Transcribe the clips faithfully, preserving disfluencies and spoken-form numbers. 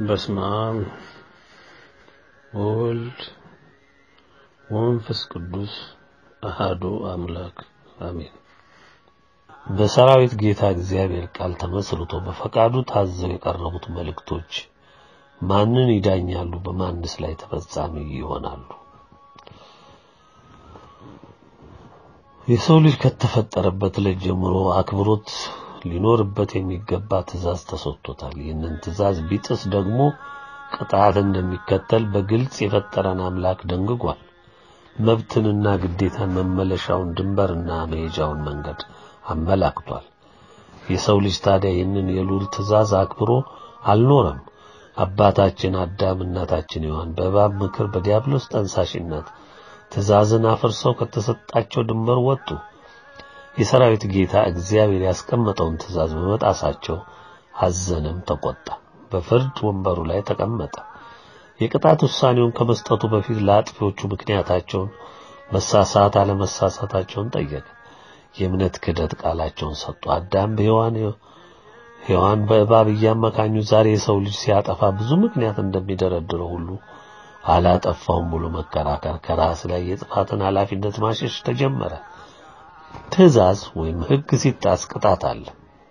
በስመ አብ ወወልድ ወመንፈስ ቅዱስ አሐዱ አምላክ አሜን። በሰራዊት ጌታ እግዚአብሔር ቃል ተመስርቶ በፈቃዱ ታዘው የቀረቡት መልእክቶች ማንን ይዳኛሉ? በማንስ ላይ ተፈጻሚ ይሆናሉ? የሰው ልጅ ከተፈጠረበት ዕለት ጀምሮ አክብሮት ሊኖርበት የሚገባ ትእዛዝ ተሰጥቶታል። ይህንን ትእዛዝ ቢጥስ ደግሞ ቅጣት እንደሚከተል በግልጽ የፈጠረን አምላክ ደንግጓል። መብትንና ግዴታን መመለሻውን ድንበርና መሄጃውን መንገድ አመላክቷል። የሰው ልጅ ታዲያ ይህንን የልዑል ትእዛዝ አክብሮ አልኖረም። አባታችን አዳም እናታችን ሔዋን በእባብ ምክር በዲያብሎስ ጠንሳሽነት ትእዛዝን አፍርሰው ከተሰጣቸው ድንበር ወጡ። የሰራዊት ጌታ እግዚአብሔር ያስቀመጠውን ትእዛዝ በመጣሳቸው አዘነም ተቆጣ። በፍርድ ወንበሩ ላይ ተቀመጠ። የቅጣት ውሳኔውን ከመስጠቱ በፊት ለአጥፊዎቹ ምክንያታቸውን መሳሳት አለመሳሳታቸውን ጠየቀ። የእምነት ክደት ቃላቸውን ሰጡ። አዳም በሔዋን ሔዋን በእባብ እያመካኙ ዛሬ የሰው ልጅ ሲያጠፋ ብዙ ምክንያት እንደሚደረድረው ሁሉ አላጠፋውም ብሎ መከራከር ከራስ ላይ የጥፋትን ኃላፊነት ማሸሽ ተጀመረ። ትእዛዝ ወይም ሕግ ሲጣስ ቅጣት አለ።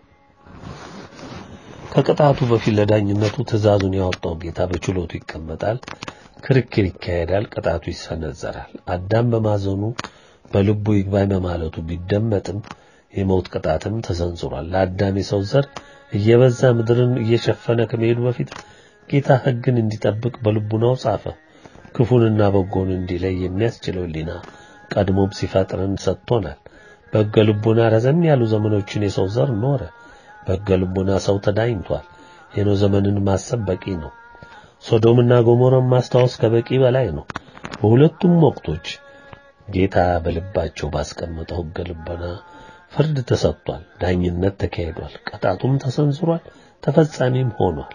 ከቅጣቱ በፊት ለዳኝነቱ ትእዛዙን ያወጣው ጌታ በችሎቱ ይቀመጣል። ክርክር ይካሄዳል። ቅጣቱ ይሰነዘራል። አዳም በማዘኑ በልቡ ይግባኝ በማለቱ ቢደመጥም የሞት ቅጣትም ተሰንዝሯል። ለአዳም የሰው ዘር እየበዛ ምድርን እየሸፈነ ከመሄዱ በፊት ጌታ ሕግን እንዲጠብቅ በልቡናው ጻፈ። ክፉንና በጎን እንዲለይ የሚያስችለው ሕሊና ቀድሞም ሲፈጥረን ሰጥቶናል። በሕገ ልቡና ረዘም ያሉ ዘመኖችን የሰው ዘር ኖረ። በሕገ ልቡና ሰው ተዳኝቷል። የኖህ ዘመንን ማሰብ በቂ ነው። ሶዶምና ገሞራን ማስታወስ ከበቂ በላይ ነው። በሁለቱም ወቅቶች ጌታ በልባቸው ባስቀመጠው ሕገ ልቡና ፍርድ ተሰጥቷል። ዳኝነት ተካሂዷል። ቅጣቱም ተሰንዝሯል፣ ተፈጻሚም ሆኗል።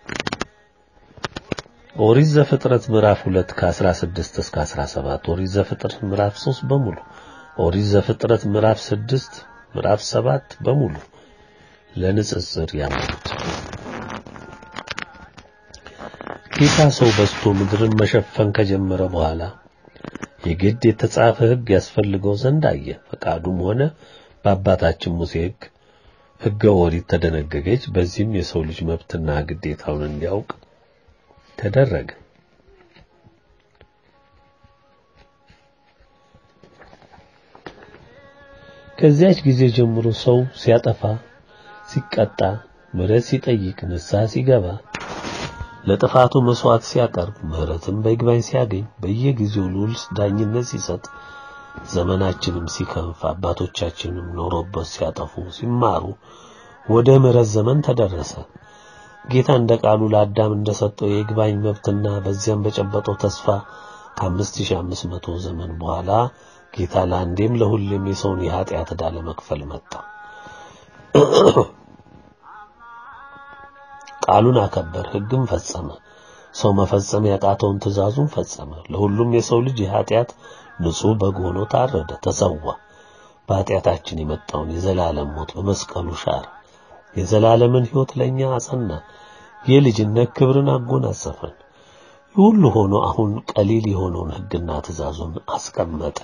ኦሪት ዘፍጥረት ምዕራፍ ሁለት ከአስራ ስድስት እስከ አስራ ሰባት፣ ኦሪት ዘፍጥረት ምዕራፍ ሶስት በሙሉ፣ ኦሪት ዘፍጥረት ምዕራፍ ስድስት ምዕራፍ ሰባት በሙሉ ለንጽጽር ያመጡት። ጌታ ሰው በስቶ ምድርን መሸፈን ከጀመረ በኋላ የግድ የተጻፈ ሕግ ያስፈልገው ዘንድ አየ። ፈቃዱም ሆነ። በአባታችን ሙሴ ሕግ ሕገ ኦሪት ተደነገገች። በዚህም የሰው ልጅ መብትና ግዴታውን እንዲያውቅ ተደረገ። ከዚያች ጊዜ ጀምሮ ሰው ሲያጠፋ፣ ሲቀጣ፣ ምሕረት ሲጠይቅ፣ ንስሐ ሲገባ፣ ለጥፋቱ መስዋዕት ሲያቀርብ፣ ምሕረትን በይግባኝ ሲያገኝ፣ በየጊዜው ልዑል ዳኝነት ሲሰጥ፣ ዘመናችንም ሲከንፍ፣ አባቶቻችንም ኖሮበት ሲያጠፉ ሲማሩ ወደ ምሕረት ዘመን ተደረሰ። ጌታ እንደ ቃሉ ለአዳም እንደሰጠው የይግባኝ መብትና በዚያም በጨበጠው ተስፋ ከአምስት ሺህ አምስት መቶ ዘመን በኋላ ጌታ ለአንዴም ለሁሌም የሰውን የኃጢአት ዕዳ ለመክፈል መጣ። ቃሉን አከበር፣ ሕግም ፈጸመ። ሰው መፈጸም ያቃተውን ትእዛዙን ፈጸመ። ለሁሉም የሰው ልጅ የኃጢአት ንጹሕ በግ ሆኖ ታረደ፣ ተሰዋ። በኃጢአታችን የመጣውን የዘላለም ሞት በመስቀሉ ሻረ። የዘላለምን ሕይወት ለኛ አጸና። የልጅነት ክብርን አጎናጸፈን። ሁሉ ሆኖ አሁን ቀሊል የሆነውን ሕግና ትእዛዙን አስቀመጠ።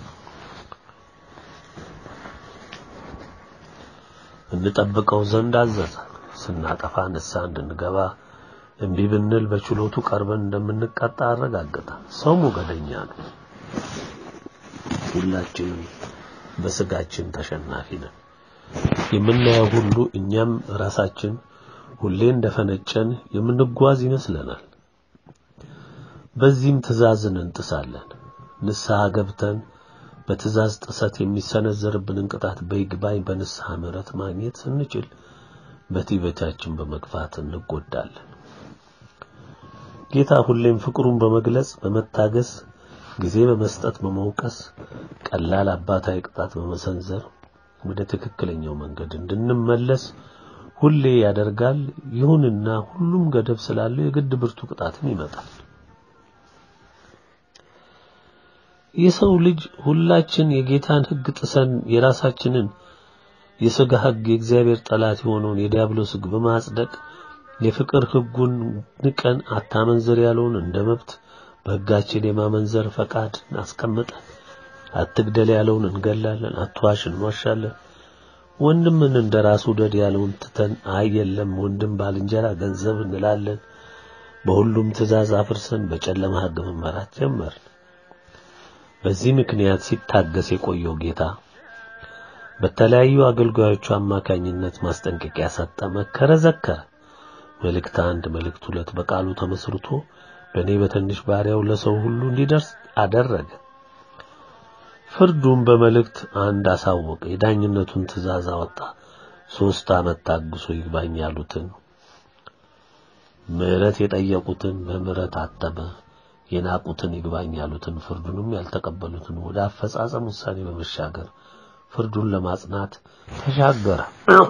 እንጠብቀው ዘንድ አዘዘ። ስናጠፋ ንስሐ እንድንገባ እምቢ ብንል በችሎቱ ቀርበን እንደምንቀጣ አረጋገጠ። ሰው ሞገደኛ ነው። ሁላችንም በስጋችን ተሸናፊ ነን። የምናየው ሁሉ እኛም ራሳችን ሁሌ እንደፈነጨን የምንጓዝ ይመስለናል። በዚህም ትእዛዝን እንጥሳለን። ንስሐ ገብተን በትእዛዝ ጥሰት የሚሰነዘርብንን ቅጣት በይግባኝ በንስሐ ምሕረት ማግኘት ስንችል በትዕቢታችን በመግፋት እንጎዳለን። ጌታ ሁሌም ፍቅሩን በመግለጽ በመታገስ ጊዜ በመስጠት በመውቀስ ቀላል አባታዊ ቅጣት በመሰንዘር ወደ ትክክለኛው መንገድ እንድንመለስ ሁሌ ያደርጋል። ይሁንና ሁሉም ገደብ ስላለው የግድ ብርቱ ቅጣትም ይመጣል። የሰው ልጅ ሁላችን የጌታን ሕግ ጥሰን የራሳችንን የሥጋ ሕግ የእግዚአብሔር ጠላት የሆነውን የዲያብሎስ ሕግ በማጽደቅ የፍቅር ሕጉን ንቀን አታመንዝር ያለውን እንደመብት በሕጋችን የማመንዘር ፈቃድ አስቀምጠን አትግደል ያለውን እንገላለን፣ አትዋሽ እንዋሻለን። ወንድምን እንደራስ ውደድ ያለውን ትተን አይ የለም ወንድም ባልንጀራ ገንዘብ እንላለን። በሁሉም ትእዛዝ አፍርሰን በጨለማ ሕግ መመራት ጀመርን። በዚህ ምክንያት ሲታገስ የቆየው ጌታ በተለያዩ አገልጋዮቹ አማካኝነት ማስጠንቀቂያ ሰጠ፣ መከረ፣ ዘከረ። መልእክት አንድ መልእክት ሁለት በቃሉ ተመስርቶ በእኔ በትንሽ ባሪያው ለሰው ሁሉ እንዲደርስ አደረገ። ፍርዱን በመልእክት አንድ አሳወቀ፣ የዳኝነቱን ትእዛዝ አወጣ። ሶስት ዓመት ታግሶ ይግባኝ ያሉትን ምሕረት የጠየቁትን በምሕረት አጠበ፣ የናቁትን ይግባኝ ያሉትን ፍርዱንም ያልተቀበሉትን ወደ አፈጻጸም ውሳኔ በመሻገር ፍርዱን ለማጽናት ተሻገረ።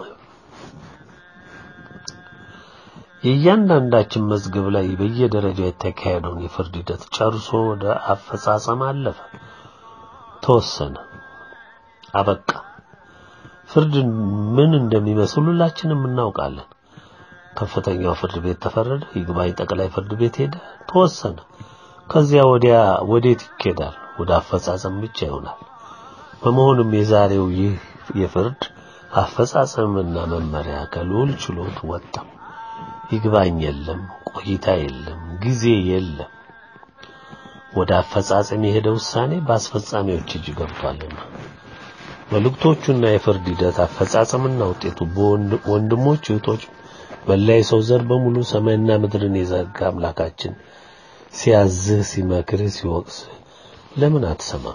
የእያንዳንዳችን መዝገብ ላይ በየደረጃው የተካሄደውን የፍርድ ሂደት ጨርሶ ወደ አፈጻጸም አለፈ፣ ተወሰነ፣ አበቃ። ፍርድ ምን እንደሚመስል ሁላችንም እናውቃለን። ከፍተኛው ፍርድ ቤት ተፈረደ፣ ይግባኝ ጠቅላይ ፍርድ ቤት ሄደ፣ ተወሰነ። ከዚያ ወዲያ ወዴት ይኬዳል? ወደ አፈጻጸም ብቻ ይሆናል። በመሆኑም የዛሬው ይህ የፍርድ አፈጻጸምና መመሪያ ከልዑል ችሎት ወጣ። ይግባኝ የለም፣ ቆይታ የለም፣ ጊዜ የለም። ወደ አፈጻጸም የሄደው ውሳኔ በአስፈጻሚዎች እጅ ገብቷልና መልእክቶቹና የፍርድ ሂደት አፈጻጸምና ውጤቱ በወንድሞች እህቶች በላይ ሰው ዘር በሙሉ ሰማይና ምድርን የዘረጋ አምላካችን ሲያዝህ ሲመክር ሲወቅስ ለምን አትሰማም?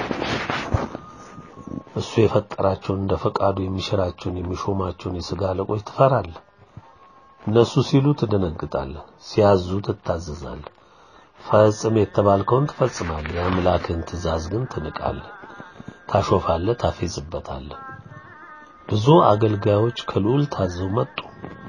እሱ የፈጠራቸውን እንደ ፈቃዱ የሚሽራቸውን የሚሾማቸውን የሥጋ አለቆች ትፈራለህ። እነሱ ሲሉ ትደነግጣለህ፣ ሲያዙ ትታዘዛለህ። ፈጽም የተባልከውን ትፈጽማለህ። የአምላክን ትእዛዝ ግን ትንቃለህ፣ ታሾፋለህ፣ ታፌዝበታለህ። ብዙ አገልጋዮች ከልዑል ታዘው መጡ።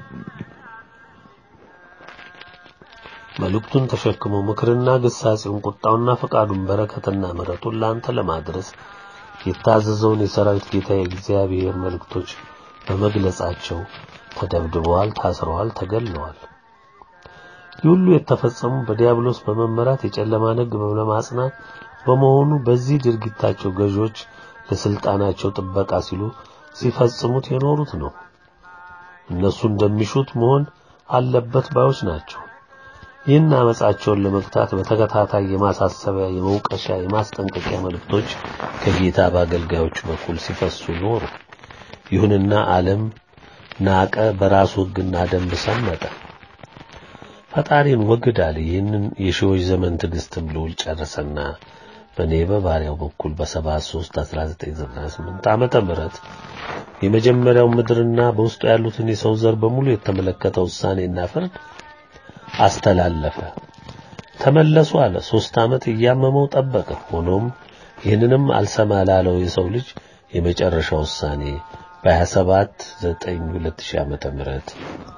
መልእክቱን ተሸክመው ምክርና ግሳጼውን ቁጣውና ፈቃዱን በረከትና ምሕረቱን ላንተ ለማድረስ የታዘዘውን የሰራዊት ጌታ የእግዚአብሔር መልእክቶች በመግለጻቸው ተደብድበዋል፣ ታስረዋል፣ ተገለዋል። ሁሉ የተፈጸሙ በዲያብሎስ በመመራት የጨለማ ሕግ በመማጽናት በመሆኑ በዚህ ድርጊታቸው ገዦች ለስልጣናቸው ጥበቃ ሲሉ ሲፈጽሙት የኖሩት ነው። እነሱ እንደሚሹት መሆን አለበት ባዮች ናቸው። ይህን አመጻቸውን ለመግታት በተከታታይ የማሳሰቢያ የመውቀሻ የማስጠንቀቂያ መልእክቶች ከጌታ በአገልጋዮች በኩል ሲፈሱ ኖሩ። ይሁንና ዓለም ናቀ፣ በራሱ ሕግና ደንብ ሰመጠ። ፈጣሪን ወግዳል። ይህንን የሺዎች ዘመን ትዕግስትም ልዑል ጨረሰና በኔ በባሪያው በኩል በሰባ ሦስት አስራ ዘጠኝ ዘጠና ስምንት ዓመተ ምህረት የመጀመሪያው ምድርና በውስጡ ያሉትን የሰው ዘር በሙሉ የተመለከተ ውሳኔና ፍርድ አስተላለፈ። ተመለሱ አለ። ሶስት ዓመት እያመመው ጠበቀ። ሆኖም ይህንንም አልሰማ ላለው የሰው ልጅ የመጨረሻ ውሳኔ በሃያ ሰባት ዘጠኝ ሁለት ሺህ ዓመተ ምህረት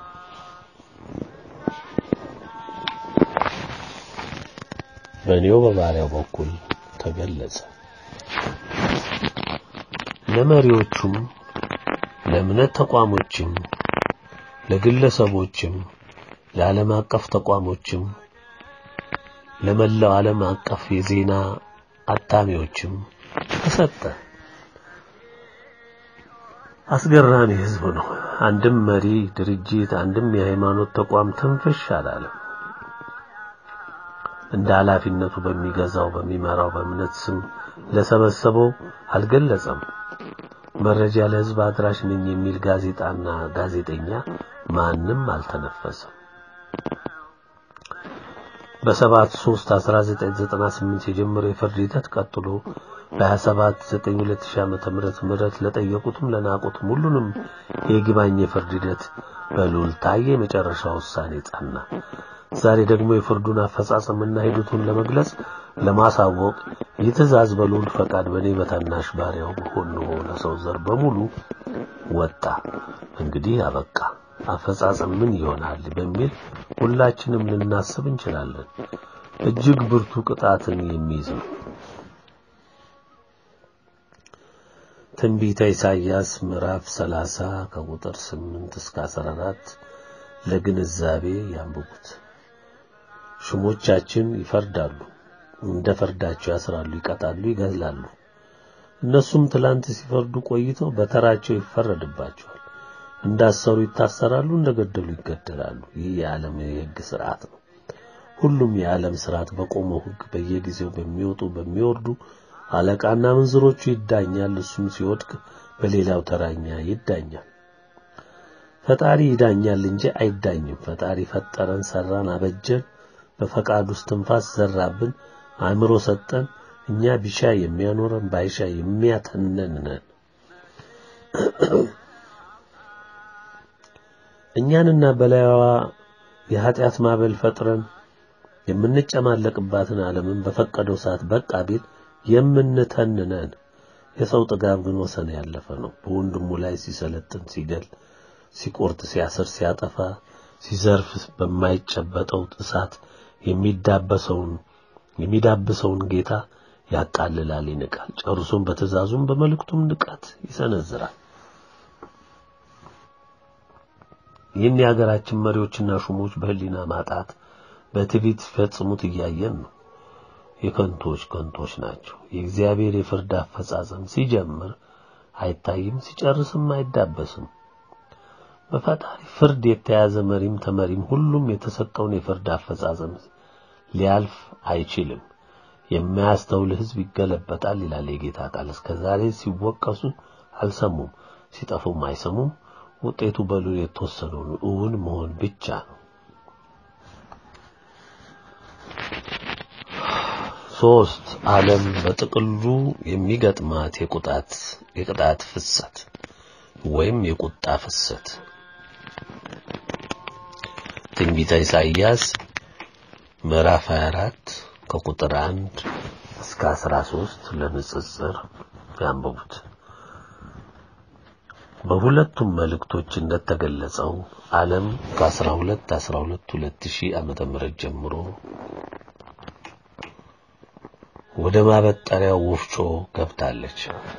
በኔው በባሪያው በኩል ተገለጸ። ለመሪዎቹም ለእምነት ተቋሞችም ለግለሰቦችም ለዓለም አቀፍ ተቋሞችም ለመላው ዓለም አቀፍ የዜና አታሚዎችም ተሰጠ። አስገራሚ ሕዝብ ነው። አንድም መሪ ድርጅት አንድም የሃይማኖት ተቋም ትንፍሽ አላለም። እንደ ኃላፊነቱ በሚገዛው በሚመራው በእምነት ስም ለሰበሰበው አልገለጸም። መረጃ ለሕዝብ አድራሽ ነኝ የሚል ጋዜጣና ጋዜጠኛ ማንም አልተነፈሰም። በሰባት ሦስት አስራ ዘጠኝ ዘጠና ስምንት የጀመረው የፍርድ ሂደት ቀጥሎ በሃያ ሰባት ዘጠኝ ሁለት ሺህ ዓመተ ምህረት ምህረት ለጠየቁትም ለናቁትም ሁሉንም የይግባኝ የፍርድ ሂደት በልዑል ታየ። የመጨረሻው ውሳኔ ጸና። ዛሬ ደግሞ የፍርዱን አፈጻጸምና ሂደቱን ለመግለጽ ለማሳወቅ የትእዛዝ በልዑል ፈቃድ በኔ በታናሽ ባሪያው ሆኖ ለሰው ዘር በሙሉ ወጣ። እንግዲህ አበቃ። አፈጻጸም ምን ይሆናል በሚል ሁላችንም ልናስብ እንችላለን። እጅግ ብርቱ ቅጣትን የሚይዝ ነው። ትንቢተ ኢሳይያስ ምዕራፍ ሰላሳ ከቁጥር ስምንት እስከ አስራ አራት ለግንዛቤ ያንብቡት። ሹሞቻችን ይፈርዳሉ፣ እንደ ፈርዳቸው ያስራሉ፣ ይቀጣሉ፣ ይገድላሉ። እነሱም ትላንት ሲፈርዱ ቆይተው በተራቸው ይፈረድባቸዋል። እንዳሰሩ ይታሰራሉ፣ እንደገደሉ ይገደላሉ። ይህ የዓለም የሕግ ሥርዓት ነው። ሁሉም የዓለም ሥርዓት በቆመው ሕግ በየጊዜው በሚወጡ በሚወርዱ አለቃና ምንዝሮቹ ይዳኛል። እሱም ሲወድቅ በሌላው ተራኛ ይዳኛል። ፈጣሪ ይዳኛል እንጂ አይዳኝም። ፈጣሪ ፈጠረን፣ ሰራን፣ አበጀን፣ በፈቃዱ ትንፋስ ዘራብን፣ አእምሮ ሰጠን። እኛ ቢሻ የሚያኖረን ባይሻ የሚያተነን ነን። እኛንና በላይዋ የኃጢአት ማዕበል ፈጥረን የምንጨማለቅባትን ዓለምን በፈቀደው ሰዓት በቃ ቢል የምንተንነን። የሰው ጥጋብ ግን ወሰን ያለፈ ነው። በወንድሙ ላይ ሲሰለጥን፣ ሲገል፣ ሲቆርጥ፣ ሲያስር፣ ሲያጠፋ፣ ሲዘርፍ በማይጨበጠው እሳት የሚዳበሰውን የሚዳብሰውን ጌታ ያቃልላል፣ ይንቃል። ጨርሶም በትእዛዙም በመልእክቱም ንቀት ይሰነዝራል። ይህን የሀገራችን መሪዎችና ሹሞች በህሊና ማጣት በትዕቢት ሲፈጽሙት እያየን ነው። የከንቶች ከንቶች ናቸው። የእግዚአብሔር የፍርድ አፈጻጸም ሲጀምር አይታይም፣ ሲጨርስም አይዳበስም። በፈጣሪ ፍርድ የተያዘ መሪም ተመሪም ሁሉም የተሰጠውን የፍርድ አፈጻጸም ሊያልፍ አይችልም። የማያስተውል ሕዝብ ይገለበጣል ይላል የጌታ ቃል። እስከዛሬ ሲወቀሱ አልሰሙም፣ ሲጠፉም አይሰሙም። ውጤቱ በሉ የተወሰነው እውን መሆን ብቻ ነው። ሶስት ዓለም በጥቅሉ የሚገጥማት የቁጣት የቅጣት ፍሰት ወይም የቁጣ ፍሰት። ትንቢተ ኢሳይያስ ምዕራፍ ሃያ አራት ከቁጥር አንድ እስከ አስራ ሶስት ለንጽጽር ያንብቡት። በሁለቱም መልእክቶች እንደተገለጸው ዓለም ከ12 12 ሁለት ሺህ ዓመተ ምህረት ጀምሮ ወደ ማበጠሪያው ወፍጮ ገብታለች።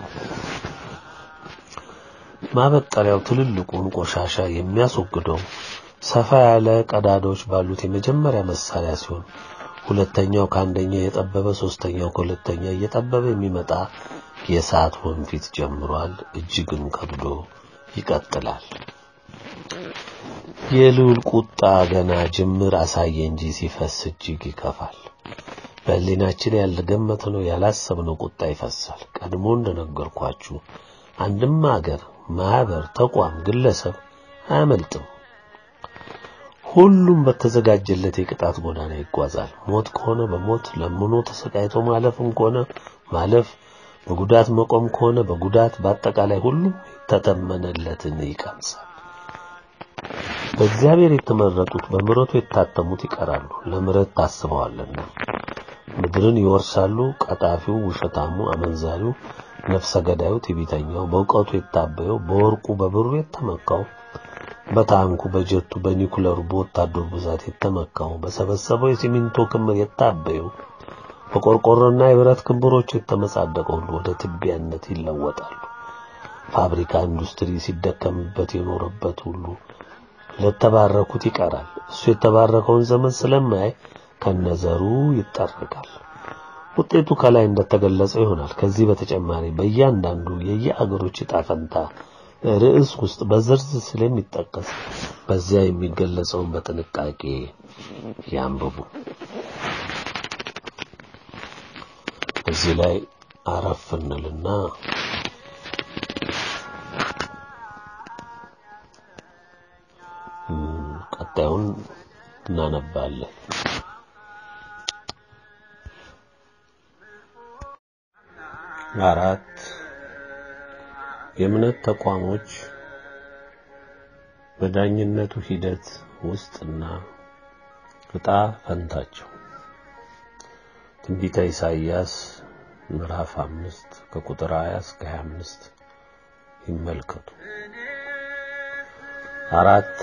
ማበጠሪያው ትልልቁን ቆሻሻ የሚያስወግደው ሰፋ ያለ ቀዳዳዎች ባሉት የመጀመሪያ መሳሪያ ሲሆን ሁለተኛው ከአንደኛ የጠበበ ሶስተኛው ከሁለተኛ እየጠበበ የሚመጣ የሰዓት ወንፊት ጀምሯል። እጅግም ከብዶ ይቀጥላል። የልዑል ቁጣ ገና ጅምር አሳየ እንጂ ሲፈስ እጅግ ይከፋል። በህሊናችን ያልገመትነው ያላሰብነው ቁጣ ይፈሳል። ቀድሞ እንደነገርኳችሁ አንድም ሀገር፣ ማህበር፣ ተቋም፣ ግለሰብ አያመልጥም። ሁሉም በተዘጋጀለት የቅጣት ጎዳና ይጓዛል። ሞት ከሆነ በሞት ለምኖ ተሰቃይቶ ማለፍም ከሆነ ማለፍ፣ በጉዳት መቆም ከሆነ በጉዳት፣ በአጠቃላይ ሁሉም ተተመነለትን ይቀምሳል። በእግዚአብሔር የተመረጡት በምሕረቱ የታተሙት ይቀራሉ፣ ለምሕረት ታስበዋልና ምድርን ይወርሳሉ። ቀጣፊው፣ ውሸታሙ፣ አመንዛሪው፣ ነፍሰ ገዳዩ፣ ትዕቢተኛው፣ በእውቀቱ የታበየው፣ በወርቁ በብሩ የተመካው፣ በታንኩ በጀቱ በኒኩለሩ በወታደሩ ብዛት የተመካው፣ በሰበሰበው የሲሚንቶ ክምር የታበየው፣ በቆርቆሮና የብረት ክምሮች የተመጻደቀው ሁሉ ወደ ትቢያነት ይለወጣሉ። ፋብሪካ ኢንዱስትሪ ሲደከምበት የኖረበት ሁሉ ለተባረኩት ይቀራል። እሱ የተባረከውን ዘመን ስለማይ ከነዘሩ ይጠረቃል። ውጤቱ ከላይ እንደተገለጸው ይሆናል። ከዚህ በተጨማሪ በእያንዳንዱ የየአገሮች ዕጣ ፈንታ ርዕስ ውስጥ በዝርዝር ስለሚጠቀስ በዚያ የሚገለጸውን በጥንቃቄ ያንብቡ። እዚህ ላይ አረፍ እንልና ቀጣዩን እናነባለን። አራት የእምነት ተቋሞች በዳኝነቱ ሂደት ውስጥና ዕጣ ፈንታቸው። ትንቢተ ኢሳይያስ ምዕራፍ አምስት ከቁጥር ሃያ እስከ ሃያ አምስት ይመልከቱ። አራት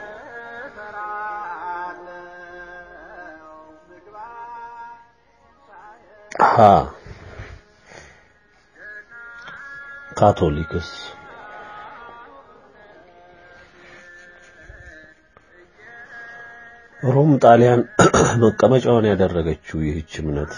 ሀ ካቶሊክስ ሮም ጣሊያን መቀመጫውን ያደረገችው ይህች እምነት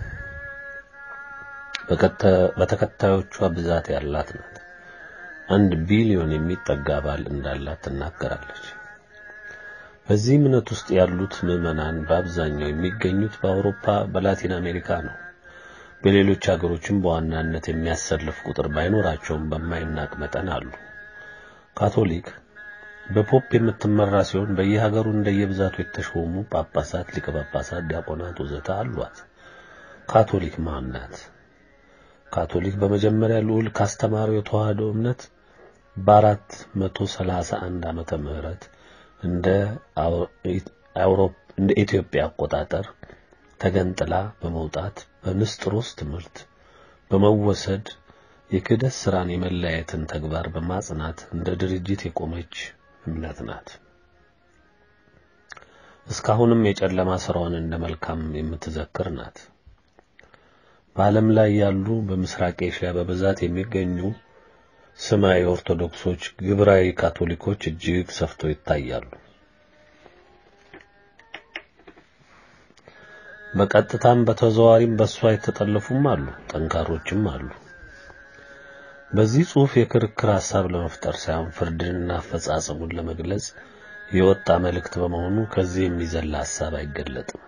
በተከታዮቿ ብዛት ያላት ናት። አንድ ቢሊዮን የሚጠጋ አባል እንዳላት ትናገራለች። በዚህ እምነት ውስጥ ያሉት ምዕመናን በአብዛኛው የሚገኙት በአውሮፓ፣ በላቲን አሜሪካ ነው። በሌሎች ሀገሮችም በዋናነት የሚያሰልፍ ቁጥር ባይኖራቸውም በማይናቅ መጠን አሉ። ካቶሊክ በፖፕ የምትመራ ሲሆን በየሀገሩ እንደየብዛቱ የተሾሙ ጳጳሳት፣ ሊቀ ጳጳሳት፣ ዲያቆናት ወዘተ አሏት። ካቶሊክ ማን ናት? ካቶሊክ በመጀመሪያ ልዑል ካስተማረው የተዋህዶ እምነት በአራት መቶ ሰላሳ አንድ ዓመተ ምህረት እንደ አውሮፓ እንደ ኢትዮጵያ አቆጣጠር ተገንጥላ በመውጣት በንስጥሮስ ትምህርት በመወሰድ የክህደት ስራን የመለያየትን ተግባር በማጽናት እንደ ድርጅት የቆመች እምነት ናት። እስካሁንም የጨለማ ስራውን እንደ መልካም የምትዘክር ናት። በዓለም ላይ ያሉ በምስራቅ ኤሽያ በብዛት የሚገኙ ሰማያዊ ኦርቶዶክሶች ግብራዊ ካቶሊኮች እጅግ ሰፍተው ይታያሉ። በቀጥታም በተዘዋዋሪም በሷ የተጠለፉም አሉ፣ ጠንካሮችም አሉ። በዚህ ጽሑፍ የክርክር ሐሳብ ለመፍጠር ሳይሆን ፍርድንና አፈጻጸሙን ለመግለጽ የወጣ መልእክት በመሆኑ ከዚህ የሚዘላ ሐሳብ አይገለጥም።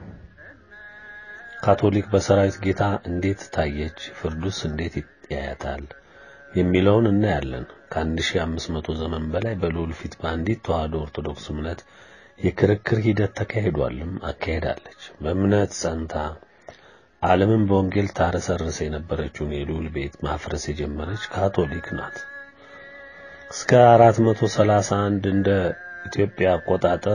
ካቶሊክ በሰራዊት ጌታ እንዴት ታየች፣ ፍርዱስ እንዴት ያያታል የሚለውን እናያለን። ከአንድ ሺህ አምስት መቶ ዘመን በላይ በልዑል ፊት በአንዲት ተዋህዶ ኦርቶዶክስ እምነት የክርክር ሂደት ተካሂዷልም አካሄዳለች። በእምነት ጸንታ ዓለምን በወንጌል ታረሰርስ የነበረችውን የልዑል ቤት ማፍረስ የጀመረች ካቶሊክ ናት። እስከ አራት መቶ ሰላሳ አንድ እንደ ኢትዮጵያ አቆጣጠር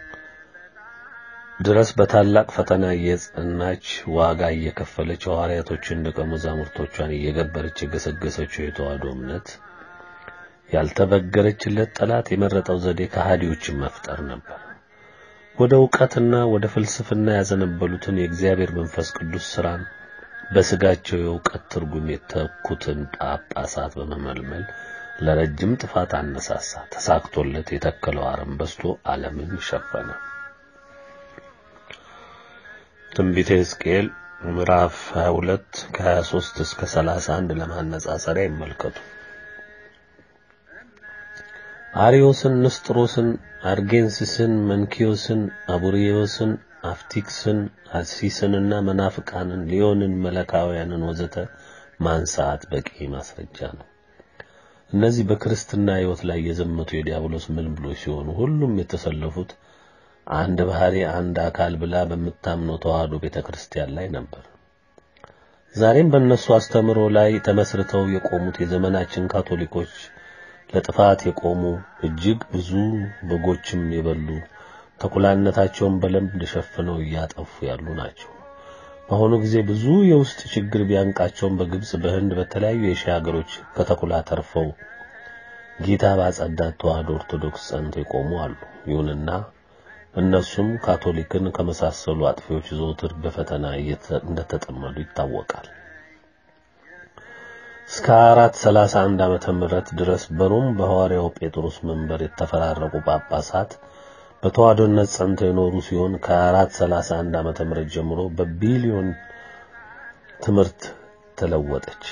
ድረስ በታላቅ ፈተና የጸናች ዋጋ እየከፈለች ሐዋርያቶችን ደቀ መዛሙርቶቿን እየገበረች የገሰገሰችው የተዋህዶ እምነት ያልተበገረችለት ጠላት የመረጠው ዘዴ ከሃዲዎችን መፍጠር ነበር። ወደ ዕውቀትና ወደ ፍልስፍና ያዘነበሉትን የእግዚአብሔር መንፈስ ቅዱስ ሥራን በስጋቸው የዕውቀት ትርጉም የተኩትን ጳጳሳት በመመልመል ለረጅም ጥፋት አነሳሳ። ተሳክቶለት የተከለው አረም በስቶ ዓለምን ሸፈነ። ትንቢተ ሕዝቅኤል ምዕራፍ ሃያ ሁለት ከሃያ ሦስት እስከ ሰላሳ አንድ ለማነጻጸሪያ ይመልከቱ። አሪዮስን፣ ንስጥሮስን፣ አርጌንስስን፣ መንኪዮስን፣ አቡሪዮስን፣ አፍቲክስን፣ አሲስንና መናፍቃንን፣ ሊዮንን፣ መለካውያንን ወዘተ ማንሳት በቂ ማስረጃ ነው። እነዚህ በክርስትና ሕይወት ላይ የዘመቱ የዲያብሎስ ምልምሎች ሲሆኑ ሁሉም የተሰለፉት አንድ ባህሪ አንድ አካል ብላ በመታምነው ተዋህዶ ቤተክርስቲያን ላይ ነበር። ዛሬም በእነሱ አስተምሮ ላይ ተመስርተው የቆሙት የዘመናችን ካቶሊኮች ለጥፋት የቆሙ እጅግ ብዙ በጎችም የበሉ ተኩላነታቸውን በለምድ ሸፍነው ያጠፉ ያሉ ናቸው። በአሁኑ ጊዜ ብዙ የውስጥ ችግር ቢያንቃቸውም በግብጽ፣ በህንድ፣ በተለያዩ የኤሽያ ሀገሮች ከተኩላ ተርፈው ጌታ ባጸዳት ተዋህዶ ኦርቶዶክስ ጸንተው የቆሙ አሉ። ይሁንና እነሱም ካቶሊክን ከመሳሰሉ አጥፊዎች ዘውትር በፈተና እንደተጠመዱ ይታወቃል። እስከ አራት መቶ ሰላሳ አንድ ዓመተ ምህረት ድረስ በሮም በሐዋርያው ጴጥሮስ መንበር የተፈራረቁ ጳጳሳት በተዋህዶነት ጸንተው የኖሩ ሲሆን ከአራት መቶ ሰላሳ አንድ ዓመተ ምህረት ጀምሮ በቢሊዮን ትምህርት ተለወጠች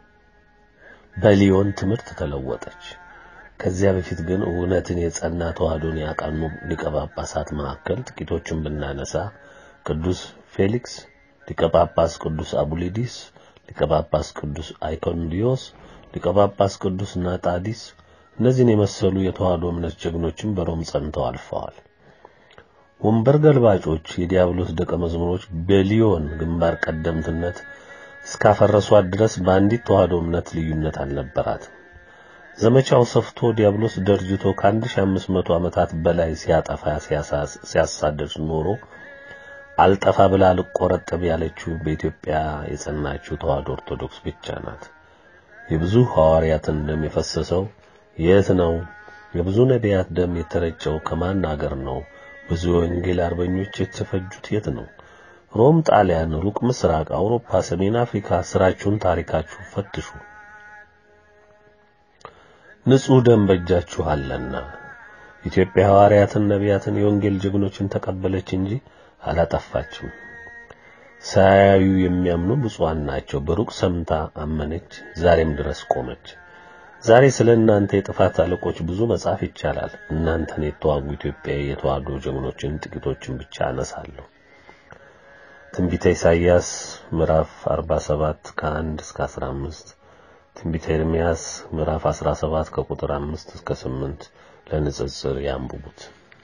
በሊዮን ትምህርት ተለወጠች። ከዚያ በፊት ግን እውነትን የጸና ተዋህዶን ያቃኑ ሊቀ ጳጳሳት መካከል ጥቂቶችን ብናነሳ ቅዱስ ፌሊክስ፣ ሊቀ ጳጳስ ቅዱስ አቡሊዲስ፣ ሊቀ ጳጳስ ቅዱስ አይኮንዲዮስ፣ ሊቀ ጳጳስ ቅዱስ ናጣዲስ እነዚህን የመሰሉ የተዋህዶ እምነት ጀግኖችን በሮም ጸንተው አልፈዋል። ወንበር ገልባጮች የዲያብሎስ ደቀ መዝሙሮች በሊዮን ግንባር ቀደምትነት እስካፈረሷት ድረስ በአንዲት ተዋህዶ እምነት ልዩነት አልነበራትም። ዘመቻው ሰፍቶ ዲያብሎስ ደርጅቶ ከአንድ ሺህ አምስት መቶ ዓመታት በላይ ሲያጠፋ ሲያሳድድ ኖሮ አልጠፋ ብላ ልቆረጠብ ያለችው በኢትዮጵያ የጸናችው ተዋህዶ ኦርቶዶክስ ብቻ ናት። የብዙ ሐዋርያትን ደም የፈሰሰው የት ነው? የብዙ ነቢያት ደም የተረጨው ከማን አገር ነው? ብዙ ወንጌል አርበኞች የተፈጁት የት ነው? ሮም፣ ጣሊያን፣ ሩቅ ምስራቅ፣ አውሮፓ፣ ሰሜን አፍሪካ ስራችሁን ታሪካችሁ ፈትሹ። ንጹህ ደም በእጃችሁ አለና ኢትዮጵያ ሐዋርያትን ነቢያትን የወንጌል ጀግኖችን ተቀበለች እንጂ አላጠፋችም። ሳያዩ የሚያምኑ ብፁዓን ናቸው። በሩቅ ሰምታ አመነች፣ ዛሬም ድረስ ቆመች። ዛሬ ስለእናንተ የጥፋት አለቆች ብዙ መጻፍ ይቻላል። እናንተን የተዋጉ ኢትዮጵያ የተዋጉ ጀግኖችን ጥቂቶችን ብቻ አነሳለሁ። ትንቢተ ኢሳይያስ ምዕራፍ አርባ ሰባት ከአንድ እስከ አስራ አምስት፣ ትንቢተ ኤርምያስ ምዕራፍ አስራ ሰባት ከቁጥር አምስት እስከ ስምንት ለንጽጽር ያንብቡት።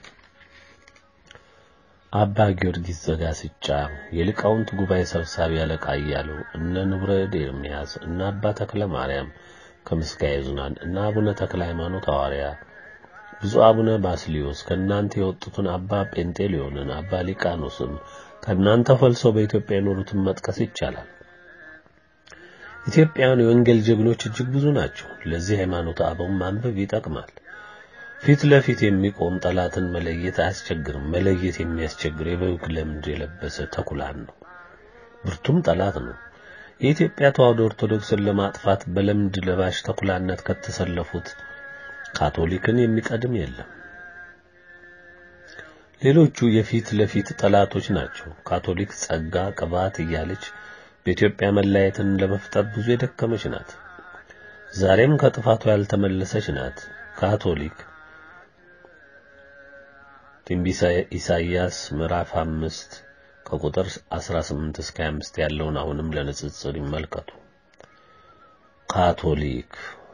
አባ ጊዮርጊስ ዘጋስጫ የሊቃውንት ጉባኤ ሰብሳቢ አለቃ እያለው እነ ንብረድ ኤርምያስ እና አባ ተክለ ማርያም ከምስካየ ኅዙናን እና አቡነ ተክለ ሃይማኖት ሐዋርያ፣ ብፁዕ አቡነ ባስልዮስ ከናንተ የወጡትን አባ ጴንጤሊዮንን፣ አባ ሊቃኖስም ከናንተ ፈልሰው በኢትዮጵያ የኖሩትን መጥቀስ ይቻላል። ኢትዮጵያውያን የወንጌል ጀግኖች እጅግ ብዙ ናቸው። ለዚህ ሃይማኖት አበው ማንበብ ይጠቅማል። ፊት ለፊት የሚቆም ጠላትን መለየት አያስቸግርም። መለየት የሚያስቸግረው የበግ ለምድ የለበሰ ተኩላን ነው። ብርቱም ጠላት ነው። የኢትዮጵያ ተዋሕዶ ኦርቶዶክስን ለማጥፋት በለምድ ለባሽ ተኩላነት ከተሰለፉት ካቶሊክን የሚቀድም የለም። ሌሎቹ የፊት ለፊት ጠላቶች ናቸው። ካቶሊክ ጸጋ ቅባት እያለች በኢትዮጵያ መላየትን ለመፍጠር ብዙ የደከመች ናት። ዛሬም ከጥፋቷ ያልተመለሰች ናት። ካቶሊክ ትንቢተ ኢሳይያስ ምዕራፍ አምስት ከቁጥር አስራ ስምንት እስከ ሃያ አምስት ያለውን አሁንም ለንጽጽር ይመልከቱ። ካቶሊክ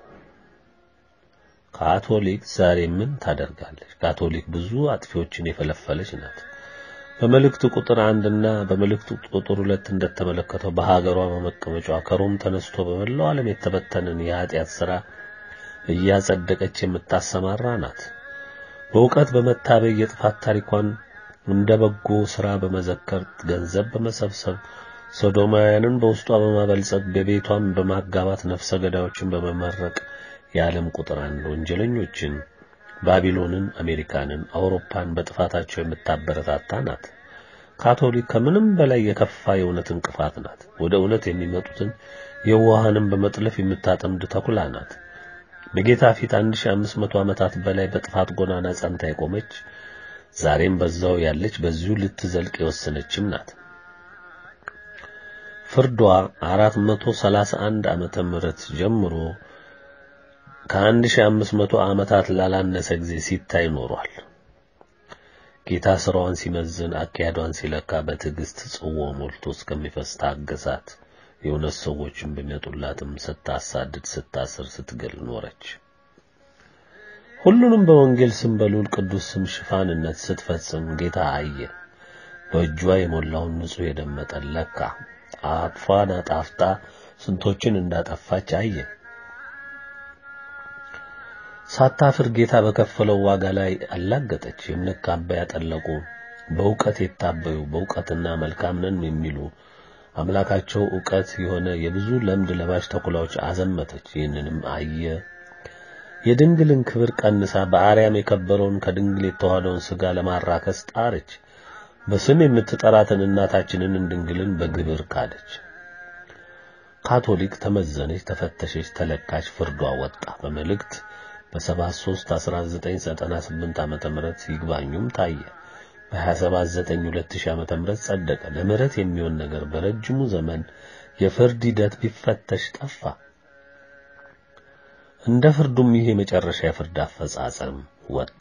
ካቶሊክ ዛሬ ምን ታደርጋለች? ካቶሊክ ብዙ አጥፊዎችን የፈለፈለች ናት። በመልእክቱ ቁጥር አንድ እና በመልእክቱ ቁጥር ሁለት እንደተመለከተው በሀገሯ በመቀመጫዋ ከሮም ተነስቶ በመላው ዓለም የተበተነን የኃጢአት ሥራ እያጸደቀች የምታሰማራ ናት። በእውቀት በመታበይ የጥፋት ታሪኳን እንደ በጎ ሥራ በመዘከር ገንዘብ በመሰብሰብ ሶዶማውያንን በውስጧ በማበልጸግ በቤቷም በማጋባት ነፍሰ ገዳዮችን በመመረቅ የዓለም ቁጥር አንድ ወንጀለኞችን ባቢሎንን፣ አሜሪካንን፣ አውሮፓን በጥፋታቸው የምታበረታታ ናት። ካቶሊክ ከምንም በላይ የከፋ የእውነት እንቅፋት ናት። ወደ እውነት የሚመጡትን የዋሃንን በመጥለፍ የምታጠምድ ተኩላ ናት። በጌታ ፊት አንድ ሺህ አምስት መቶ ዓመታት በላይ በጥፋት ጎዳና ጸንታ የቆመች ዛሬም በዛው ያለች በዚሁ ልትዘልቅ የወሰነችም ናት። ፍርዷ አራት መቶ ሰላሳ አንድ ዓመተ ምህረት ጀምሮ ከአንድ ሺህ አምስት መቶ ዓመታት ላላነሰ ጊዜ ሲታይ ኖሯል። ጌታ ስራዋን ሲመዝን አካያዷን ሲለካ በትዕግስት ጽዋ ሞልቶ እስከሚፈስ ታገሳት። የእውነት ሰዎችን በሚያጡላትም ስታሳድድ ስታስር ስትገል ኖረች። ሁሉንም በወንጌል ስም በልዑል ቅዱስ ስም ሽፋንነት ስትፈጽም ጌታ አየ። በእጇ የሞላውን ንጹሕ የደም መጠን ለካ። አፏን አጣፍጣ ስንቶችን እንዳጠፋች አየ። ሳታፍር ጌታ በከፈለው ዋጋ ላይ አላገጠች። የእምነት ካባ ያጠለቁ በእውቀት የታበዩ በእውቀትና መልካም ነን የሚሉ አምላካቸው ዕውቀት የሆነ የብዙ ለምድ ለባሽ ተኩላዎች አዘመተች። ይህንንም አየ። የድንግልን ክብር ቀንሳ በአርያም የከበረውን ከድንግል የተዋሃደውን ሥጋ ለማራከስ ጣረች። በስም የምትጠራትን እናታችንን ድንግልን በግብር ካደች። ካቶሊክ ተመዘነች፣ ተፈተሸች፣ ተለካች፣ ፍርዷ ወጣ። በመልእክት በሰባ ሦስት አስራ ዘጠኝ ዘጠና ስምንት ዓመተ ምህረት ይግባኙም ታየ። በሃያ ሰባት ዘጠኝ ሁለት ሺህ ዓመተ ምህረት ጸደቀ። ለምህረት የሚሆን ነገር በረጅሙ ዘመን የፍርድ ሂደት ቢፈተሽ ጠፋ። እንደ ፍርዱም ይሄ መጨረሻ የፍርድ አፈጻጸም ወጣ።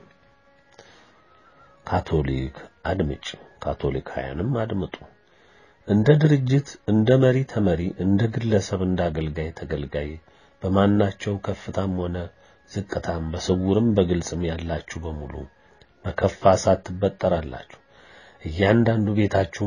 ካቶሊክ አድምጭ፣ ካቶሊካውያንም አድምጡ። እንደ ድርጅት እንደ መሪ ተመሪ፣ እንደ ግለሰብ እንደ አገልጋይ ተገልጋይ በማናቸው ከፍታም ሆነ ዝቅታም በስውርም በግልጽም ያላችሁ በሙሉ በከፋ እሳት ትበጠራላችሁ። እያንዳንዱ ቤታችሁ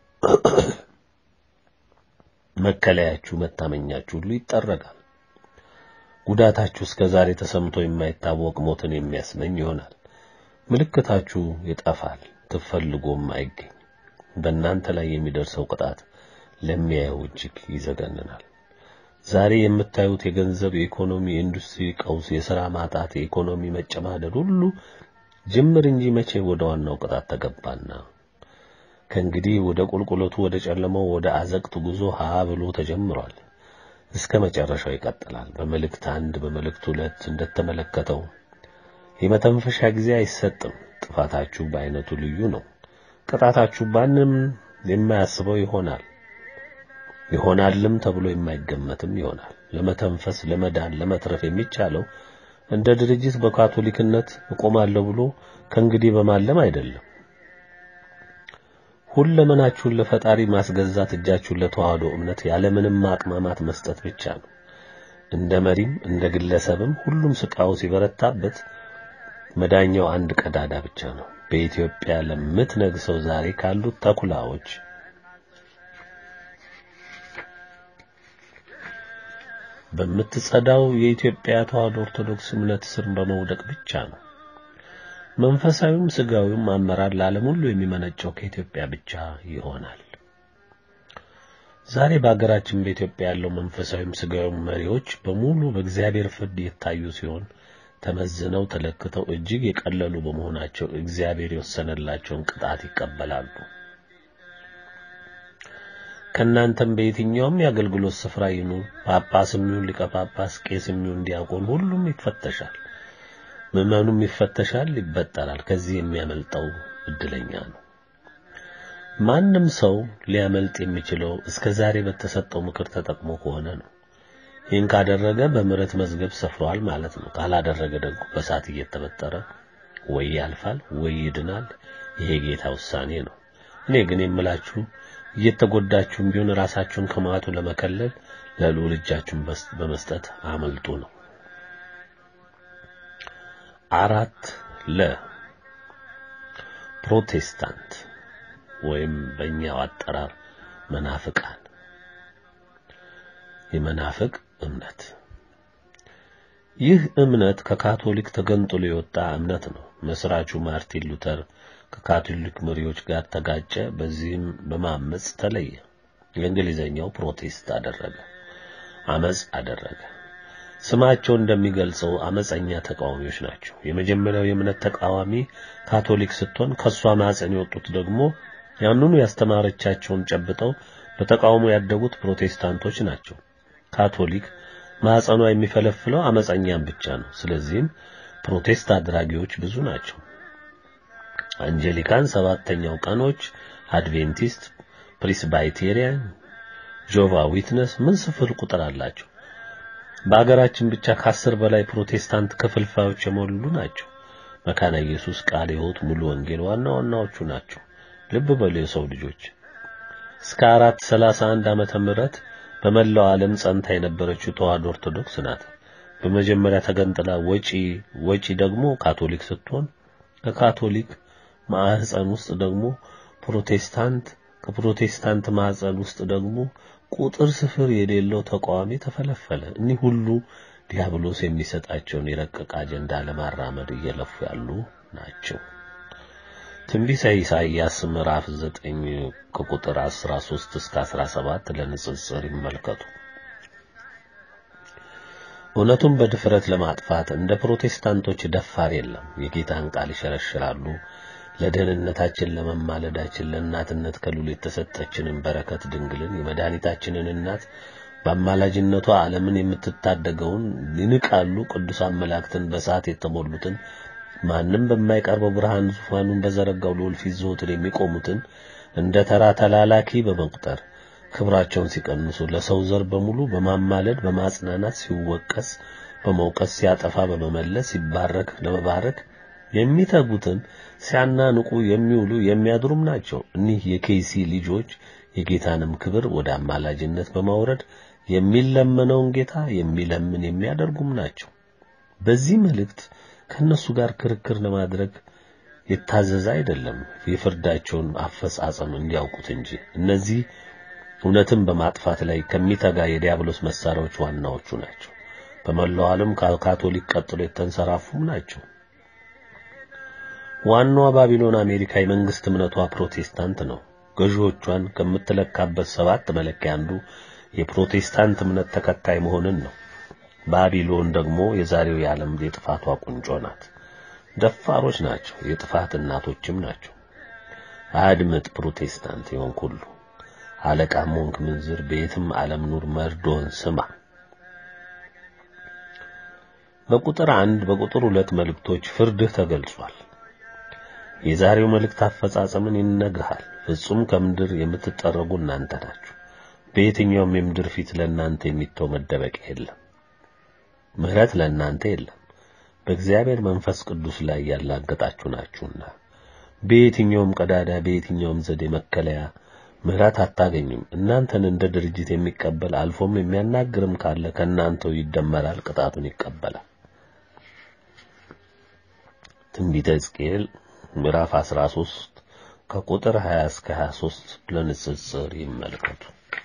መከለያችሁ መታመኛችሁ ሁሉ ይጠረጋል። ጉዳታችሁ እስከዛሬ ተሰምቶ የማይታወቅ ሞትን የሚያስመኝ ይሆናል። ምልክታችሁ ይጠፋል፣ ትፈልጎም አይገኝ። በእናንተ ላይ የሚደርሰው ቅጣት ለሚያየው እጅግ ይዘገንናል። ዛሬ የምታዩት የገንዘብ፣ የኢኮኖሚ፣ የኢንዱስትሪ ቀውስ፣ የሥራ ማጣት፣ የኢኮኖሚ መጨማደድ ሁሉ ጅምር እንጂ መቼ ወደ ዋናው ቅጣት ተገባና ከእንግዲህ ወደ ቁልቁለቱ ወደ ጨለማው ወደ አዘቅት ጉዞ ሀ ብሎ ተጀምሯል። እስከ መጨረሻው ይቀጥላል። በመልእክት አንድ በመልእክት ሁለት እንደተመለከተው የመተንፈሻ ጊዜ አይሰጥም። ጥፋታችሁ በአይነቱ ልዩ ነው። ቅጣታችሁ ባንም የማያስበው ይሆናል ይሆናልም ተብሎ የማይገመትም ይሆናል። ለመተንፈስ ለመዳን ለመትረፍ የሚቻለው እንደ ድርጅት በካቶሊክነት እቆማለሁ ብሎ ከእንግዲህ በማለም አይደለም። ሁለመናችሁን ለፈጣሪ ማስገዛት እጃችሁን ለተዋህዶ እምነት ያለምንም ማቅማማት መስጠት ብቻ ነው። እንደ መሪም እንደ ግለሰብም ሁሉም ስቃው ሲበረታበት መዳኛው አንድ ቀዳዳ ብቻ ነው። በኢትዮጵያ ለምትነግሰው ዛሬ ካሉት ተኩላዎች በምትጸዳው የኢትዮጵያ ተዋህዶ ኦርቶዶክስ እምነት ስር በመውደቅ ብቻ ነው። መንፈሳዊም ስጋዊም አመራር ለዓለም ሁሉ የሚመነጨው ከኢትዮጵያ ብቻ ይሆናል። ዛሬ በአገራችን በኢትዮጵያ ያለው መንፈሳዊም ስጋዊም መሪዎች በሙሉ በእግዚአብሔር ፍርድ የታዩ ሲሆን ተመዝነው ተለክተው እጅግ የቀለሉ በመሆናቸው እግዚአብሔር የወሰነላቸውን ቅጣት ይቀበላሉ። ከናንተም በየትኛውም የአገልግሎት ስፍራ ይኑር ጳጳስም ይሁን ሊቀ ጳጳስ ቄስም ይሁን ዲያቆን ሁሉም ይፈተሻል። ምዕመኑም ይፈተሻል፣ ይበጠራል። ከዚህ የሚያመልጠው እድለኛ ነው። ማንም ሰው ሊያመልጥ የሚችለው እስከዛሬ በተሰጠው ምክር ተጠቅሞ ከሆነ ነው። ይህን ካደረገ በምሕረት መዝገብ ሰፍሯል ማለት ነው። ካላደረገ ደግሞ በሳት እየተበጠረ ወይ ያልፋል ወይ ይድናል። ይሄ ጌታ ውሳኔ ነው። እኔ ግን የምላችሁ እየተጎዳችሁም ቢሆን ራሳችሁን ከመዓቱ ለመከለል ለልዑል እጃችሁን በመስጠት አመልጡ ነው። አራት ለ ፕሮቴስታንት ወይም በእኛው አጠራር መናፍቃን የመናፍቅ እምነት። ይህ እምነት ከካቶሊክ ተገንጥሎ የወጣ እምነት ነው። መስራቹ ማርቲን ሉተር ከካቶሊክ መሪዎች ጋር ተጋጨ። በዚህም በማመጽ ተለየ። የእንግሊዘኛው ፕሮቴስት አደረገ፣ አመጽ አደረገ። ስማቸው እንደሚገልጸው አመፀኛ ተቃዋሚዎች ናቸው። የመጀመሪያው የእምነት ተቃዋሚ ካቶሊክ ስትሆን ከሷ ማዕፀን የወጡት ደግሞ ያንኑ ያስተማረቻቸውን ጨብጠው በተቃውሞ ያደጉት ፕሮቴስታንቶች ናቸው። ካቶሊክ ማዕፀኗ የሚፈለፍለው አመፀኛን ብቻ ነው። ስለዚህም ፕሮቴስት አድራጊዎች ብዙ ናቸው። አንጀሊካን፣ ሰባተኛው ቀኖች፣ አድቬንቲስት፣ ፕሬስባይቴሪያን፣ ጆቫ ዊትነስ ምን ስፍር ቁጥር አላቸው። በአገራችን ብቻ ከአስር በላይ ፕሮቴስታንት ክፍልፋዮች የሞሉ ናቸው። መካነ ኢየሱስ፣ ቃለ ሕይወት፣ ሙሉ ወንጌል ዋና ዋናዎቹ ናቸው። ልብ በሉ የሰው ልጆች እስከ አራት ሰላሳ አንድ ዓመተ ምህረት በመላው ዓለም ጸንታ የነበረችው ተዋህዶ ኦርቶዶክስ ናት። በመጀመሪያ ተገንጥላ ወጪ ወጪ ደግሞ ካቶሊክ ስትሆን ከካቶሊክ ማዕፀን ውስጥ ደግሞ ፕሮቴስታንት ከፕሮቴስታንት ማዕፀን ውስጥ ደግሞ ቁጥር ስፍር የሌለው ተቃዋሚ ተፈለፈለ። እኒህ ሁሉ ዲያብሎስ የሚሰጣቸውን የረቀቀ አጀንዳ ለማራመድ እየለፉ ያሉ ናቸው። ትንቢተ ኢሳይያስ ምዕራፍ ዘጠኝ ከቁጥር አስራ ሶስት እስከ አስራ ሰባት ለንጽጽር ይመልከቱ። እውነቱን በድፍረት ለማጥፋት እንደ ፕሮቴስታንቶች ደፋር የለም። የጌታን ቃል ይሸረሽራሉ። ለደህንነታችን ለመማለዳችን ለእናትነት ከልዑል የተሰጠችንን በረከት ድንግልን የመድኃኒታችንን እናት በአማላጅነቷ ዓለምን የምትታደገውን ይንቃሉ። ቅዱሳን መላእክትን በሰዓት የተሞሉትን ማንም በማይቀርበው ብርሃን ዙፋኑን በዘረጋው ልዑል ፊት ዘወትር የሚቆሙትን እንደ ተራ ተላላኪ በመቁጠር ክብራቸውን ሲቀንሱ ለሰው ዘር በሙሉ በማማለድ በማጽናናት ሲወቀስ በመውቀስ ሲያጠፋ በመመለስ ሲባረክ ለመባረክ የሚተጉትን ሲያናንቁ የሚውሉ የሚያድሩም ናቸው። እኒህ የኬሲ ልጆች የጌታንም ክብር ወደ አማላጅነት በማውረድ የሚለመነውን ጌታ የሚለምን የሚያደርጉም ናቸው። በዚህ መልእክት ከነሱ ጋር ክርክር ለማድረግ የታዘዘ አይደለም፣ የፍርዳቸውን አፈጻጸም እንዲያውቁት እንጂ። እነዚህ እውነትን በማጥፋት ላይ ከሚተጋ የዲያብሎስ መሳሪያዎች ዋናዎቹ ናቸው። በመላው ዓለም ካቶሊክ ቀጥሎ የተንሰራፉም ናቸው። ዋናዋ ባቢሎን አሜሪካ የመንግስት እምነቷ ፕሮቴስታንት ነው። ገዢዎቿን ከምትለካበት ሰባት መለኪያ አንዱ የፕሮቴስታንት እምነት ተከታይ መሆንን ነው። ባቢሎን ደግሞ የዛሬው የዓለም የጥፋቷ ቁንጮ ናት። ደፋሮች ናቸው፣ የጥፋት እናቶችም ናቸው። አድምጥ ፕሮቴስታንት የሆንክ ሁሉ፣ አለቃም ሆንክ ምንዝር፣ በየትም ዓለም ኑር፣ መርዶን ስማ። በቁጥር አንድ በቁጥር ሁለት መልእክቶች ፍርድህ ተገልጿል። የዛሬው መልእክት አፈጻጸምን ይነግርሃል። ፍጹም ከምድር የምትጠረጉ እናንተ ናችሁ። በየትኛውም የምድር ፊት ለእናንተ የሚተው መደበቂያ የለም። ምህረት ለእናንተ የለም። በእግዚአብሔር መንፈስ ቅዱስ ላይ ያላገጣችሁ ናችሁና በየትኛውም ቀዳዳ በየትኛውም ዘዴ መከለያ ምህረት አታገኙም። እናንተን እንደ ድርጅት የሚቀበል አልፎም የሚያናግርም ካለ ከናንተው ይደመራል፣ ቅጣቱን ይቀበላል። ትንቢተ ሕዝቅኤል ምዕራፍ አስራ ሶስት ከቁጥር ሀያ እስከ ሀያ ሶስት ለንጽጽር ይመልከቱ።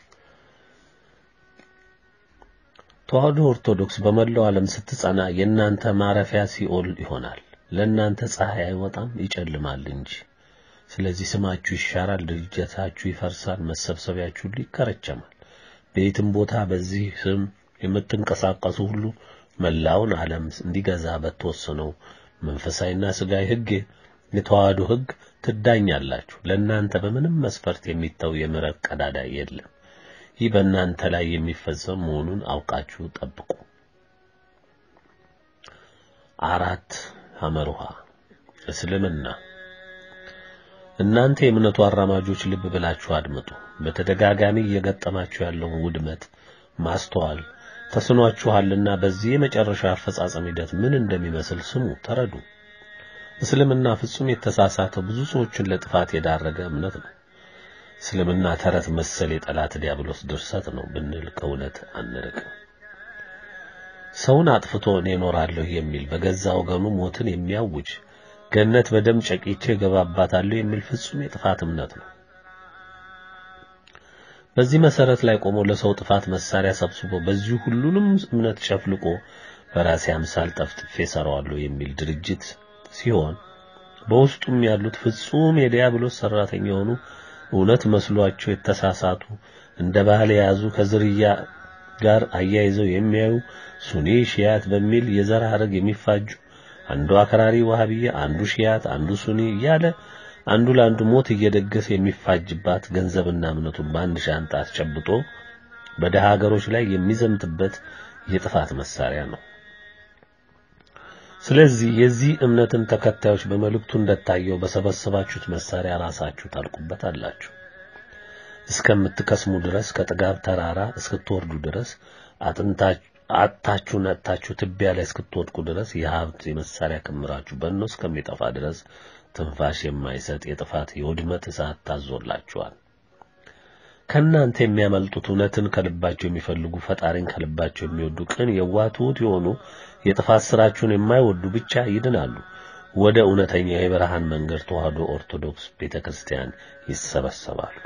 ተዋሕዶ ኦርቶዶክስ በመላው ዓለም ስትጸና የእናንተ ማረፊያ ሲኦል ይሆናል። ለእናንተ ፀሐይ አይወጣም ይጨልማል እንጂ። ስለዚህ ስማችሁ ይሻራል፣ ድርጅታችሁ ይፈርሳል፣ መሰብሰቢያችሁ ይከረቸማል። በየትም ቦታ በዚህ ስም የምትንቀሳቀሱ ሁሉ መላውን ዓለም እንዲገዛ በተወሰነው መንፈሳዊና ሥጋዊ ሕግ የተዋሕዶ ሕግ ትዳኛላችሁ። ለእናንተ በምንም መስፈርት የሚተው የምሕረት ቀዳዳ የለም። ይህ በእናንተ ላይ የሚፈጸም መሆኑን አውቃችሁ ጠብቁ። አራት ሐመሩሃ እስልምና። እናንተ የእምነቱ አራማጆች ልብ ብላችሁ አድምጡ። በተደጋጋሚ እየገጠማችሁ ያለውን ውድመት ማስተዋል ተስኗችኋልና በዚህ የመጨረሻ አፈጻጸም ሂደት ምን እንደሚመስል ስሙ፣ ተረዱ። እስልምና ፍጹም የተሳሳተ ብዙ ሰዎችን ለጥፋት የዳረገ እምነት ነው። እስልምና ተረት መሰል የጠላት ዲያብሎስ ድርሰት ነው ብንል ከእውነት አንርቅም። ሰውን አጥፍቶ እኔ እኖራለሁ የሚል በገዛ ወገኑ ሞትን የሚያውጅ ገነት በደም ጨቂቼ ገባባታለሁ የሚል ፍጹም የጥፋት እምነት ነው። በዚህ መሰረት ላይ ቆሞ ለሰው ጥፋት መሳሪያ ሰብስቦ በዚህ ሁሉንም እምነት ሸፍልቆ በራሴ አምሳል ጠፍጥፌ ሰራዋለሁ የሚል ድርጅት ሲሆን በውስጡም ያሉት ፍጹም የዲያብሎስ ሰራተኛ የሆኑ እውነት መስሏቸው የተሳሳቱ እንደ ባህል የያዙ ከዝርያ ጋር አያይዘው የሚያዩ ሱኒ ሺያት በሚል የዘር ሐረግ የሚፋጁ አንዱ አክራሪ ወሃቢያ፣ አንዱ ሺያት፣ አንዱ ሱኒ ያለ አንዱ ለአንዱ ሞት እየደገሰ የሚፋጅባት ገንዘብና እምነቱን በአንድ ሻንጣ አስጨብጦ በደሃ ሀገሮች ላይ የሚዘምትበት የጥፋት መሳሪያ ነው። ስለዚህ የዚህ እምነትን ተከታዮች በመልእክቱ እንደታየው በሰበሰባችሁት መሳሪያ ራሳችሁ ታልቁበታላችሁ። እስከምትከስሙ ድረስ ከጥጋብ ተራራ እስክትወርዱ ድረስ አጥንታችሁ አጣችሁ ነጣችሁ ትቢያ ላይ እስክትወድቁ ድረስ የሀብት የመሳሪያ ክምራችሁ በእኖ እስከሚጠፋ ድረስ ትንፋሽ የማይሰጥ የጥፋት የውድመት እሳት ታዞላችኋል። ከናንተ የሚያመልጡት እውነትን ከልባቸው የሚፈልጉ ፈጣሪን ከልባቸው የሚወዱ ቅን የዋቱት የሆኑ የጥፋት ስራችሁን የማይወዱ ብቻ ይድናሉ። ወደ እውነተኛ የብርሃን መንገድ ተዋሕዶ ኦርቶዶክስ ቤተክርስቲያን ይሰበሰባሉ።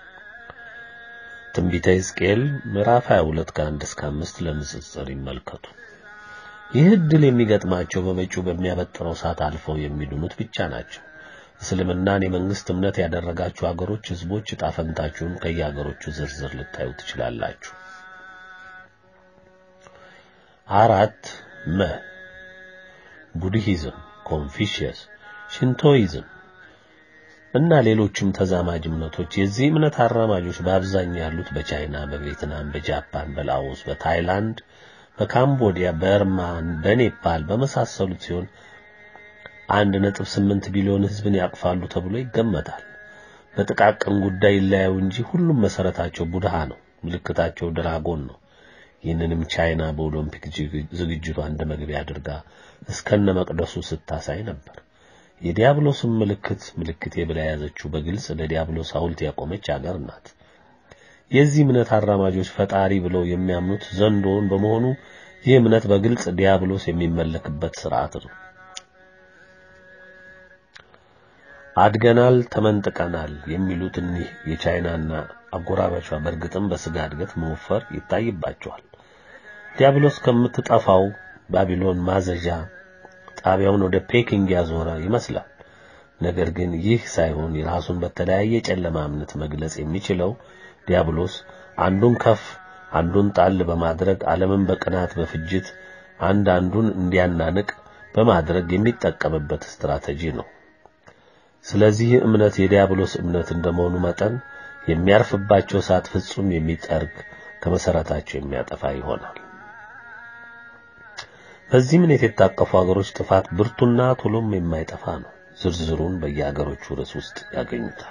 ትንቢተ ሕዝቅኤል ምዕራፍ ሃያ ሁለት ከአንድ እስከ አምስት ለንጽጽር ይመልከቱ። ይህ ዕድል የሚገጥማቸው በመጪው በሚያበጥረው ሰዓት አልፈው የሚድኑት ብቻ ናቸው። እስልምናን የመንግስት እምነት ያደረጋችሁ አገሮች ህዝቦች ዕጣ ፈንታችሁን ከየአገሮቹ ዝርዝር ልታዩ ትችላላችሁ። አራት መ ቡድሂዝም፣ ኮንፊሽየስ፣ ሽንቶይዝም እና ሌሎችም ተዛማጅ እምነቶች የዚህ እምነት አራማጆች በአብዛኛው ያሉት በቻይና፣ በቪየትናም፣ በጃፓን፣ በላኦስ፣ በታይላንድ፣ በካምቦዲያ፣ በርማ፣ በኔፓል በመሳሰሉት ሲሆን አንድ ነጥብ ስምንት ቢሊዮን ህዝብን ያቅፋሉ ተብሎ ይገመታል። በጥቃቅን ጉዳይ ይለያዩ እንጂ ሁሉም መሰረታቸው ቡድሃ ነው። ምልክታቸው ድራጎን ነው። ይህንንም ቻይና በኦሎምፒክ ዝግጅቷ እንደ መግቢያ አድርጋ እስከነ መቅደሱ ስታሳይ ነበር። የዲያብሎስ ምልክት ምልክቴ ብላ ያዘችው በግልጽ ለዲያብሎስ ሐውልት ያቆመች አገር ናት። የዚህ እምነት አራማጆች ፈጣሪ ብለው የሚያምኑት ዘንዶን በመሆኑ ይህ እምነት በግልጽ ዲያብሎስ የሚመለክበት ስርዓት ነው። አድገናል ተመንጥቀናል የሚሉት እኒህ የቻይናና አጎራባቿ በርግጥም በስጋ እድገት መወፈር ይታይባቸዋል። ዲያብሎስ ከምትጠፋው ባቢሎን ማዘዣ ጣቢያውን ወደ ፔኪንግ ያዞረ ይመስላል። ነገር ግን ይህ ሳይሆን የራሱን በተለያየ ጨለማ እምነት መግለጽ የሚችለው ዲያብሎስ አንዱን ከፍ አንዱን ጣል በማድረግ ዓለምን በቅናት በፍጅት አንድ አንዱን እንዲያናንቅ በማድረግ የሚጠቀምበት ስትራቴጂ ነው። ስለዚህ እምነት የዲያብሎስ እምነት እንደመሆኑ መጠን የሚያርፍባቸው ሰዓት ፍጹም የሚጠርግ ከመሰረታቸው የሚያጠፋ ይሆናል። በዚህ ምኔት የታቀፉ ሀገሮች ጥፋት ብርቱና ቶሎም የማይጠፋ ነው። ዝርዝሩን በየሀገሮቹ ርዕስ ውስጥ ያገኙታል።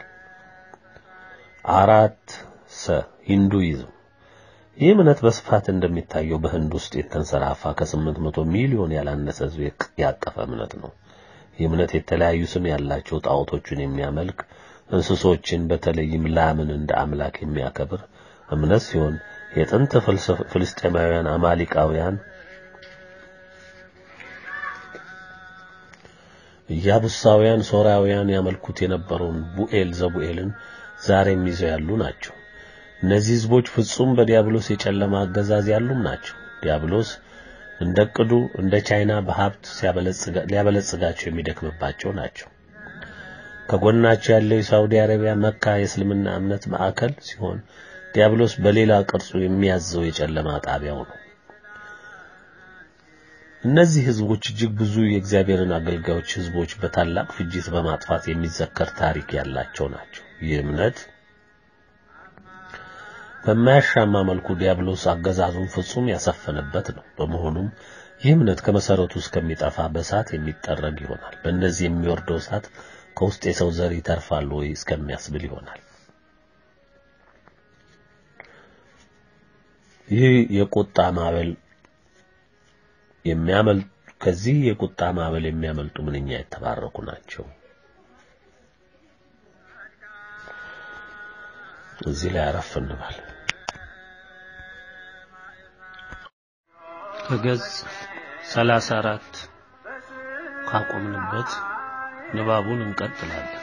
አራት ሰ ሂንዱይዝም ይህ እምነት በስፋት እንደሚታየው በህንድ ውስጥ የተንሰራፋ ከስምንት መቶ ሚሊዮን ያላነሰ ሕዝብ ያቀፈ እምነት ነው። ይህ እምነት የተለያዩ ስም ያላቸው ጣዖቶችን የሚያመልክ እንስሶችን በተለይም ላምን እንደ አምላክ የሚያከብር እምነት ሲሆን የጥንት ፍልስጤማውያን አማሊቃውያን ያቡሳውያን ሶራውያን ያመልኩት የነበረውን ቡኤል ዘቡኤልን ዛሬም ይዘው ያሉ ናቸው። እነዚህ ህዝቦች ፍጹም በዲያብሎስ የጨለማ አገዛዝ ያሉም ናቸው። ዲያብሎስ እንደቅዱ እንደ ቻይና በሀብት ሲያበለጽጋ ሊያበለጽጋቸው የሚደክምባቸው ናቸው። ከጎናቸው ያለው የሳውዲ አረቢያ መካ የእስልምና እምነት ማዕከል ሲሆን ዲያብሎስ በሌላ ቅርጹ የሚያዘው የጨለማ ጣቢያው ነው። እነዚህ ህዝቦች እጅግ ብዙ የእግዚአብሔርን አገልጋዮች ህዝቦች በታላቅ ፍጅት በማጥፋት የሚዘከር ታሪክ ያላቸው ናቸው። ይህ እምነት በማያሻማ መልኩ ዲያብሎስ አገዛዙን ፍጹም ያሰፈነበት ነው። በመሆኑም ይህ እምነት ከመሰረቱ እስከሚጠፋ በእሳት የሚጠረግ ይሆናል። በእነዚህ የሚወርደው እሳት ከውስጥ የሰው ዘር ይተርፋል ወይ እስከሚያስብል ይሆናል። ይህ የቁጣ ማዕበል የሚያመልጡ ከዚህ የቁጣ ማዕበል የሚያመልጡ ምንኛ የተባረኩ ናቸው። እዚህ ላይ አረፍ እንበል። ከገጽ ሰላሳ አራት ካቆምንበት ንባቡን እንቀጥላለን።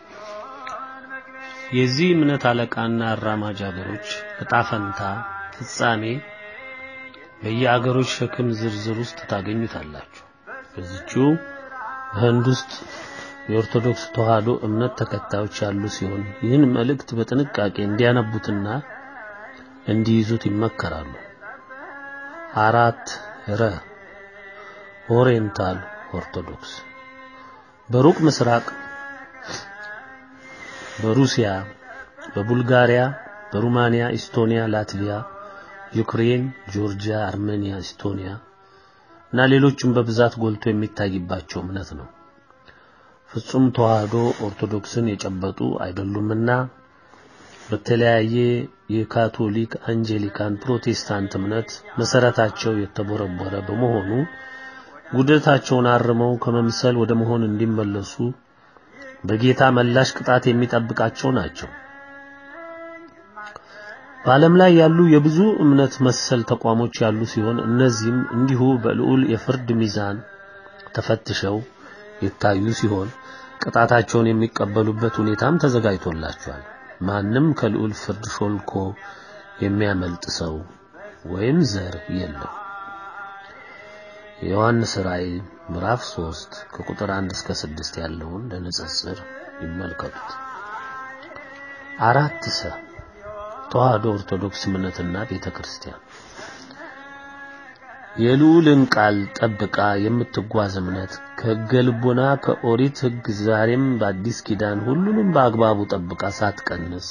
የዚህ እምነት አለቃና አራማጅ ሀገሮች ዕጣ ፈንታ ፍጻሜ በየአገሮች ሸክም ዝርዝር ውስጥ ታገኙታላችሁ። በዚህው በህንድ ውስጥ የኦርቶዶክስ ተዋህዶ እምነት ተከታዮች ያሉ ሲሆን ይህን መልእክት በጥንቃቄ እንዲያነቡትና እንዲይዙት ይመከራሉ። አራት ረ ኦሪየንታል ኦርቶዶክስ በሩቅ ምስራቅ በሩሲያ በቡልጋሪያ በሩማኒያ ኢስቶኒያ ላትቪያ ዩክሬን ጆርጂያ አርሜኒያ ኢስቶኒያ እና ሌሎችም በብዛት ጎልቶ የሚታይባቸው እምነት ነው። ፍጹም ተዋህዶ ኦርቶዶክስን የጨበጡ አይደሉምና በተለያየ የካቶሊክ አንጀሊካን ፕሮቴስታንት እምነት መሰረታቸው የተቦረቦረ በመሆኑ ጉድለታቸውን አርመው ከመምሰል ወደ መሆን እንዲመለሱ በጌታ መላሽ ቅጣት የሚጠብቃቸው ናቸው። በዓለም ላይ ያሉ የብዙ እምነት መሰል ተቋሞች ያሉ ሲሆን እነዚህም እንዲሁ በልዑል የፍርድ ሚዛን ተፈትሸው የታዩ ሲሆን ቅጣታቸውን የሚቀበሉበት ሁኔታም ተዘጋጅቶላቸዋል። ማንም ከልዑል ፍርድ ሾልኮ የሚያመልጥ ሰው ወይም ዘር የለም። ዮሐንስ ራእይ ምዕራፍ ሶስት ከቁጥር አንድ እስከ ስድስት ያለውን ለንጽጽር ይመልከቱት። አራት ሰ ተዋህዶ ኦርቶዶክስ እምነትና ቤተክርስቲያን የልዑልን ቃል ጠብቃ የምትጓዝ እምነት ከሕገ ልቦና ከኦሪት ሕግ ዛሬም በአዲስ ኪዳን ሁሉንም በአግባቡ ጠብቃ ሳትቀንስ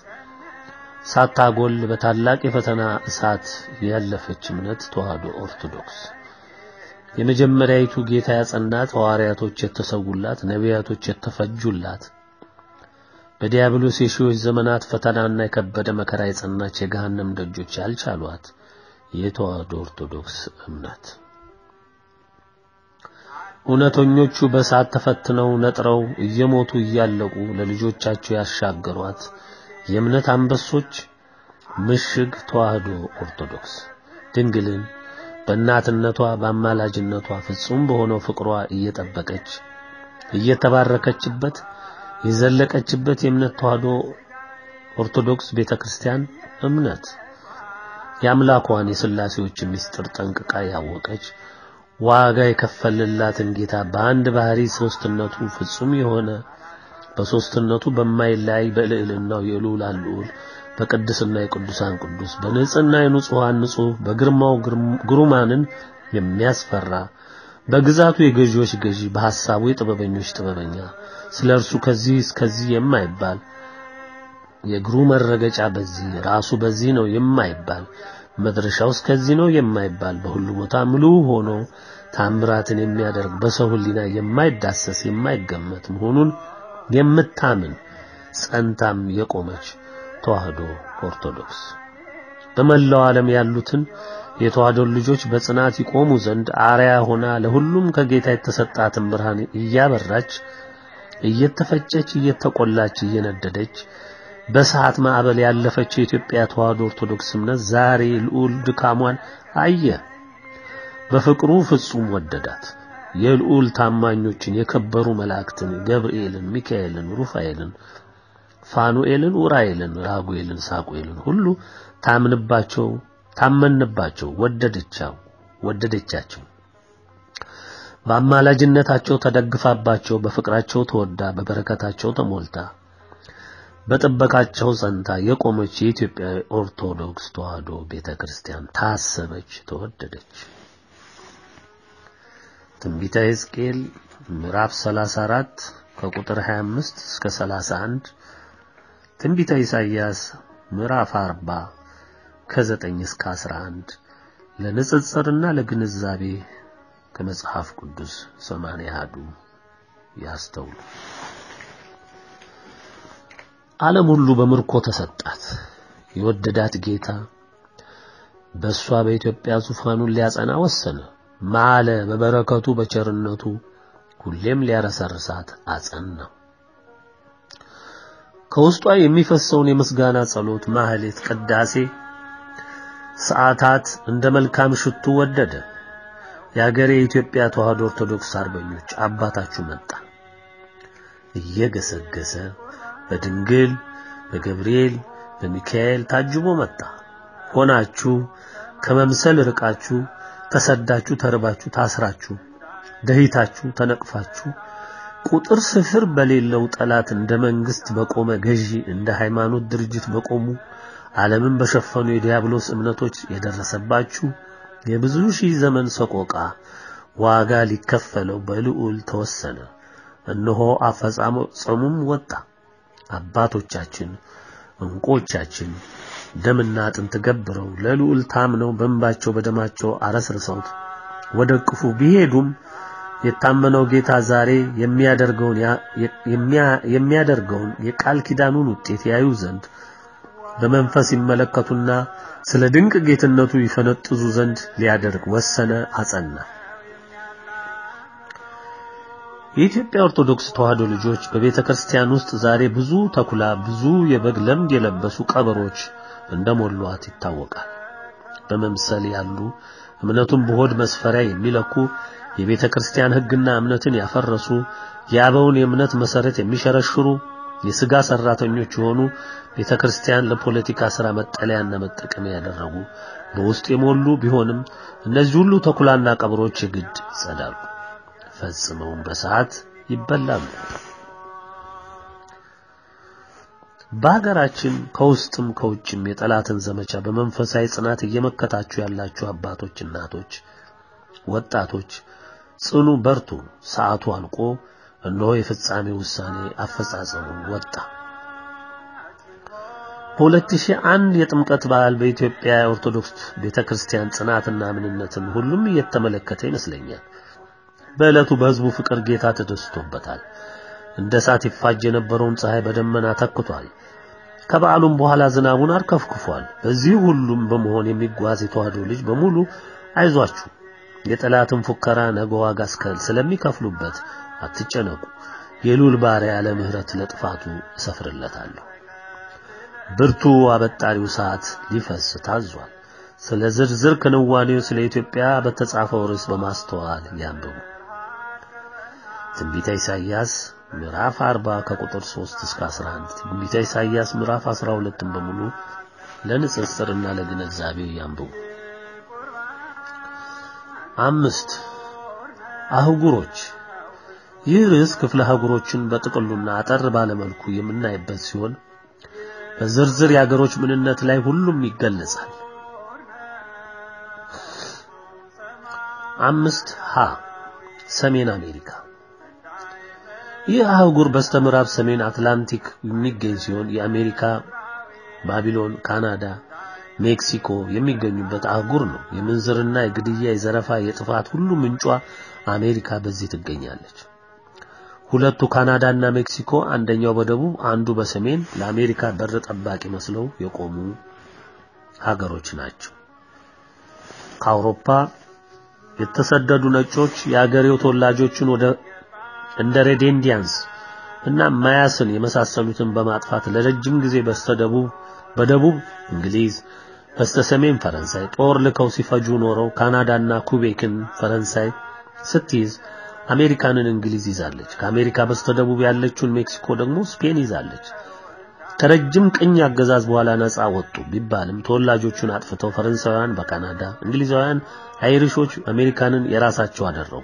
ሳታጎል በታላቅ የፈተና እሳት ያለፈች እምነት ተዋህዶ ኦርቶዶክስ የመጀመሪያይቱ ጌታ ያጸናት ሐዋርያቶች የተሰውላት ነቢያቶች የተፈጁላት በዲያብሎስ የሺዎች ዘመናት ፈተናና የከበደ መከራ የጸናች የገሃነም ደጆች ያልቻሏት የተዋህዶ ኦርቶዶክስ እምነት እውነተኞቹ በእሳት ተፈትነው ነጥረው እየሞቱ እያለቁ ለልጆቻቸው ያሻገሯት የእምነት አንበሶች ምሽግ ተዋህዶ ኦርቶዶክስ ድንግልን በእናትነቷ በአማላጅነቷ ፍጹም በሆነው ፍቅሯ እየጠበቀች እየተባረከችበት የዘለቀችበት የእምነት ተዋህዶ ኦርቶዶክስ ቤተክርስቲያን እምነት ያምላኳን የሥላሴዎች ምስጢር ጠንቅቃ ያወቀች ዋጋ የከፈለላትን ጌታ በአንድ ባህሪ ሶስትነቱ ፍጹም የሆነ በሶስትነቱ በማይለይ በልዕልናው የልዑል ልዑል በቅድስና የቅዱሳን ቅዱስ በንጽህና የንጹሃን ንጹህ በግርማው ግሩማንን የሚያስፈራ በግዛቱ የገዢዎች ገዢ በሐሳቡ የጥበበኞች ጥበበኛ ስለርሱ ከዚህ እስከዚህ የማይባል የግሩ መረገጫ በዚህ ራሱ በዚህ ነው የማይባል መድረሻው እስከዚህ ነው የማይባል በሁሉ ቦታ ሙሉ ሆኖ ታምራትን የሚያደርግ በሰው ሕሊና የማይዳሰስ የማይገመት መሆኑን የምታምን ጸንታም የቆመች ተዋህዶ ኦርቶዶክስ በመላው ዓለም ያሉትን የተዋህዶ ልጆች በጽናት ይቆሙ ዘንድ አርያ ሆና ለሁሉም ከጌታ የተሰጣትን ብርሃን እያበራች እየተፈጨች እየተቆላች እየነደደች በሰዓት ማዕበል ያለፈች የኢትዮጵያ ተዋህዶ ኦርቶዶክስ እምነት ዛሬ ልዑል ድካሟን አየ በፍቅሩ ፍጹም ወደዳት የልዑል ታማኞችን የከበሩ መላእክትን ገብርኤልን ሚካኤልን ሩፋኤልን ፋኑኤልን ኡራኤልን ራጉኤልን ሳቁኤልን ሁሉ ታምንባቸው ታመንባቸው ወደደቻቸው ወደደቻቸው በአማላጅነታቸው ተደግፋባቸው በፍቅራቸው ተወዳ በበረከታቸው ተሞልታ በጥበቃቸው ጸንታ የቆመች የኢትዮጵያ ኦርቶዶክስ ተዋህዶ ቤተክርስቲያን ታሰበች ተወደደች ትንቢተ ሕዝቅኤል ምዕራፍ ሰላሳ አራት ከቁጥር ሃያ አምስት እስከ ሰላሳ አንድ ትንቢተ ኢሳይያስ ምዕራፍ አርባ ከዘጠኝ እስከ አስራ አንድ ለንጽጽርና ለግንዛቤ ከመጽሐፍ ቅዱስ ሰማንያ አሐዱ ያስተውሉ ዓለም ሁሉ በምርኮ ተሰጣት የወደዳት ጌታ በሷ በኢትዮጵያ ዙፋኑን ሊያጸና ወሰነ ማለ በበረከቱ በቸርነቱ ሁሌም ሊያረሰርሳት አጸና ከውስጧ የሚፈሰውን የምስጋና ጸሎት ማህሌት ቅዳሴ ሰዓታት እንደ መልካም ሽቱ ወደደ ያገሬ የኢትዮጵያ ተዋህዶ ኦርቶዶክስ አርበኞች አባታችሁ መጣ እየገሰገሰ በድንግል በገብርኤል በሚካኤል ታጅቦ መጣ ሆናችሁ ከመምሰል ርቃችሁ ተሰዳችሁ ተርባችሁ ታስራችሁ ደህይታችሁ ተነቅፋችሁ ቁጥር ስፍር በሌለው ጠላት እንደ መንግስት በቆመ ገዢ እንደ ሃይማኖት ድርጅት በቆሙ ዓለምን በሸፈኑ የዲያብሎስ እምነቶች የደረሰባችሁ የብዙ ሺህ ዘመን ሰቆቃ ዋጋ ሊከፈለው በልዑል ተወሰነ እነሆ አፈጻጸሙም ወጣ አባቶቻችን እንቆቻችን ደምና አጥንት ገብረው ለልዑል ታምነው በእንባቸው በደማቸው አረስርሰውት ወደቅፉ ቢሄዱም የታመነው ጌታ ዛሬ የሚያደርገውን የሚያደርገውን የቃል ኪዳኑን ውጤት ያዩ ዘንድ በመንፈስ ይመለከቱና ስለ ድንቅ ጌትነቱ ይፈነጥዙ ዘንድ ሊያደርግ ወሰነ አጸና የኢትዮጵያ ኦርቶዶክስ ተዋህዶ ልጆች በቤተክርስቲያን ውስጥ ዛሬ ብዙ ተኩላ ብዙ የበግ ለምድ የለበሱ ቀበሮች እንደሞሏት ይታወቃል በመምሰል ያሉ እምነቱን በሆድ መስፈሪያ የሚለኩ የቤተክርስቲያን ሕግና እምነትን ያፈረሱ ያበውን የእምነት መሰረት የሚሸረሽሩ የሥጋ ሰራተኞች የሆኑ ቤተክርስቲያን ለፖለቲካ ሥራ መጠለያና መጠቀሚያ ያደረጉ በውስጥ የሞሉ ቢሆንም እነዚህ ሁሉ ተኩላና ቀበሮች ግድ ይጸዳሉ ፈጽመው በሰዓት ይበላሉ በአገራችን ከውስጥም ከውጭም የጠላትን ዘመቻ በመንፈሳዊ ጽናት እየመከታችሁ ያላችሁ አባቶች እናቶች ወጣቶች ጽኑ በርቱ ሰዓቱ አልቆ እነሆ የፍጻሜ ውሳኔ አፈጻጸሙ ወጣ በሁለት ሺህ አንድ የጥምቀት በዓል በኢትዮጵያ ኦርቶዶክስ ቤተክርስቲያን ጽናትና ምንነትን ሁሉም እየተመለከተ ይመስለኛል በእለቱ በሕዝቡ ፍቅር ጌታ ተደስቶበታል እንደ ሳት ይፋጅ የነበረውን ፀሐይ በደመና ተክቷል ከበዓሉም በኋላ ዝናቡን አርከፍክፏል በዚህ ሁሉም በመሆን የሚጓዝ የተዋህዶ ልጅ በሙሉ አይዟችሁ የጠላትን ፉከራ ነገ ዋጋ ስከል ስለሚከፍሉበት አትጨነቁ የልዑል ባሪያ ያለ ምህረት ለጥፋቱ እሰፍርለታለሁ ብርቱ አበጣሪው ሰዓት ሊፈስ ታዟል ስለ ዝርዝር ክንዋኔው ስለ ኢትዮጵያ በተጻፈው ርዕስ በማስተዋል ያንብቡ ትንቢተ ኢሳይያስ ምዕራፍ አርባ ከቁጥር ሶስት እስከ አስራ አንድ ትንቢተ ኢሳይያስ ምዕራፍ አስራ ሁለት በሙሉ ለንጽጽርና ለግንዛቤ ያንብቡ አምስት አህጉሮች ይህ ርዕስ ክፍለ አህጉሮችን በጥቅሉና አጠር ባለ መልኩ የምናይበት ሲሆን በዝርዝር የአገሮች ምንነት ላይ ሁሉም ይገለጻል አምስት ሀ ሰሜን አሜሪካ ይህ አህጉር በስተምዕራብ ሰሜን አትላንቲክ የሚገኝ ሲሆን የአሜሪካ ባቢሎን ካናዳ ሜክሲኮ የሚገኙበት አህጉር ነው። የምንዝርና የግድያ የዘረፋ የጥፋት ሁሉ ምንጯ አሜሪካ በዚህ ትገኛለች። ሁለቱ ካናዳና ሜክሲኮ አንደኛው በደቡብ አንዱ በሰሜን ለአሜሪካ በር ጠባቂ መስለው የቆሙ ሀገሮች ናቸው። ከአውሮፓ የተሰደዱ ነጮች የአገሬው ተወላጆችን ወደ እንደ ሬዴንዲያንስ እና ማያስን የመሳሰሉትን በማጥፋት ለረጅም ጊዜ በስተደቡብ በደቡብ እንግሊዝ በስተሰሜን ፈረንሳይ ጦር ልከው ሲፈጁ ኖረው ካናዳና ኩቤክን ፈረንሳይ ስትይዝ አሜሪካንን እንግሊዝ ይዛለች። ከአሜሪካ በስተደቡብ ያለችውን ሜክሲኮ ደግሞ ስፔን ይዛለች። ከረጅም ቅኝ አገዛዝ በኋላ ነፃ ወጡ ቢባልም ተወላጆቹን አጥፍተው ፈረንሳውያን በካናዳ እንግሊዛውያን አይሪሾች አሜሪካንን የራሳቸው አደረጉ።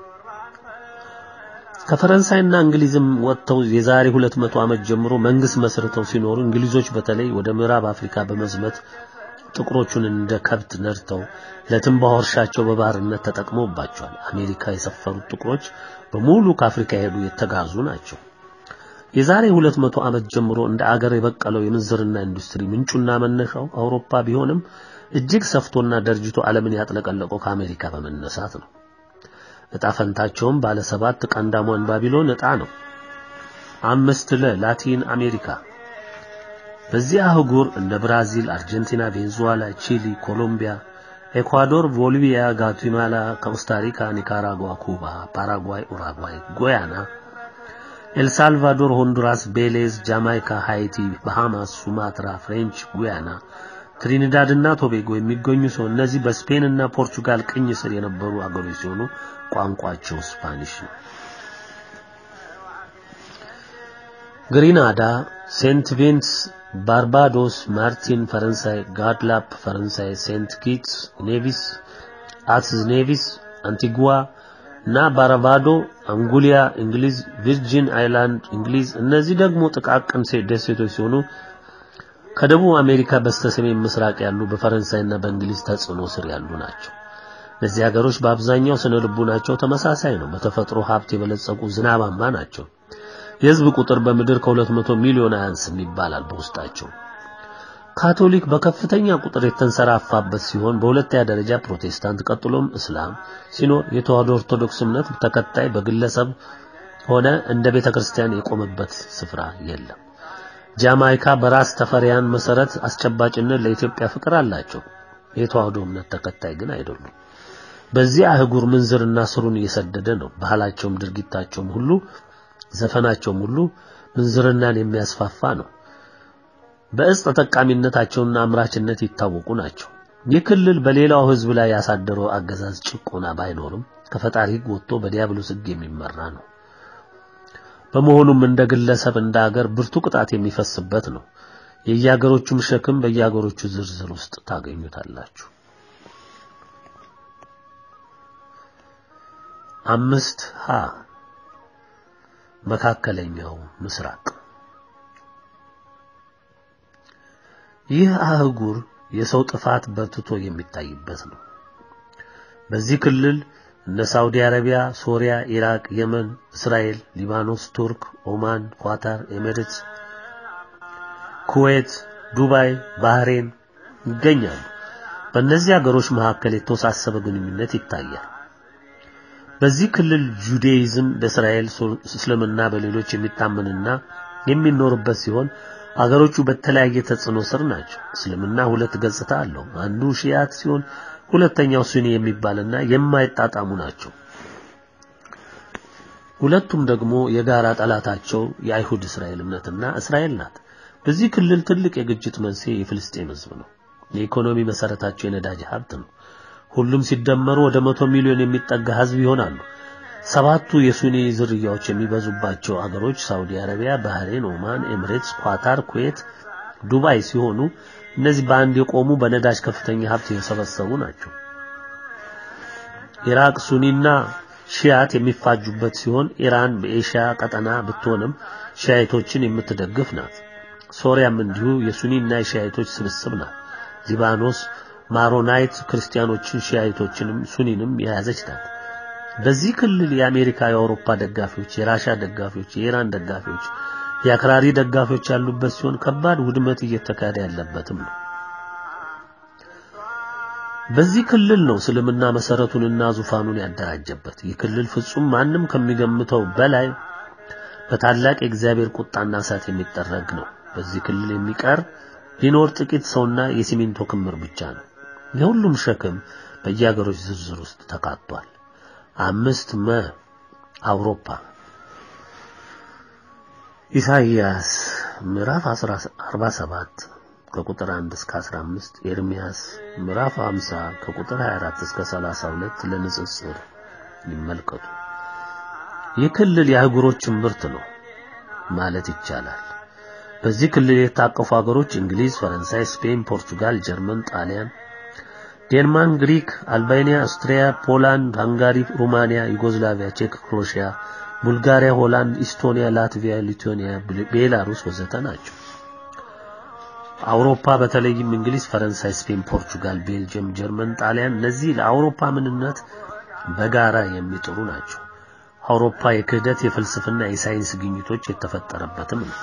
ከፈረንሳይና እንግሊዝም ወጥተው የዛሬ ሁለት መቶ ዓመት ጀምሮ መንግስት መስርተው ሲኖሩ እንግሊዞች በተለይ ወደ ምዕራብ አፍሪካ በመዝመት ጥቁሮቹን እንደ ከብት ነድተው ለትንባሆ እርሻቸው በባርነት ተጠቅመውባቸዋል። አሜሪካ የሰፈሩት ጥቁሮች በሙሉ ከአፍሪካ ሄዱ የተጋዙ ናቸው። የዛሬ ሁለት መቶ ዓመት ጀምሮ እንደ አገር የበቀለው የምንዝርና ኢንዱስትሪ ምንጩና መነሻው አውሮፓ ቢሆንም እጅግ ሰፍቶና ደርጅቶ ዓለምን ያጥለቀለቀው ከአሜሪካ በመነሳት ነው። እጣ ፈንታቸውም ባለ ሰባት ቀንዳሟን ባቢሎን እጣ ነው። አምስት ለላቲን አሜሪካ በዚህ አህጉር እንደ ብራዚል፣ አርጀንቲና፣ ቬንዙዌላ፣ ቺሊ፣ ኮሎምቢያ፣ ኤኳዶር፣ ቦሊቪያ፣ ጓቲማላ፣ ኮስታሪካ፣ ኒካራጓ፣ ኩባ፣ ፓራጓይ፣ ኡራጓይ፣ ጉያና፣ ኤል ሳልቫዶር፣ ሆንዱራስ፣ ቤሌዝ፣ ጃማይካ፣ ሃይቲ፣ ባሃማስ፣ ሱማትራ፣ ፍሬንች ጉያና፣ ትሪኒዳድ እና ቶቤጎ የሚገኙ ሲሆን እነዚህ በስፔን እና ፖርቹጋል ቅኝ ስር የነበሩ አገሮች ሲሆኑ ቋንቋቸው ስፓኒሽ ነው። ግሪናዳ፣ ሴንት ቪንስ፣ ባርባዶስ፣ ማርቲን ፈረንሳይ፣ ጋድላፕ ፈረንሳይ፣ ሴንት ኪትስ ኔቪስ፣ አትስ ኔቪስ፣ አንቲጓ እና ባራቫዶ አንጉሊያ እንግሊዝ፣ ቪርጂን አይላንድ እንግሊዝ እነዚህ ደግሞ ጥቃቅን ደሴቶች ሲሆኑ ከደቡብ አሜሪካ በስተሰሜን ምስራቅ ያሉ በፈረንሳይና በእንግሊዝ ተጽዕኖ ስር ያሉ ናቸው። እነዚህ ሀገሮች በአብዛኛው ስነ ልቡናቸው ተመሳሳይ ነው። በተፈጥሮ ሀብት የበለጸጉ ዝናባማ ናቸው። የህዝብ ቁጥር በምድር ከሁለት መቶ ሚሊዮን አያንስም ይባላል በውስጣቸው። ካቶሊክ በከፍተኛ ቁጥር የተንሰራፋበት ሲሆን በሁለተኛ ደረጃ ፕሮቴስታንት ቀጥሎም እስላም ሲኖር የተዋህዶ ኦርቶዶክስ እምነት ተከታይ በግለሰብ ሆነ እንደ ቤተክርስቲያን የቆመበት ስፍራ የለም። ጃማይካ በራስ ተፈሪያን መሰረት አስጨባጭነት ለኢትዮጵያ ፍቅር አላቸው። የተዋህዶ እምነት ተከታይ ግን አይደሉም። በዚህ አህጉር ምንዝርና ስሩን እየሰደደ ነው። ባህላቸውም ድርጊታቸውም ሁሉ ዘፈናቸውም ሁሉ ምንዝርናን የሚያስፋፋ ነው። በእጽ ተጠቃሚነታቸውና አምራችነት ይታወቁ ናቸው። የክልል በሌላው ህዝብ ላይ ያሳደረው አገዛዝ ጭቆና ባይኖርም ከፈጣሪ ህግ ወጥቶ በዲያብሎስ ህግ የሚመራ ነው። በመሆኑም እንደ ግለሰብ እንደ ሀገር ብርቱ ቅጣት የሚፈስበት ነው። የያገሮቹም ሸክም በያገሮቹ ዝርዝር ውስጥ ታገኙታላችሁ። አምስት ሀ መካከለኛው ምስራቅ። ይህ አህጉር የሰው ጥፋት በርትቶ የሚታይበት ነው። በዚህ ክልል እነ ሳውዲ አረቢያ፣ ሶሪያ፣ ኢራቅ፣ የመን፣ እስራኤል፣ ሊባኖስ፣ ቱርክ፣ ኦማን፣ ኳታር፣ ኤሚሬትስ፣ ኩዌት፣ ዱባይ፣ ባህሬን ይገኛሉ። በእነዚህ ሀገሮች መካከል የተወሳሰበ ግንኙነት ይታያል። በዚህ ክልል ጁዳይዝም በእስራኤል እስልምና በሌሎች የሚታመንና የሚኖርበት ሲሆን አገሮቹ በተለያየ ተጽዕኖ ስር ናቸው። እስልምና ሁለት ገጽታ አለው። አንዱ ሺዓት ሲሆን ሁለተኛው ሱኒ የሚባልና የማይጣጣሙ ናቸው። ሁለቱም ደግሞ የጋራ ጠላታቸው የአይሁድ እስራኤል እምነትና እስራኤል ናት። በዚህ ክልል ትልቅ የግጭት መንስኤ የፍልስጤም ህዝብ ነው። የኢኮኖሚ መሰረታቸው የነዳጅ ሀብት ነው። ሁሉም ሲደመሩ ወደ መቶ ሚሊዮን የሚጠጋ ህዝብ ይሆናሉ። ሰባቱ የሱኒ ዝርያዎች የሚበዙባቸው አገሮች ሳውዲ አረቢያ፣ ባህሬን፣ ኦማን፣ ኤሚሬትስ፣ ኳታር፣ ኩዌት፣ ዱባይ ሲሆኑ እነዚህ በአንድ የቆሙ በነዳጅ ከፍተኛ ሀብት የሰበሰቡ ናቸው። ኢራቅ ሱኒና ሺዓት የሚፋጁበት ሲሆን ኢራን በኤሽያ ቀጠና ብትሆንም ሺዓቶችን የምትደግፍ ናት። ሶሪያም እንዲሁ የሱኒና የሺዓቶች ስብስብ ናት። ሊባኖስ ማሮናይት ክርስቲያኖችን ሺዓቶችንም ሱኒንም የያዘች ናት። በዚህ ክልል የአሜሪካ የአውሮፓ ደጋፊዎች፣ የራሻ ደጋፊዎች፣ የኢራን ደጋፊዎች፣ የአክራሪ ደጋፊዎች ያሉበት ሲሆን ከባድ ውድመት እየተካሄደ ያለበትም ነው። በዚህ ክልል ነው እስልምና መሰረቱንና ዙፋኑን ያደራጀበት። ይህ ክልል ፍጹም ማንም ከሚገምተው በላይ በታላቅ የእግዚአብሔር ቁጣና እሳት የሚጠረግ ነው። በዚህ ክልል የሚቀር ቢኖር ጥቂት ሰውና የሲሚንቶ ክምር ብቻ ነው። የሁሉም ሸክም በየሀገሮች ዝርዝር ውስጥ ተካቷል። አምስት መ አውሮፓ ኢሳይያስ ምዕራፍ አርባ ሰባት ከቁጥር አንድ እስከ አስራ አምስት፣ ኤርሚያስ ምዕራፍ ሃምሳ ከቁጥር ሃያ አራት እስከ ሰላሳ ሁለት ለንጽጽር ይመልከቱ። የክልል የአህጉሮች ምርት ነው ማለት ይቻላል። በዚህ ክልል የታቀፉ ሀገሮች እንግሊዝ፣ ፈረንሳይ፣ ስፔን፣ ፖርቱጋል፣ ጀርመን፣ ጣሊያን፣ ዴንማርክ፣ ግሪክ፣ አልባኒያ፣ አውስትሪያ፣ ፖላንድ፣ ሃንጋሪ፣ ሩማኒያ፣ ዩጎዝላቪያ፣ ቼክ፣ ክሮሺያ፣ ቡልጋሪያ፣ ሆላንድ፣ ኢስቶኒያ፣ ላትቪያ፣ ሊቱዌኒያ፣ ቤላሩስ ወዘተ ናቸው። አውሮፓ በተለይም እንግሊዝ፣ ፈረንሳይ፣ ስፔን፣ ፖርቱጋል፣ ቤልጅየም፣ ጀርመን፣ ጣሊያን እነዚህ ለአውሮፓ ምንነት በጋራ የሚጥሩ ናቸው። አውሮፓ የክህደት የፍልስፍና የሳይንስ ግኝቶች የተፈጠረበትም ነው።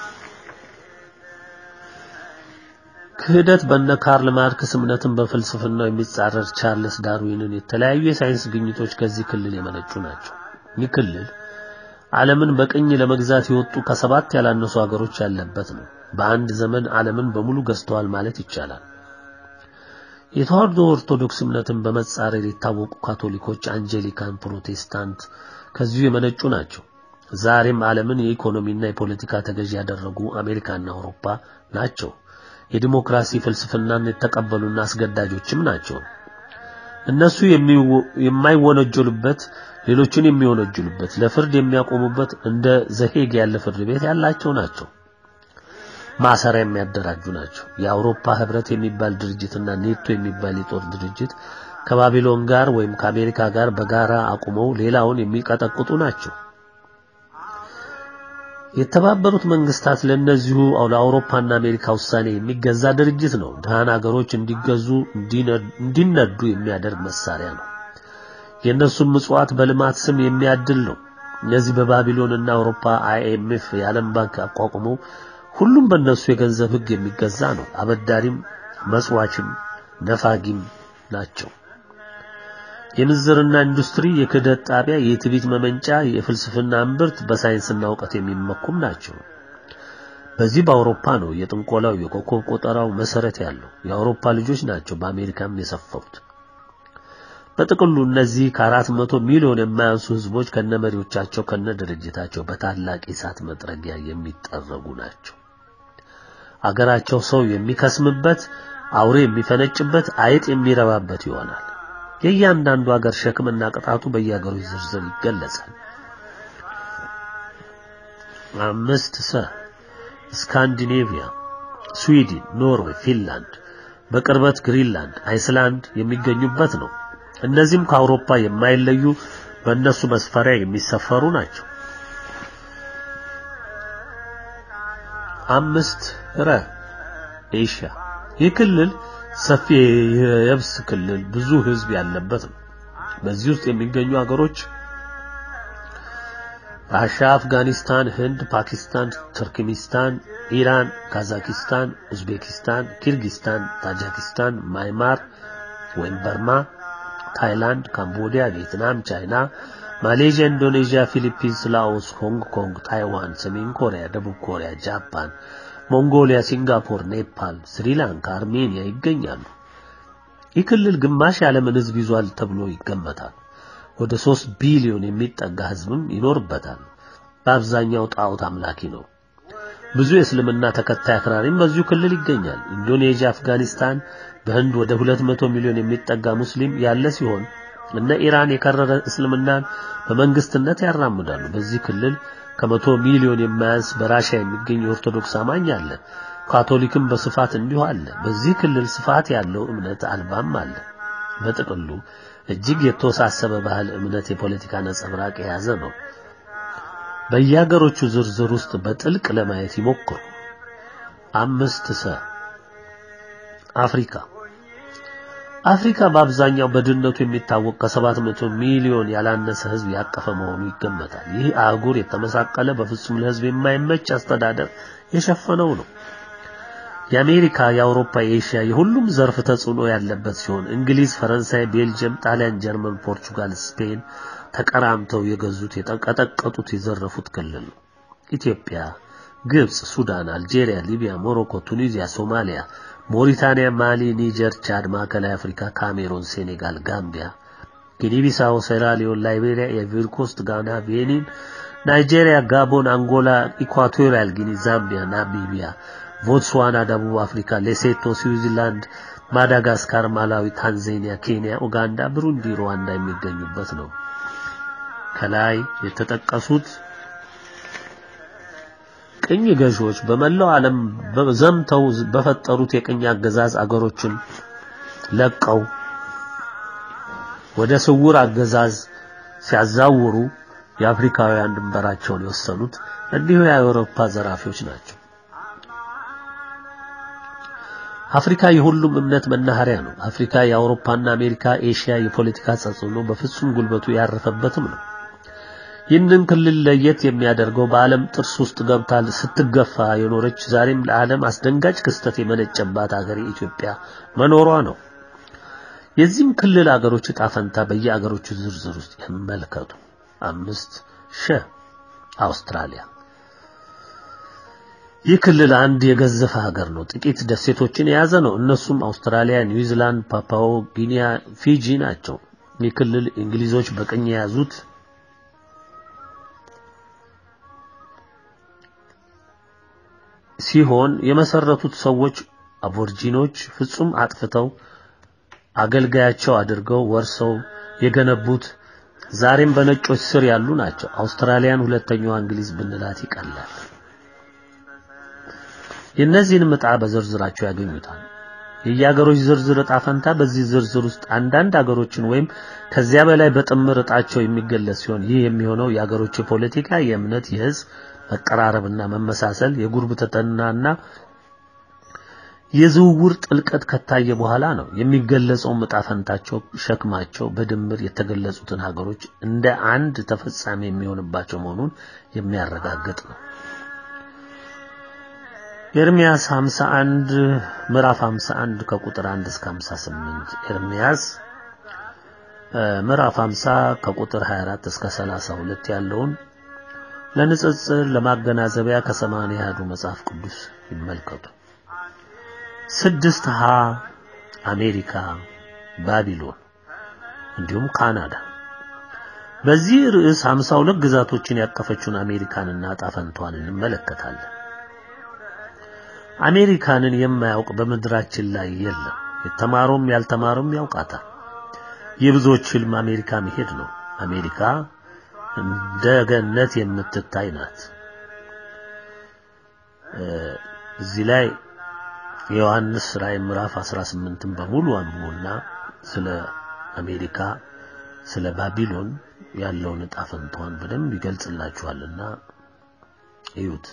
ክህደት በእነ ካርል ማርክስ እምነትን በፍልስፍናው የሚጻረር ቻርልስ ዳርዊንን የተለያዩ የሳይንስ ግኝቶች ከዚህ ክልል የመነጩ ናቸው። ይህ ክልል ዓለምን በቅኝ ለመግዛት የወጡ ከሰባት ያላነሱ ሀገሮች ያለበት ነው። በአንድ ዘመን ዓለምን በሙሉ ገዝተዋል ማለት ይቻላል። የተዋህዶ ኦርቶዶክስ እምነትን በመጻረር የታወቁ ካቶሊኮች፣ አንጀሊካን፣ ፕሮቴስታንት ከዚሁ የመነጩ ናቸው። ዛሬም ዓለምን የኢኮኖሚና የፖለቲካ ተገዢ ያደረጉ አሜሪካና አውሮፓ ናቸው። የዲሞክራሲ ፍልስፍናን የተቀበሉና አስገዳጆችም ናቸው። እነሱ የማይወነጀሉበት ሌሎችን የሚወነጀሉበት ለፍርድ የሚያቆሙበት እንደ ዘሄግ ያለ ፍርድ ቤት ያላቸው ናቸው። ማሰሪያ የሚያደራጁ ናቸው። የአውሮፓ ህብረት የሚባል ድርጅትና ኔቶ የሚባል የጦር ድርጅት ከባቢሎን ጋር ወይም ከአሜሪካ ጋር በጋራ አቁመው ሌላውን የሚቀጠቅጡ ናቸው። የተባበሩት መንግስታት ለነዚሁ ለአውሮፓና አሜሪካ ውሳኔ የሚገዛ ድርጅት ነው። ደሃን ሀገሮች እንዲገዙ እንዲነዱ የሚያደርግ መሳሪያ ነው። የነሱም ምጽዋት በልማት ስም የሚያድል ነው። እነዚህ በባቢሎንና አውሮፓ አይኤምኤፍ የዓለም ባንክ አቋቁመው ሁሉም በእነሱ የገንዘብ ህግ የሚገዛ ነው። አበዳሪም መጽዋችም ነፋጊም ናቸው። የምዝርና ኢንዱስትሪ የክህደት ጣቢያ፣ የትዕቢት መመንጫ፣ የፍልስፍና እምብርት፣ በሳይንስና ዕውቀት የሚመኩም ናቸው። በዚህ በአውሮፓ ነው የጥንቆላው የኮከብ ቆጠራው መሰረት ያለው። የአውሮፓ ልጆች ናቸው በአሜሪካም የሰፈሩት። በጥቅሉ እነዚህ ከአራት መቶ ሚሊዮን የማያንሱ ህዝቦች ከነመሪዎቻቸው ከነድርጅታቸው በታላቅ እሳት መጥረጊያ የሚጠረጉ ናቸው። አገራቸው ሰው የሚከስምበት፣ አውሬ የሚፈነጭበት፣ አይጥ የሚረባበት ይሆናል። የእያንዳንዱ ሀገር ሸክምና ቅጣቱ በየሀገሩ ዝርዝር ይገለጻል። አምስት ሰ ስካንዲኔቪያ፣ ስዊድን፣ ኖርዌይ፣ ፊንላንድ፣ በቅርበት ግሪንላንድ፣ አይስላንድ የሚገኙበት ነው። እነዚህም ከአውሮፓ የማይለዩ በእነሱ መስፈሪያ የሚሰፈሩ ናቸው። አምስት ረ ኤሽያ ይህ ክልል ሰፊ የየብስ ክልል ብዙ ህዝብ ያለበት ነው። በዚህ ውስጥ የሚገኙ ሀገሮች ራሻ፣ አፍጋኒስታን፣ ህንድ፣ ፓኪስታን፣ ቱርክሚስታን፣ ኢራን፣ ካዛኪስታን፣ ኡዝቤኪስታን፣ ኪርጊስታን፣ ታጂኪስታን፣ ማይማር ወይም በርማ፣ ታይላንድ፣ ካምቦዲያ፣ ቪየትናም፣ ቻይና፣ ማሌዥያ፣ ኢንዶኔዥያ፣ ፊሊፒንስ፣ ላኦስ፣ ሆንግ ኮንግ፣ ታይዋን፣ ሰሜን ኮሪያ፣ ደቡብ ኮሪያ፣ ጃፓን፣ ሞንጎሊያ፣ ሲንጋፖር፣ ኔፓል፣ ስሪላንካ፣ አርሜኒያ ይገኛሉ። ይህ ክልል ግማሽ የዓለምን ህዝብ ይዟል ተብሎ ይገመታል። ወደ ሶስት ቢሊዮን የሚጠጋ ህዝብም ይኖርበታል። በአብዛኛው ጣዖት አምላኪ ነው። ብዙ የእስልምና ተከታይ አክራሪም በዚሁ ክልል ይገኛል። ኢንዶኔዥያ፣ አፍጋኒስታን በህንድ ወደ ሁለት መቶ ሚሊዮን የሚጠጋ ሙስሊም ያለ ሲሆን እነ ኢራን የከረረ እስልምናን በመንግስትነት ያራምዳሉ። በዚህ ክልል ከመቶ ሚሊዮን የማያንስ በራሺያ የሚገኝ ኦርቶዶክስ አማኝ አለ። ካቶሊክም በስፋት እንዲሁ አለ። በዚህ ክልል ስፋት ያለው እምነት አልባም አለ። በጥቅሉ እጅግ የተወሳሰበ ባህል፣ እምነት፣ የፖለቲካ ነጸብራቅ የያዘ ነው። በየሀገሮቹ ዝርዝር ውስጥ በጥልቅ ለማየት ይሞክሩ። አምስት ሰ አፍሪካ አፍሪካ በአብዛኛው በድህነቱ የሚታወቅ ከሰባት መቶ ሚሊዮን ያላነሰ ህዝብ ያቀፈ መሆኑ ይገመታል። ይህ አህጉር የተመሳቀለ በፍጹም ለህዝብ የማይመች አስተዳደር የሸፈነው ነው። የአሜሪካ የአውሮፓ የኤሽያ የሁሉም ዘርፍ ተጽዕኖ ያለበት ሲሆን እንግሊዝ ፈረንሳይ ቤልጅየም ጣሊያን ጀርመን ፖርቹጋል ስፔን ተቀራምተው የገዙት የተቀጠቀጡት የዘረፉት ክልል ነው ኢትዮጵያ ግብጽ ሱዳን አልጄሪያ ሊቢያ ሞሮኮ ቱኒዚያ ሶማሊያ ሞሪታኒያ ማሊ ኒጀር ቻድ ማዕከላዊ አፍሪካ ካሜሩን ሴኔጋል ጋምቢያ ጊኒቢሳው ሴራሊዮን ላይቤሪያ አይቮሪ ኮስት ጋና ቤኒን ናይጄሪያ ጋቦን አንጎላ ኢኳቶሪያል ጊኒ ዛምቢያ ናሚቢያ ቦትስዋና ደቡብ አፍሪካ ሌሴቶ ስዊዘርላንድ ማዳጋስካር ማላዊ ታንዛኒያ ኬንያ ኡጋንዳ ብሩንዲ ሩዋንዳ የሚገኙበት ነው ከላይ የተጠቀሱት ቅኝ ገዢዎች በመላው ዓለም በዘምተው በፈጠሩት የቅኝ አገዛዝ አገሮችን ለቀው ወደ ስውር አገዛዝ ሲያዛውሩ የአፍሪካውያን ድንበራቸውን የወሰኑት እንዲሁ የአውሮፓ ዘራፊዎች ናቸው አፍሪካ የሁሉም እምነት መናኸሪያ ነው አፍሪካ የአውሮፓና አሜሪካ ኤሽያ የፖለቲካ ተጽዕኖ በፍጹም ጉልበቱ ያረፈበትም ነው ይህንን ክልል ለየት የሚያደርገው በዓለም ጥርስ ውስጥ ገብታ ስትገፋ የኖረች ዛሬም ለዓለም አስደንጋጭ ክስተት የመነጨባት ሀገር ኢትዮጵያ መኖሯ ነው የዚህም ክልል ሀገሮች ጣፈንታ በየሀገሮቹ ዝርዝር ውስጥ ይመለከቱ አምስት ሸ አውስትራሊያ ይህ ክልል አንድ የገዘፈ ሀገር ነው ጥቂት ደሴቶችን የያዘ ነው እነሱም አውስትራሊያ ኒውዚላንድ ፓፓኦ ጊኒያ ፊጂ ናቸው ይህ ክልል እንግሊዞች በቀኝ የያዙት ሲሆን የመሰረቱት ሰዎች አቦርጂኖች ፍጹም አጥፍተው አገልጋያቸው አድርገው ወርሰው የገነቡት ዛሬም በነጮች ስር ያሉ ናቸው አውስትራሊያን ሁለተኛው እንግሊዝ ብንላት ይቀላል የነዚህን መጣ በዝርዝራቸው ያገኙታል የያገሮች ዝርዝር ዕጣ ፈንታ በዚህ ዝርዝር ውስጥ አንዳንድ ሀገሮችን ወይም ከዚያ በላይ በጥምር ዕጣቸው የሚገለጽ ሲሆን ይህ የሚሆነው የሀገሮች ፖለቲካ የእምነት የህዝብ መቀራረብና መመሳሰል የጉርብትናና የዝውውር ጥልቀት ከታየ በኋላ ነው የሚገለጸው ዕጣ ፈንታቸው ሸክማቸው በድምር የተገለጹትን ሀገሮች እንደ አንድ ተፈጻሚ የሚሆንባቸው መሆኑን የሚያረጋግጥ ነው ኤርሚያስ ሃምሳ አንድ ምዕራፍ ሃምሳ አንድ ከቁጥር አንድ እስከ ሃምሳ ስምንት ኤርሚያስ ምዕራፍ ሃምሳ ከቁጥር ሃያ አራት እስከ ሰላሳ ሁለት ያለውን ለንጽጽር ለማገናዘቢያ ከሰማንያ ያዱ መጽሐፍ ቅዱስ ይመልከቱ ስድስት ሀ አሜሪካ ባቢሎን እንዲሁም ካናዳ በዚህ ርዕስ ሃምሳ ሁለት ግዛቶችን ያቀፈችውን አሜሪካንና ጣፈንቷን እንመለከታለን አሜሪካንን የማያውቅ በመድራችን ላይ የለም የተማሩም ያልተማሩም ያውቃታል የብዙዎች ህልም አሜሪካ መሄድ ነው አሜሪካ እንደገነት የምትታይ ናት እዚህ ላይ ዮሐንስ ራእይ ምዕራፍ አስራ ስምንት በሙሉ አንቡና ስለ አሜሪካ ስለ ባቢሎን ያለውን ዕጣ ፈንታዋን በደንብ ይገልጽላችኋልና እዩት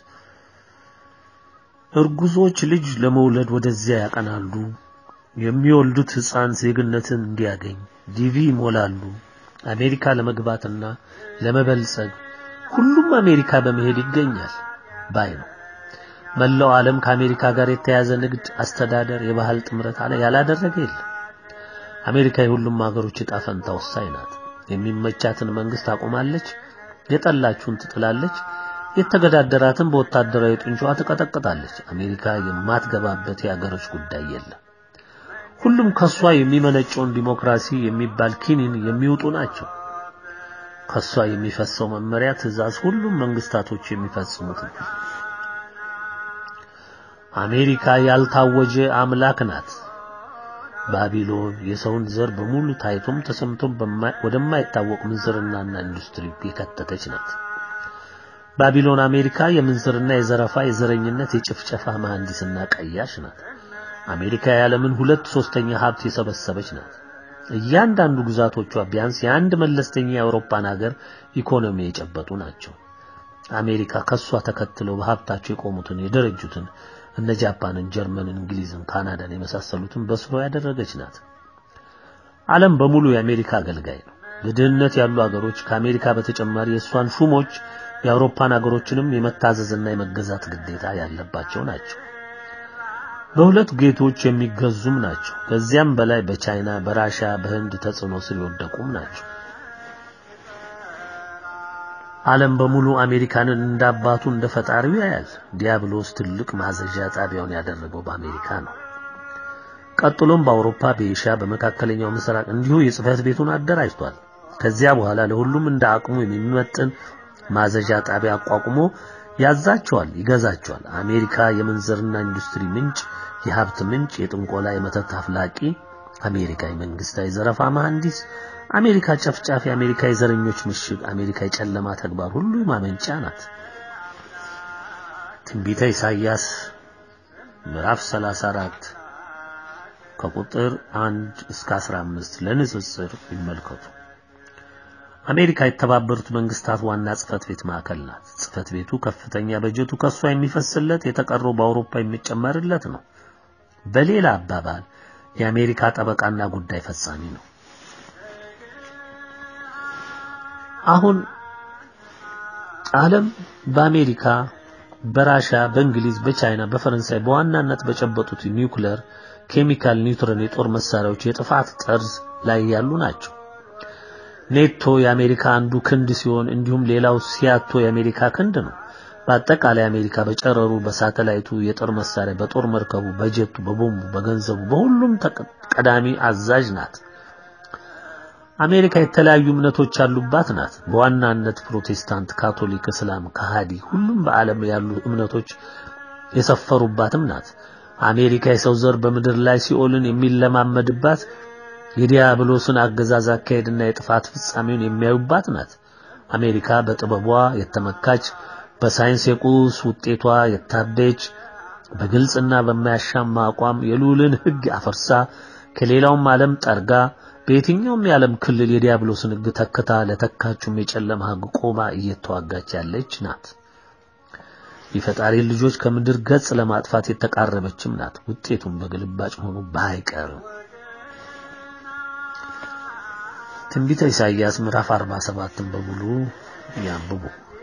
እርጉዞች ልጅ ለመውለድ ወደዚያ ያቀናሉ የሚወልዱት ህፃን ዜግነትን እንዲያገኝ ዲቪ ሞላሉ አሜሪካ ለመግባትና ለመበልጸግ ሁሉም አሜሪካ በመሄድ ይገኛል ባይ ነው መላው ዓለም ከአሜሪካ ጋር የተያዘ ንግድ አስተዳደር የባህል ጥምረት አለ ያላደረገ የለም አሜሪካ የሁሉም ሀገሮች ዕጣ ፈንታ ወሳኝ ናት የሚመቻትን መንግስት አቆማለች የጠላችሁን ትጥላለች የተገዳደራትን በወታደራዊ ጡንቻዋ ተቀጠቀጣለች አሜሪካ የማትገባበት የሀገሮች ጉዳይ የለም ሁሉም ከሷ የሚመነጨውን ዲሞክራሲ የሚባል ኪኒን የሚውጡ ናቸው ከሷ የሚፈሰው መመሪያ ትዕዛዝ ሁሉም መንግስታቶች የሚፈጽሙት ነው አሜሪካ ያልታወጀ አምላክ ናት ባቢሎን የሰውን ዘር በሙሉ ታይቶም ተሰምቶም ወደማይታወቅ ምንዝርናና ኢንዱስትሪ የከተተች ናት ባቢሎን አሜሪካ የምንዝርና የዘረፋ የዘረኝነት የጭፍጨፋ መሐንዲስና ቀያሽ ናት አሜሪካ የዓለምን ሁለት ሶስተኛ ሀብት የሰበሰበች ናት እያንዳንዱ ግዛቶቿ ቢያንስ የአንድ መለስተኛ የአውሮፓን ሀገር ኢኮኖሚ የጨበጡ ናቸው አሜሪካ ከሷ ተከትለው በሀብታቸው የቆሙትን የደረጁትን እነ ጃፓንን ጀርመንን እንግሊዝን ካናዳን የመሳሰሉትን በስሮ ያደረገች ናት ዓለም በሙሉ የአሜሪካ አገልጋይ ነው በድህነት ያሉ ሀገሮች ከአሜሪካ በተጨማሪ የሷን ሹሞች የአውሮፓን ሀገሮችንም የመታዘዝና የመገዛት ግዴታ ያለባቸው ናቸው በሁለት ጌቶች የሚገዙም ናቸው። ከዚያም በላይ በቻይና በራሺያ በህንድ ተጽዕኖ ስር የወደቁም ናቸው። ዓለም በሙሉ አሜሪካንን እንዳባቱ እንደፈጣሪው ያያል። ዲያብሎስ ትልቅ ማዘዣ ጣቢያውን ያደረገው በአሜሪካ ነው። ቀጥሎም በአውሮፓ በኤሽያ በመካከለኛው ምስራቅ እንዲሁ የጽፈት ቤቱን አደራጅቷል። ከዚያ በኋላ ለሁሉም እንደ አቅሙ የሚመጥን ማዘዣ ጣቢያ አቋቁሞ ያዛቸዋል፣ ይገዛቸዋል። አሜሪካ የመንዘርና ኢንዱስትሪ ምንጭ፣ የሀብት ምንጭ፣ የጥንቆላ የመተት አፍላቂ፣ አሜሪካ የመንግስታዊ ዘረፋ መሐንዲስ፣ አሜሪካ ጨፍጫፊ፣ አሜሪካ የዘረኞች ምሽግ፣ አሜሪካ የጨለማ ተግባር ሁሉ ማመንጫ ናት። ትንቢተ ኢሳይያስ ምዕራፍ ሰላሳ አራት ከቁጥር አንድ እስከ አስራ አምስት ለንጽጽር ይመልከቱ። አሜሪካ የተባበሩት መንግስታት ዋና ጽፈት ቤት ማዕከል ናት። ጽፈት ቤቱ ከፍተኛ በጀቱ ከሷ የሚፈስለት የተቀረው በአውሮፓ የሚጨመርለት ነው። በሌላ አባባል የአሜሪካ ጠበቃና ጉዳይ ፈጻሚ ነው። አሁን ዓለም በአሜሪካ በራሺያ በእንግሊዝ በቻይና በፈረንሳይ በዋናነት በጨበጡት ኒውክሌር ኬሚካል ኒውትሮን የጦር መሳሪያዎች የጥፋት ጠርዝ ላይ ያሉ ናቸው። ኔቶ የአሜሪካ አንዱ ክንድ ሲሆን እንዲሁም ሌላው ሲያቶ የአሜሪካ ክንድ ነው። በአጠቃላይ አሜሪካ በጨረሩ በሳተላይቱ የጦር መሳሪያ በጦር መርከቡ በጀቱ በቦምቡ በገንዘቡ በሁሉም ተቀዳሚ አዛዥ ናት። አሜሪካ የተለያዩ እምነቶች ያሉባት ናት። በዋናነት ፕሮቴስታንት፣ ካቶሊክ፣ እስላም፣ ከሃዲ ሁሉም በዓለም ያሉ እምነቶች የሰፈሩባትም ናት። አሜሪካ የሰው ዘር በምድር ላይ ሲኦልን የሚለማመድባት የዲያብሎስን አገዛዝ አካሄድና የጥፋት ፍጻሜውን የሚያዩባት ናት። አሜሪካ በጥበቧ የተመካች በሳይንስ የቁስ ውጤቷ የታበች በግልጽና በማያሻማ አቋም የሉልን ሕግ አፈርሳ ከሌላውም ዓለም ጠርጋ በየትኛውም የዓለም ክልል የዲያብሎስን ሕግ ተከታ ለተካቹም የጨለማ ሕግ ቆማ እየተዋጋች ያለች ናት። የፈጣሪ ልጆች ከምድር ገጽ ለማጥፋት የተቃረበችም ናት። ውጤቱም በግልባጭ ሆኖ ባይቀር ትንቢተ ኢሳይያስ ምዕራፍ አርባ ሰባት በሙሉ ያንብቡ።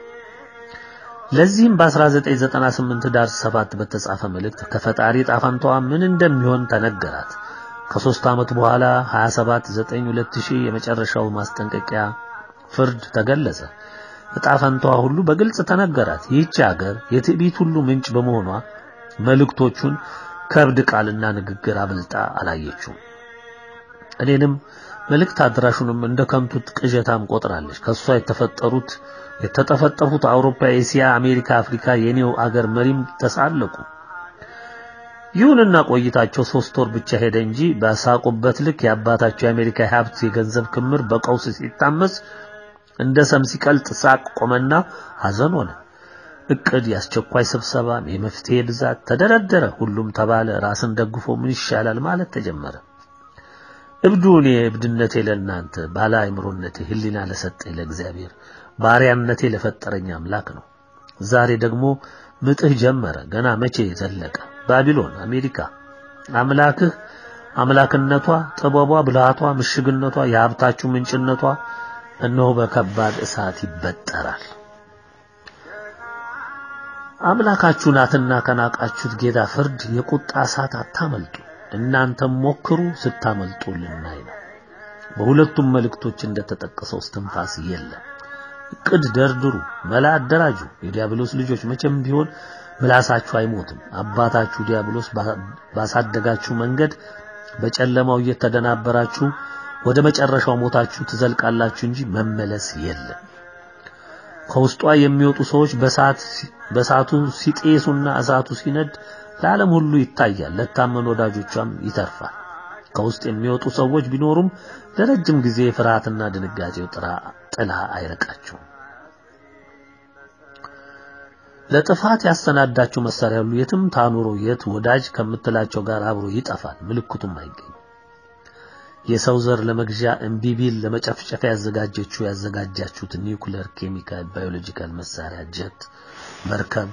ለዚህም በ1998 ዳር ሰባት በተጻፈ መልእክት ከፈጣሪ ጣፋንቷ ምን እንደሚሆን ተነገራት። ከሶስት ዓመት በኋላ ሃያ ሰባት ዘጠኝ ሁለት ሺህ የመጨረሻው ማስጠንቀቂያ ፍርድ ተገለጸ። ጣፋንቷ ሁሉ በግልጽ ተነገራት። ይህች ሀገር የትዕቢት ሁሉ ምንጭ በመሆኗ መልእክቶቹን ከብድ ቃልና ንግግር አብልጣ አላየችው። እኔንም መልእክት አድራሹንም እንደ ከንቱት ቅዠታም ቆጥራለች። ከሷ የተፈጠሩት የተጠፈጠፉት አውሮፓ፣ ኤሲያ፣ አሜሪካ፣ አፍሪካ የኔው አገር መሪም ተሳለቁ። ይሁንና ቆይታቸው ሶስት ወር ብቻ ሄደ እንጂ በሳቁበት ልክ የአባታቸው የአሜሪካ ሀብት የገንዘብ ክምር በቀውስ ሲታመስ እንደ ሰም ሲቀልጥ ሳቅ ቆመና ሐዘን ሆነ። እቅድ፣ ያስቸኳይ ስብሰባ፣ የመፍትሄ ብዛት ተደረደረ። ሁሉም ተባለ። ራስን ደግፎ ምን ይሻላል ማለት ተጀመረ። እብዱኔ እብድነቴ ለእናንተ ባለ አይምሮነቴ ህሊና ለሰጠኝ ለእግዚአብሔር ባሪያነቴ ለፈጠረኝ አምላክ ነው። ዛሬ ደግሞ ምጥህ ጀመረ። ገና መቼ ዘለቀ? ባቢሎን አሜሪካ አምላክህ አምላክነቷ ጥበቧ ብልሃቷ ምሽግነቷ የሀብታችሁ ምንጭነቷ እነሆ በከባድ እሳት ይበጠራል። አምላካችሁ ናትና ከናቃችሁት ጌታ ፍርድ የቁጣ እሳት አታመልጡ። እናንተም ሞክሩ ስታመልጡ ልናይ ነው። በሁለቱም መልእክቶች እንደተጠቀሰው እስትንፋስ የለም። እቅድ ደርድሩ፣ መላ አደራጁ። የዲያብሎስ ልጆች መቼም ቢሆን ምላሳችሁ አይሞትም። አባታችሁ ዲያብሎስ ባሳደጋችሁ መንገድ በጨለማው እየተደናበራችሁ ወደ መጨረሻው ሞታችሁ ትዘልቃላችሁ እንጂ መመለስ የለም። ከውስጧ የሚወጡ ሰዎች በሳት በሳቱ ሲጤሱና እሳቱ ሲነድ ለዓለም ሁሉ ይታያል። ለታመኑ ወዳጆቿም ይተርፋል። ከውስጥ የሚወጡ ሰዎች ቢኖሩም ለረጅም ጊዜ ፍርሃትና ድንጋጤው ጥራ ጥላ አይረቃቸው። ለጥፋት ያሰናዳቸው መሳሪያ ሁሉ የትም ታኑሮ የት ወዳጅ ከምትላቸው ጋር አብሮ ይጠፋል። ምልክቱም አይገኝ። የሰው ዘር ለመግዣ እምቢቢል ለመጨፍጨፍ ያዘጋጀችው ያዘጋጃችሁት ኒውክሌር ኬሚካል ባዮሎጂካል መሳሪያ ጀት መርከብ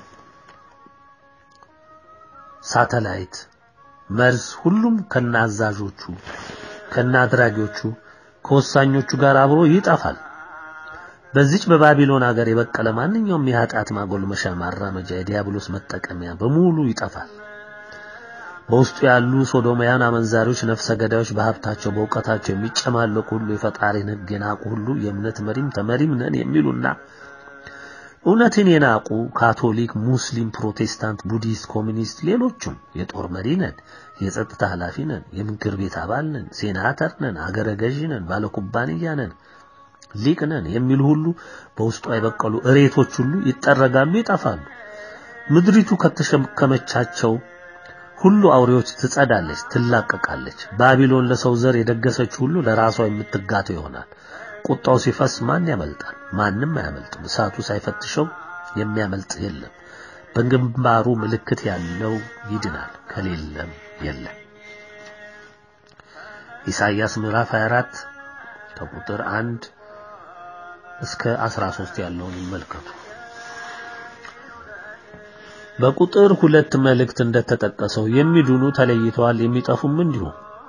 ሳተላይት መርዝ ሁሉም ከናዛዦቹ ከናድራጊዎቹ ከወሳኞቹ ጋር አብሮ ይጠፋል። በዚች በባቢሎን ሀገር የበቀለ ማንኛውም የኃጢአት ማጎልመሻ ማራመጃ የዲያብሎስ መጠቀሚያ በሙሉ ይጠፋል። በውስጡ ያሉ ሶዶማውያን አመንዛሪዎች ነፍሰ ገዳዮች በሀብታቸው በእውቀታቸው የሚጨማለቁ ሁሉ የፈጣሪን ሕግ የናቁ ሁሉ የእምነት መሪም ተመሪም ነን የሚሉና እውነትን የናቁ ካቶሊክ ሙስሊም ፕሮቴስታንት ቡዲስት ኮሚኒስት ሌሎችም የጦር መሪ ነን የጸጥታ ኃላፊ ነን የምክር ቤት አባል ነን ሴናተር ነን አገረ ገዢ ነን ባለኩባንያ ነን ሊቅ ነን የሚሉ ሁሉ በውስጡ አይበቀሉ እሬቶች ሁሉ ይጠረጋሉ ይጠፋሉ ምድሪቱ ከተሸከመቻቸው ሁሉ አውሬዎች ትጸዳለች ትላቀቃለች ባቢሎን ለሰው ዘር የደገሰች ሁሉ ለራሷ የምትጋተው ይሆናል ቁጣው ሲፈስ ማን ያመልጣል ማንንም አያመልጥም እሳቱ ሳይፈትሸው የሚያመልጥ የለም በግንባሩ ምልክት ያለው ይድናል ከሌለም የለም ኢሳይያስ ምዕራፍ ሃያ አራት ከቁጥር አንድ እስከ አስራ ሶስት ያለውን ይመልከቱ በቁጥር ሁለት መልእክት እንደተጠቀሰው የሚድኑ ተለይተዋል የሚጠፉም እንዲሁ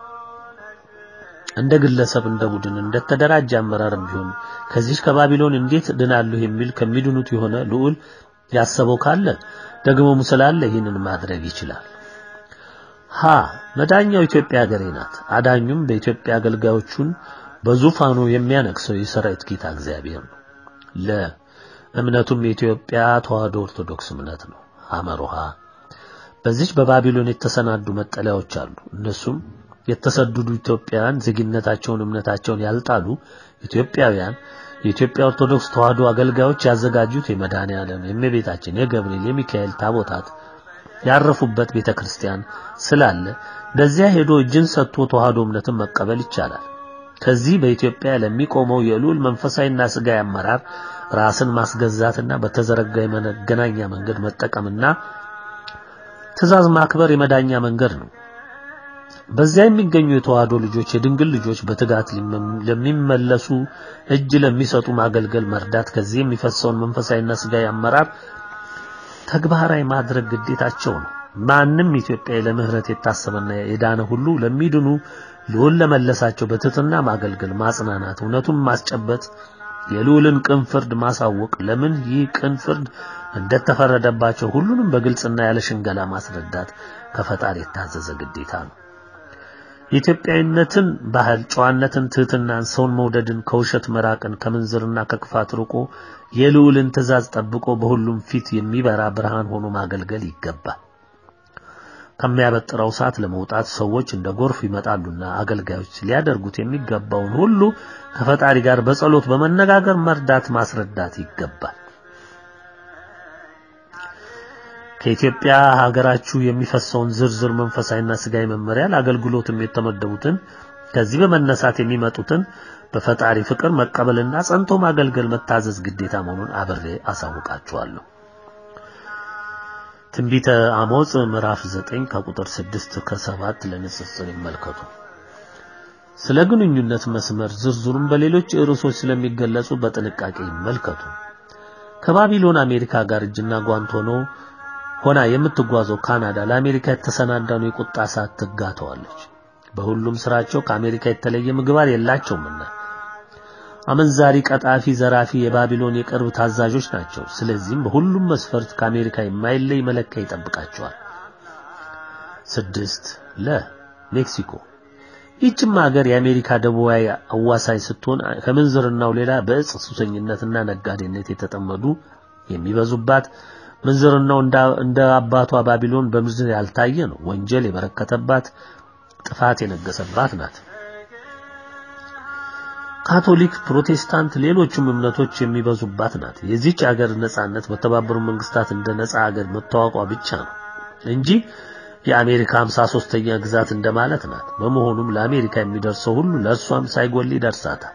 እንደ ግለሰብ እንደ ቡድን እንደ ተደራጀ አመራርም ቢሆን ከዚህ ከባቢሎን እንዴት ድናለሁ የሚል ከሚድኑት የሆነ ልዑል ያሰበው ካለ ደግሞ ስላለ ይህንን ማድረግ ይችላል ሀ መዳኛው ኢትዮጵያ ሀገሬ ናት አዳኙም በኢትዮጵያ አገልጋዮቹን በዙፋኑ የሚያነግሰው የሰራዊት ጌታ እግዚአብሔር ነው ለ እምነቱም የኢትዮጵያ ተዋሕዶ ኦርቶዶክስ እምነት ነው አመሮሃ በዚህ በባቢሎን የተሰናዱ መጠለያዎች አሉ እነሱም የተሰደዱ ኢትዮጵያውያን ዜግነታቸውን እምነታቸውን ያልጣሉ ኢትዮጵያውያን የኢትዮጵያ ኦርቶዶክስ ተዋሕዶ አገልጋዮች ያዘጋጁት የመድኃኔዓለም የእመቤታችን የገብርኤል የሚካኤል ታቦታት ያረፉበት ቤተክርስቲያን ስላለ በዚያ ሄዶ እጅን ሰጥቶ ተዋሕዶ እምነትን መቀበል ይቻላል ከዚህ በኢትዮጵያ ለሚቆመው የልዑል መንፈሳዊና ሥጋዊ አመራር ራስን ማስገዛትና በተዘረጋ የመገናኛ መንገድ መጠቀምና ትእዛዝ ማክበር የመዳኛ መንገድ ነው በዚያ የሚገኙ የተዋሕዶ ልጆች የድንግል ልጆች በትጋት ለሚመለሱ እጅ ለሚሰጡ ማገልገል መርዳት ከዚህ የሚፈሰውን መንፈሳዊና ሥጋዊ አመራር ተግባራዊ ማድረግ ግዴታቸው ነው ማንንም ኢትዮጵያዊ ለምህረት የታሰበና የዳነ ሁሉ ለሚድኑ ልዑል ለመለሳቸው በትህትና ማገልገል ማጽናናት እውነቱን ማስጨበጥ የልዑልን ቅን ፍርድ ማሳወቅ ለምን ይህ ቅን ፍርድ እንደተፈረደባቸው ሁሉንም በግልጽና ያለ ሽንገላ ማስረዳት ከፈጣሪ የታዘዘ ግዴታ ነው የኢትዮጵያዊነትን ባህል ጨዋነትን ትህትናን ሰውን መውደድን ከውሸት መራቅን ከምንዝርና ከክፋት ርቆ የልዑልን ትእዛዝ ጠብቆ በሁሉም ፊት የሚበራ ብርሃን ሆኖ ማገልገል ይገባል ከሚያበጥረው ሰዓት ለመውጣት ሰዎች እንደ ጎርፍ ይመጣሉና አገልጋዮች ሊያደርጉት የሚገባውን ሁሉ ከፈጣሪ ጋር በጸሎት በመነጋገር መርዳት ማስረዳት ይገባል ከኢትዮጵያ ሀገራችሁ የሚፈሰውን ዝርዝር መንፈሳዊና ሥጋዊ መመሪያ ለአገልግሎትም የተመደቡትን ከዚህ በመነሳት የሚመጡትን በፈጣሪ ፍቅር መቀበልና ጸንቶ ማገልገል መታዘዝ ግዴታ መሆኑን አብሬ አሳውቃችኋለሁ ትንቢተ አሞጽ ምዕራፍ ዘጠኝ ከቁጥር ስድስት ከሰባት ለንጽጽር ይመልከቱ ስለ ግንኙነት መስመር ዝርዝሩን በሌሎች ርዕሶች ስለሚገለጹ በጥንቃቄ ይመልከቱ ከባቢሎን አሜሪካ ጋር እጅና ጓንት ሆኖ ሆና የምትጓዘው ካናዳ ለአሜሪካ የተሰናዳኑ የቁጣ ሰዓት ትጋተዋለች በሁሉም ስራቸው ከአሜሪካ የተለየ ምግባር የላቸውምና አመንዛሪ ቀጣፊ ዘራፊ የባቢሎን የቅርብ ታዛዦች ናቸው ስለዚህም በሁሉም መስፈርት ከአሜሪካ የማይለይ መለኪያ ይጠብቃቸዋል ስድስት ለ ሜክሲኮ ይህችም ሀገር የአሜሪካ ደቡባዊ አዋሳኝ ስትሆን ከምንዝርናው ሌላ በእጽ ሱሰኝነትና ነጋዴነት የተጠመዱ የሚበዙባት ምንዝርናው እንደ አባቷ ባቢሎን በምድር ያልታየ ነው ወንጀል የበረከተባት ጥፋት የነገሰባት ናት ካቶሊክ ፕሮቴስታንት ሌሎችም እምነቶች የሚበዙባት ናት የዚህች ሀገር ነጻነት በተባበሩት መንግስታት እንደ ነጻ ሀገር መታወቋ ብቻ ነው እንጂ የአሜሪካ ሃምሳ ሶስተኛ ግዛት እንደማለት ናት በመሆኑም ለአሜሪካ የሚደርሰው ሁሉ ለእርሷም ሳይጎል ይደርሳታል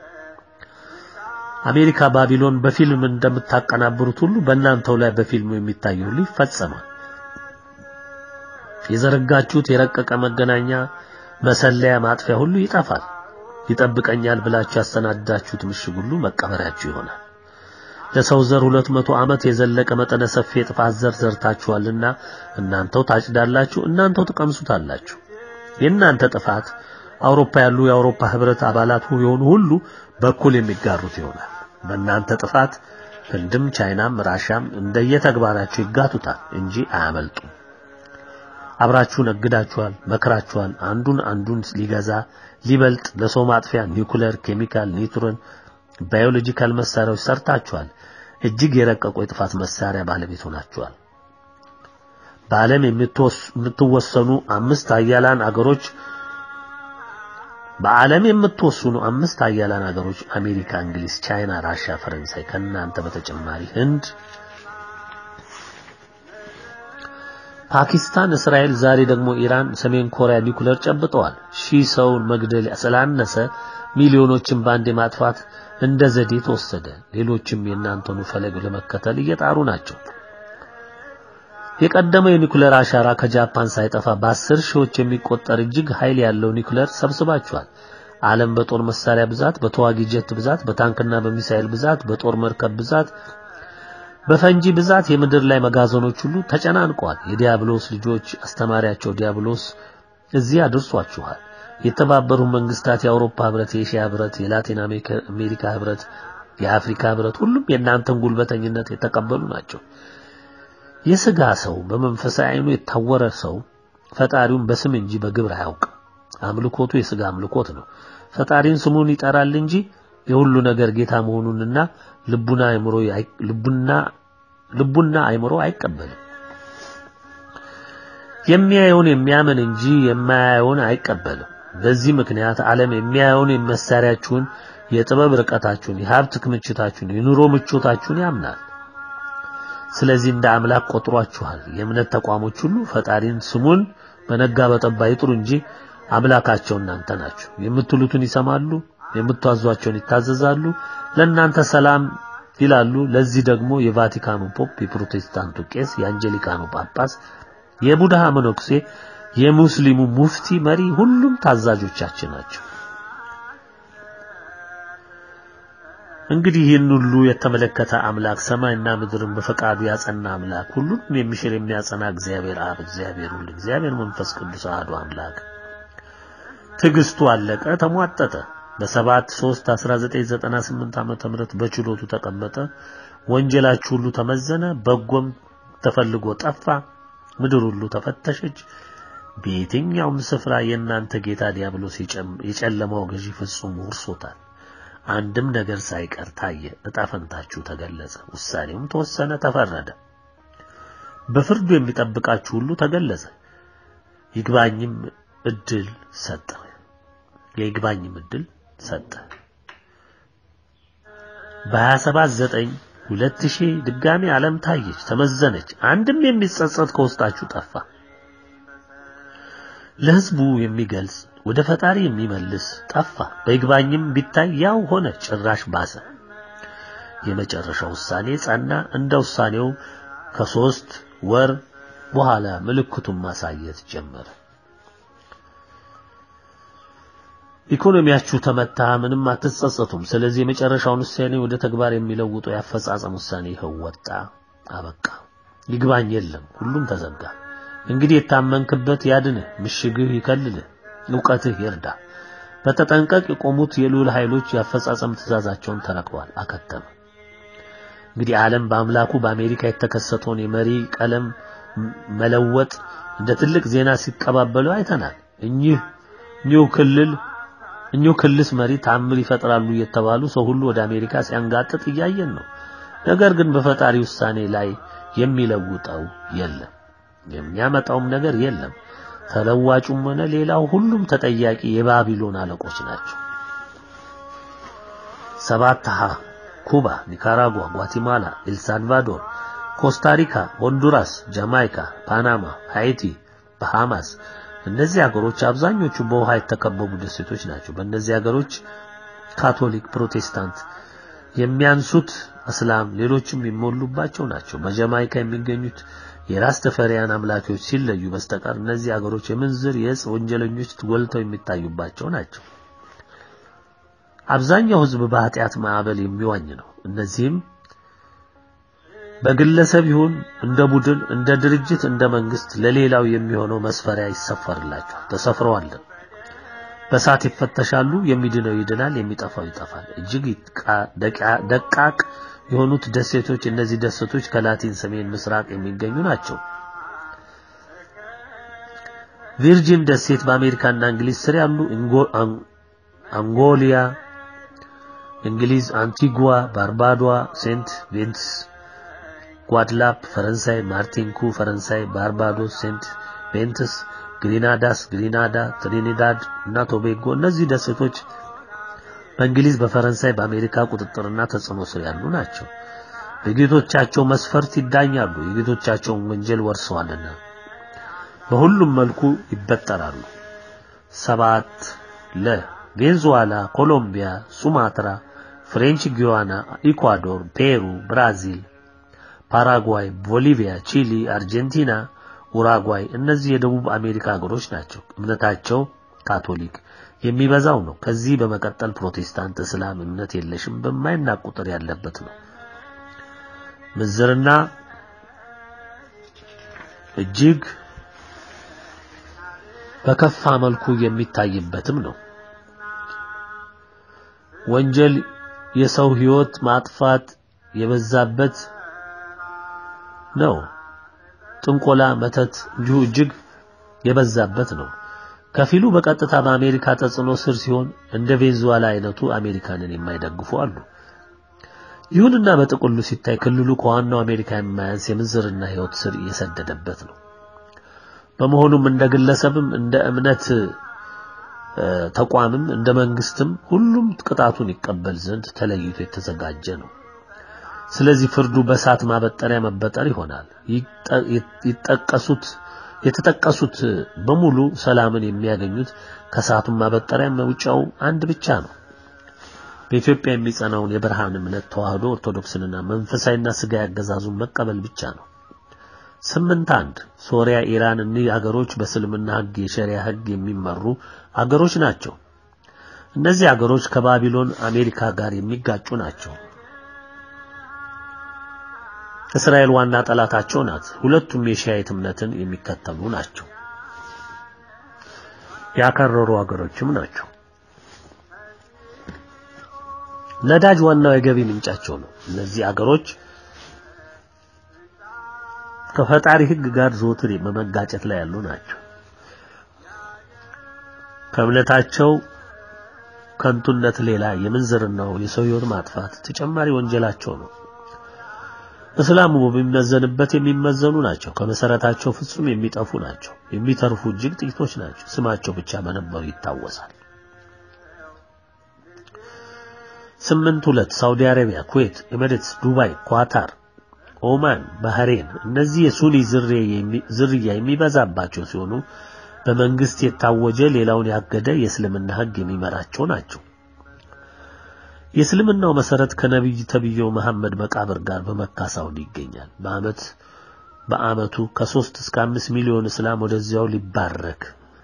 አሜሪካ ባቢሎን በፊልም እንደምታቀናብሩት ሁሉ በእናንተው ላይ በፊልሙ የሚታየው ሁሉ ይፈጸማል የዘረጋችሁት የረቀቀ መገናኛ መሰለያ ማጥፊያ ሁሉ ይጠፋል ይጠብቀኛል ብላችሁ ያሰናዳችሁት ምሽግ ሁሉ መቀበሪያችሁ ይሆናል ለሰው ዘር ሁለት መቶ ዓመት የዘለቀ መጠነ ሰፊ የጥፋት ዘር ዘርታችኋልና እናንተው ታጭዳላችሁ እናንተው ተቀምሱታላችሁ የእናንተ ጥፋት አውሮፓ ያሉ የአውሮፓ ህብረት አባላት የሆኑ ሁሉ በኩል የሚጋሩት ይሆናል በእናንተ ጥፋት ህንድም ቻይናም ራሻም እንደየተግባራቸው ይጋቱታል እንጂ አያመልጡም አብራችሁ ነግዳችኋል መከራችኋል አንዱን አንዱን ሊገዛ ሊበልጥ ለሰው ማጥፊያ ኒውክሌር ኬሚካል ኒውትሮን ባዮሎጂካል መሳሪያዎች ሰርታችኋል እጅግ የረቀቁ የጥፋት መሳሪያ ባለቤት ሆናችኋል በዓለም የምትወሰኑ አምስት ኃያላን አገሮች በዓለም የምትወሰኑ አምስት ኃያላን አገሮች አሜሪካ እንግሊዝ ቻይና ራሽያ ፈረንሳይ ከናንተ በተጨማሪ ህንድ ፓኪስታን እስራኤል ዛሬ ደግሞ ኢራን ሰሜን ኮሪያ ኒውክሌር ጨብጠዋል ሺህ ሰው መግደል ያስላነሰ ሚሊዮኖችን ባንዴ ማጥፋት እንደ ዘዴ ተወሰደ ሌሎችም የናንተኑ ፈለግ ለመከተል እየጣሩ ናቸው የቀደመው የኒውክሌር አሻራ ከጃፓን ሳይጠፋ በአስር ሺዎች የሚቆጠር እጅግ ኃይል ያለው ኒውክሌር ሰብስባቸዋል ዓለም በጦር መሳሪያ ብዛት በተዋጊ ጀት ብዛት በታንክና በሚሳኤል ብዛት በጦር መርከብ ብዛት በፈንጂ ብዛት የምድር ላይ መጋዘኖች ሁሉ ተጨናንቀዋል የዲያብሎስ ልጆች አስተማሪያቸው ዲያብሎስ እዚያ አድርሷቸዋል የተባበሩ መንግስታት የአውሮፓ ህብረት የኤሽያ ህብረት የላቲን አሜሪካ ህብረት የአፍሪካ ህብረት ሁሉም የናንተን ጉልበተኝነት የተቀበሉ ናቸው የሥጋ ሰው በመንፈሳዊ አይኑ የታወረ ሰው ፈጣሪውን በስም እንጂ በግብር አያውቅ አምልኮቱ የሥጋ አምልኮት ነው ፈጣሪን ስሙን ይጠራል እንጂ የሁሉ ነገር ጌታ መሆኑንና ልቡና አይምሮ ልቡና ልቡና አይምሮ አይቀበልም የሚያየውን የሚያመን እንጂ የማያየውን አይቀበልም በዚህ ምክንያት ዓለም የሚያየውን የመሳሪያችሁን የጥበብ ርቀታችሁን የሀብት ክምችታችሁን የኑሮ ምቾታችሁን ያምናል ስለዚህ እንደ አምላክ ቆጥሯችኋል የእምነት ተቋሞች ሁሉ ፈጣሪን ስሙን በነጋ በጠባ ይጥሩ እንጂ አምላካቸው እናንተ ናችሁ የምትሉትን ይሰማሉ የምትዋዟቸውን ይታዘዛሉ ለእናንተ ሰላም ይላሉ ለዚህ ደግሞ የቫቲካኑ ፖፕ የፕሮቴስታንቱ ቄስ የአንጀሊካኑ ጳጳስ የቡድሃ መነኩሴ የሙስሊሙ ሙፍቲ መሪ ሁሉም ታዛዦቻችን ናቸው እንግዲህ ይህን ሁሉ የተመለከተ አምላክ ሰማይና ምድርን በፈቃዱ ያጸና አምላክ ሁሉንም የሚሽር የሚያጸና እግዚአብሔር አብ እግዚአብሔር ሁሉ እግዚአብሔር መንፈስ ቅዱስ አሐዱ አምላክ ትግስቱ አለቀ ተሟጠጠ በሰባት ሶስት አስራ ዘጠኝ ዘጠና ስምንት ዓመተ ምህረት በችሎቱ ተቀመጠ ወንጀላችሁ ሁሉ ተመዘነ በጎም ተፈልጎ ጠፋ ምድር ሁሉ ተፈተሸች በየትኛውም ስፍራ የናንተ ጌታ ዲያብሎስ የጨለማው ገዢ ፍጹም ወርሶታል አንድም ነገር ሳይቀር ታየ እጣፈንታችሁ ተገለጸ ውሳኔውም ተወሰነ ተፈረደ በፍርዱ የሚጠብቃችሁ ሁሉ ተገለጸ ይግባኝም እድል ሰጠ የይግባኝም እድል ሰጠ በ27 ዘጠኝ ሁለት ሺህ ድጋሚ ዓለም ታየች ተመዘነች አንድም የሚጸጸት ከውስጣችሁ ጠፋ ለህዝቡ የሚገልጽ ወደ ፈጣሪ የሚመልስ ጠፋ በይግባኝም ቢታይ ያው ሆነ ጭራሽ ባሰ የመጨረሻው ውሳኔ ጸና እንደ ውሳኔው ከሶስት ወር በኋላ ምልክቱን ማሳየት ጀመረ ኢኮኖሚያችሁ ተመታ ምንም አትጸጸቱም ስለዚህ የመጨረሻውን ውሳኔ ወደ ተግባር የሚለውጡ ያፈጻጸም ውሳኔ ይኸው ወጣ አበቃ ይግባኝ የለም ሁሉም ተዘጋ እንግዲህ የታመንክበት ያድነ ምሽግህ ይከልል ዕውቀትህ ይርዳ በተጠንቀቅ የቆሙት የሉል ኃይሎች ያፈጻጸም ትእዛዛቸውን ተረክቧል አከተመ እንግዲህ ዓለም በአምላኩ በአሜሪካ የተከሰተውን የመሪ ቀለም መለወጥ እንደ ትልቅ ዜና ሲቀባበሉ አይተናል እኚህ ኒው ክልል እኚሁ ክልስ መሪ ታምር ይፈጥራሉ የተባሉ ሰው ሁሉ ወደ አሜሪካ ሲያንጋጥጥ ያያየን ነው ነገር ግን በፈጣሪ ውሳኔ ላይ የሚለውጠው የለም የሚያመጣውም ነገር የለም ተለዋጩም ሆነ ሌላው ሁሉም ተጠያቂ የባቢሎን አለቆች ናቸው ሰባት ኩባ ኒካራጓ ጓቲማላ ኤልሳልቫዶር ኮስታሪካ ሆንዱራስ ጃማይካ ፓናማ ሃይቲ ባሃማስ እነዚህ ሀገሮች አብዛኞቹ በውሃ የተከበቡ ደሴቶች ናቸው በእነዚህ ሀገሮች ካቶሊክ ፕሮቴስታንት የሚያንሱት እስላም ሌሎችም የሚሞሉባቸው ናቸው በጃማይካ የሚገኙት የራስ ተፈሪያን አምላኮች ሲለዩ በስተቀር እነዚህ ሀገሮች የምንዝር የጽ ወንጀለኞች ተጎልተው የሚታዩባቸው ናቸው አብዛኛው ህዝብ በኃጢአት ማዕበል የሚዋኝ ነው እነዚህም በግለሰብ ይሁን እንደ ቡድን እንደ ድርጅት እንደ መንግስት ለሌላው የሚሆነው መስፈሪያ ይሰፈርላቸው ተሰፍረዋል በሳት ይፈተሻሉ የሚድነው ይድናል የሚጠፋው ይጠፋል እጅግ ደቃቅ የሆኑት ደሴቶች እነዚህ ደሴቶች ከላቲን ሰሜን ምስራቅ የሚገኙ ናቸው ቪርጂን ደሴት በአሜሪካና እንግሊዝ ስር ያሉ አንጎሊያ፣ እንግሊዝ፣ አንቲጓ፣ ባርባዷ፣ ሴንት ቪንስ፣ ጓድላፕ ፈረንሳይ፣ ማርቲንኩ ፈረንሳይ፣ ባርባዶስ፣ ሴንት ቪንስ፣ ግሪናዳስ፣ ግሪናዳ፣ ትሪኒዳድ እና ቶቤጎ እነዚህ ደሴቶች በእንግሊዝ፣ በፈረንሳይ፣ በአሜሪካ ቁጥጥርና ተጽዕኖ ስር ያሉ ናቸው። በጌቶቻቸው መስፈርት ይዳኛሉ። የጌቶቻቸውን ወንጀል ወርሰዋልና በሁሉም መልኩ ይበጠራሉ። ሰባት ለ ቬንዙዌላ፣ ኮሎምቢያ፣ ሱማትራ፣ ፍሬንች ጊያና፣ ኢኳዶር፣ ፔሩ፣ ብራዚል፣ ፓራጓይ፣ ቦሊቪያ፣ ቺሊ፣ አርጀንቲና፣ ኡራጓይ እነዚህ የደቡብ አሜሪካ ሀገሮች ናቸው። እምነታቸው ካቶሊክ የሚበዛው ነው። ከዚህ በመቀጠል ፕሮቴስታንት፣ እስላም እምነት የለሽም በማይናቅ ቁጥር ያለበት ነው። ምዝርና እጅግ በከፋ መልኩ የሚታይበትም ነው። ወንጀል፣ የሰው ህይወት ማጥፋት የበዛበት ነው። ጥንቆላ፣ መተት እንዲሁ እጅግ የበዛበት ነው። ከፊሉ በቀጥታ በአሜሪካ ተጽዕኖ ስር ሲሆን እንደ ቬንዙዌላ አይነቱ አሜሪካንን የማይደግፉ አሉ። ይሁንና በጥቅሉ ሲታይ ክልሉ ከዋናው አሜሪካ የማያንስ የምዝርና ህይወት ስር እየሰደደበት ነው። በመሆኑም እንደ ግለሰብም እንደ እምነት ተቋምም እንደ መንግስትም ሁሉም ቅጣቱን ይቀበል ዘንድ ተለይቶ የተዘጋጀ ነው። ስለዚህ ፍርዱ በሳት ማበጠሪያ መበጠር ይሆናል። ይጠቀሱት የተጠቀሱት በሙሉ ሰላምን የሚያገኙት ከሳቱም ማበጠሪያ መውጫው አንድ ብቻ ነው። በኢትዮጵያ የሚጸናውን የብርሃን እምነት ተዋህዶ ኦርቶዶክስንና መንፈሳዊና ስጋ ያገዛዙን መቀበል ብቻ ነው። ስምንት አንድ ሶሪያ፣ ኢራን እነዚህ ሀገሮች በእስልምና ህግ የሸሪዓ ህግ የሚመሩ ሀገሮች ናቸው። እነዚህ ሀገሮች ከባቢሎን አሜሪካ ጋር የሚጋጩ ናቸው። እስራኤል ዋና ጠላታቸው ናት። ሁለቱም የሺዓይት እምነትን የሚከተሉ ናቸው። ያከረሩ ሀገሮችም ናቸው። ነዳጅ ዋናው የገቢ ምንጫቸው ነው። እነዚህ ሀገሮች ከፈጣሪ ህግ ጋር ዘወትር በመጋጨት ላይ ያሉ ናቸው። ከእምነታቸው ከንቱነት ሌላ የምንዝርናው የሰው ህይወት ማጥፋት ተጨማሪ ወንጀላቸው ነው። እስላሙ በሚመዘንበት የሚመዘኑ ናቸው። ከመሰረታቸው ፍጹም የሚጠፉ ናቸው። የሚተርፉ እጅግ ጥቂቶች ናቸው። ስማቸው ብቻ በነበሩ ይታወሳል። ስምንት ሁለት ሳውዲ አረቢያ፣ ኩዌት፣ ኤሚሬትስ፣ ዱባይ፣ ኳታር፣ ኦማን፣ ባህሬን እነዚህ የሱኒ ዝርያ የሚበዛባቸው ሲሆኑ በመንግስት የታወጀ ሌላውን ያገደ የእስልምና ህግ የሚመራቸው ናቸው። የእስልምናው መሰረት ከነብይ ተብየው መሐመድ መቃብር ጋር በመካ ሳውዲ ይገኛል። በአመት በአመቱ ከ3 እስከ አምስት ሚሊዮን እስላም ወደዚያው ሊባረክ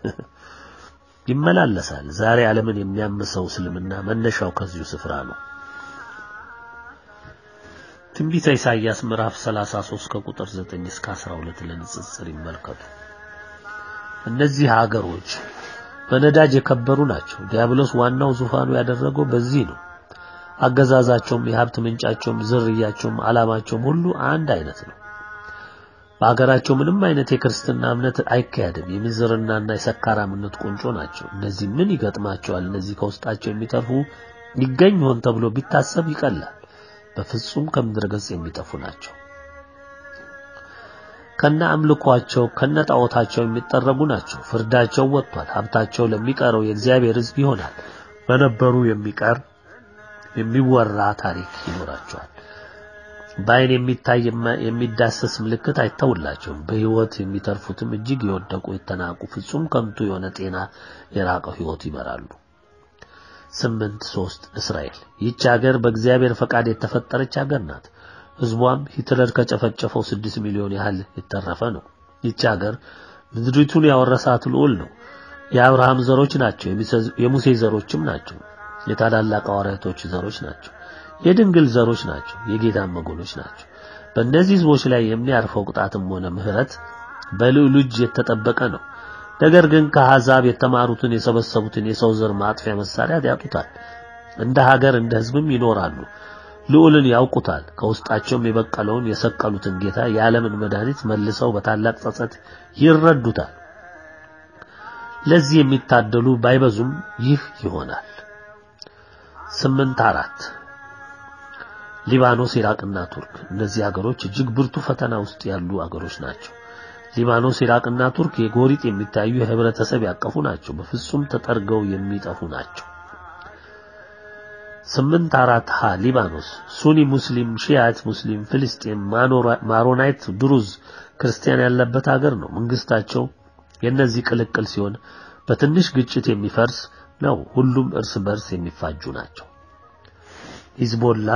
ይመላለሳል። ዛሬ ዓለምን የሚያምሰው እስልምና መነሻው ከዚሁ ስፍራ ነው። ትንቢተ ኢሳይያስ ምዕራፍ ሰላሳ ሶስት ከቁጥር ዘጠኝ እስከ አስራ ሁለት ለንጽጽር ይመልከቱ። እነዚህ ሀገሮች በነዳጅ የከበሩ ናቸው። ዲያብሎስ ዋናው ዙፋኑ ያደረገው በዚህ ነው። አገዛዛቸውም የሀብት ምንጫቸውም ዝርያቸውም ዓላማቸውም ሁሉ አንድ አይነት ነው። በአገራቸው ምንም አይነት የክርስትና እምነት አይካሄድም። የምዝርናና የሰካራምነት ቁንጮ ናቸው። እነዚህ ምን ይገጥማቸዋል? እነዚህ ከውስጣቸው የሚተርፉ ይገኝ ሆን ተብሎ ቢታሰብ ይቀላል። በፍጹም ከምድረ ገጽ የሚጠፉ ናቸው። ከነ አምልኳቸው ከነ ጣዖታቸው የሚጠረጉ ናቸው። ፍርዳቸው ወጥቷል። ሀብታቸው ለሚቀረው የእግዚአብሔር ሕዝብ ይሆናል። በነበሩ የሚቀር የሚወራ ታሪክ ይኖራቸዋል። ባይን የሚታይ የሚዳሰስ ምልክት አይተውላቸውም። በህይወት የሚተርፉትም እጅግ የወደቁ የተናቁ ፍጹም ከንቱ የሆነ ጤና የራቀው ህይወት ይመራሉ። ስምንት ሶስት እስራኤል ይህች ሀገር በእግዚአብሔር ፈቃድ የተፈጠረች ሀገር ናት። ህዝቧም ሂትለር ከጨፈጨፈው ስድስት ሚሊዮን ያህል የተረፈ ነው። ይህች ሀገር ምድሪቱን ያወረሳት ልዑል ነው። የአብርሃም ዘሮች ናቸው። የሙሴ ዘሮችም ናቸው። የታላላቅ ሐዋርያቶች ዘሮች ናቸው። የድንግል ዘሮች ናቸው። የጌታ መጎኖች ናቸው። በእነዚህ ህዝቦች ላይ የሚያርፈው ቅጣትም ሆነ ምህረት በልዑል እጅ የተጠበቀ ነው። ነገር ግን ከአሕዛብ የተማሩትን የሰበሰቡትን የሰው ዘር ማጥፊያ መሳሪያ ያጡታል። እንደ ሀገር እንደ ህዝብም ይኖራሉ። ልዑልን ያውቁታል። ከውስጣቸውም የበቀለውን የሰቀሉትን ጌታ የዓለምን መድኃኒት መልሰው በታላቅ ጸጸት ይረዱታል። ለዚህ የሚታደሉ ባይበዙም ይህ ይሆናል። ስምንት አራት ሊባኖስ ኢራቅና ቱርክ እነዚህ ሀገሮች እጅግ ብርቱ ፈተና ውስጥ ያሉ ሀገሮች ናቸው። ሊባኖስ ኢራቅና ቱርክ የጎሪጥ የሚታዩ ህብረተሰብ ያቀፉ ናቸው። በፍጹም ተጠርገው የሚጠፉ ናቸው። ስምንት አራት ሀ ሊባኖስ ሱኒ ሙስሊም ሺዓት ሙስሊም ፍልስጤም ማሮናይት ድሩዝ ክርስቲያን ያለበት ሀገር ነው። መንግስታቸው የነዚህ ቅልቅል ሲሆን በትንሽ ግጭት የሚፈርስ ነው። ሁሉም እርስ በርስ የሚፋጁ ናቸው። ሂዝቦላ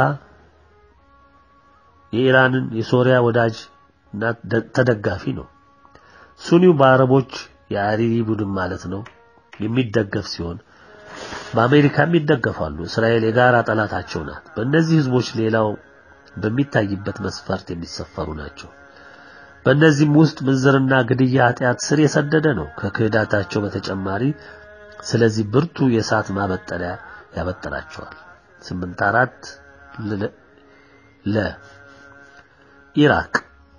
የኢራንን የሶሪያ ወዳጅ እና ተደጋፊ ነው። ሱኒው በአረቦች የአሪሪ ቡድን ማለት ነው የሚደገፍ ሲሆን በአሜሪካም ይደገፋሉ። እስራኤል የጋራ ጠላታቸው ናት። በእነዚህ ህዝቦች ሌላው በሚታይበት መስፈርት የሚሰፈሩ ናቸው። በእነዚህም ውስጥ ምንዝርና ግድያ ኃጢአት ስር የሰደደ ነው ከክህዳታቸው በተጨማሪ። ስለዚህ ብርቱ የእሳት ማበጠሪያ ያበጠራቸዋል። ስምንት አራት ለ ኢራቅ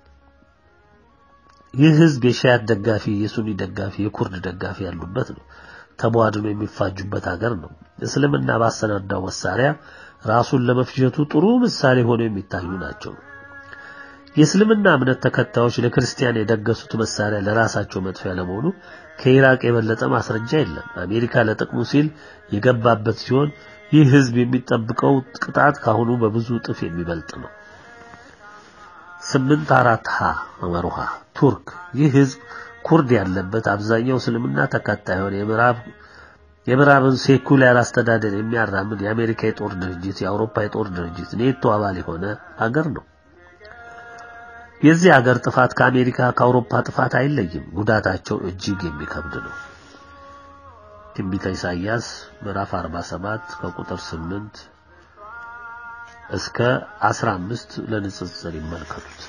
ይህ ህዝብ የሺዓት ደጋፊ የሱኒ ደጋፊ የኩርድ ደጋፊ ያሉበት ነው። ተቧድኖ የሚፋጁበት ሀገር ነው። እስልምና ባሰናዳው መሳሪያ ራሱን ለመፍጀቱ ጥሩ ምሳሌ ሆነው የሚታዩ ናቸው። የእስልምና እምነት ተከታዮች ለክርስቲያን የደገሱት መሳሪያ ለራሳቸው መጥፊያ ለመሆኑ ከኢራቅ የበለጠ ማስረጃ የለም። አሜሪካ ለጥቅሙ ሲል የገባበት ሲሆን ይህ ህዝብ የሚጠብቀው ቅጣት ካሁኑ በብዙ ጥፍ የሚበልጥ ነው። ስምንት አራት ሀ አመሩሃ ቱርክ ይህ ህዝብ ኩርድ ያለበት አብዛኛው እስልምና ተከታይ ሆነ የምዕራብ የምዕራብን ሴኩላር አስተዳደር የሚያራምድ የአሜሪካ የጦር ድርጅት የአውሮፓ የጦር ድርጅት ኔቶ አባል የሆነ ሀገር ነው። የዚህ ሀገር ጥፋት ከአሜሪካ ከአውሮፓ ጥፋት አይለይም። ጉዳታቸው እጅግ የሚከብድ ነው። ትንቢተ ኢሳይያስ ምዕራፍ አርባ ሰባት ከቁጥር ስምንት እስከ አስራ አምስት ለንጽጽር ይመልከቱት።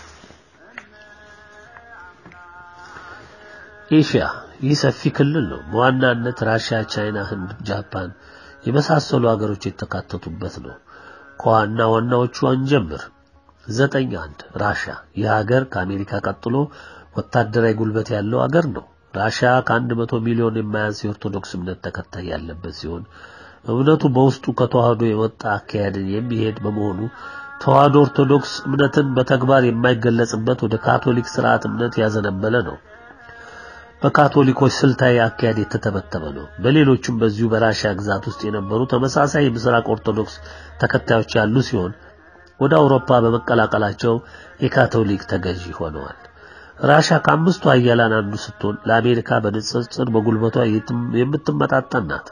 ኤሽያ ይህ ሰፊ ክልል ነው። በዋናነት ራሽያ፣ ቻይና፣ ህንድ፣ ጃፓን የመሳሰሉ ሀገሮች የተካተቱበት ነው። ከዋና ዋናዎቹ አንጀምር። ዘጠኝ አንድ ራሽያ ይህ ሀገር ከአሜሪካ ቀጥሎ ወታደራዊ ጉልበት ያለው ሀገር ነው። ራሽያ ከአንድ መቶ ሚሊዮን የማያንስ የኦርቶዶክስ እምነት ተከታይ ያለበት ሲሆን እምነቱ በውስጡ ከተዋህዶ የወጣ አካሄድን የሚሄድ በመሆኑ ተዋህዶ ኦርቶዶክስ እምነትን በተግባር የማይገለጽበት ወደ ካቶሊክ ስርዓት እምነት ያዘነበለ ነው። በካቶሊኮች ስልታዊ አካሄድ የተተበተበ ነው። በሌሎችም በዚሁ በራሽያ ግዛት ውስጥ የነበሩ ተመሳሳይ ምስራቅ ኦርቶዶክስ ተከታዮች ያሉ ሲሆን ወደ አውሮፓ በመቀላቀላቸው የካቶሊክ ተገዢ ሆነዋል። ራሽያ ከአምስቱ ኃያላን አንዱ ስትሆን ለአሜሪካ በንጽጽር በጉልበቷ የምትመጣጠን ናት።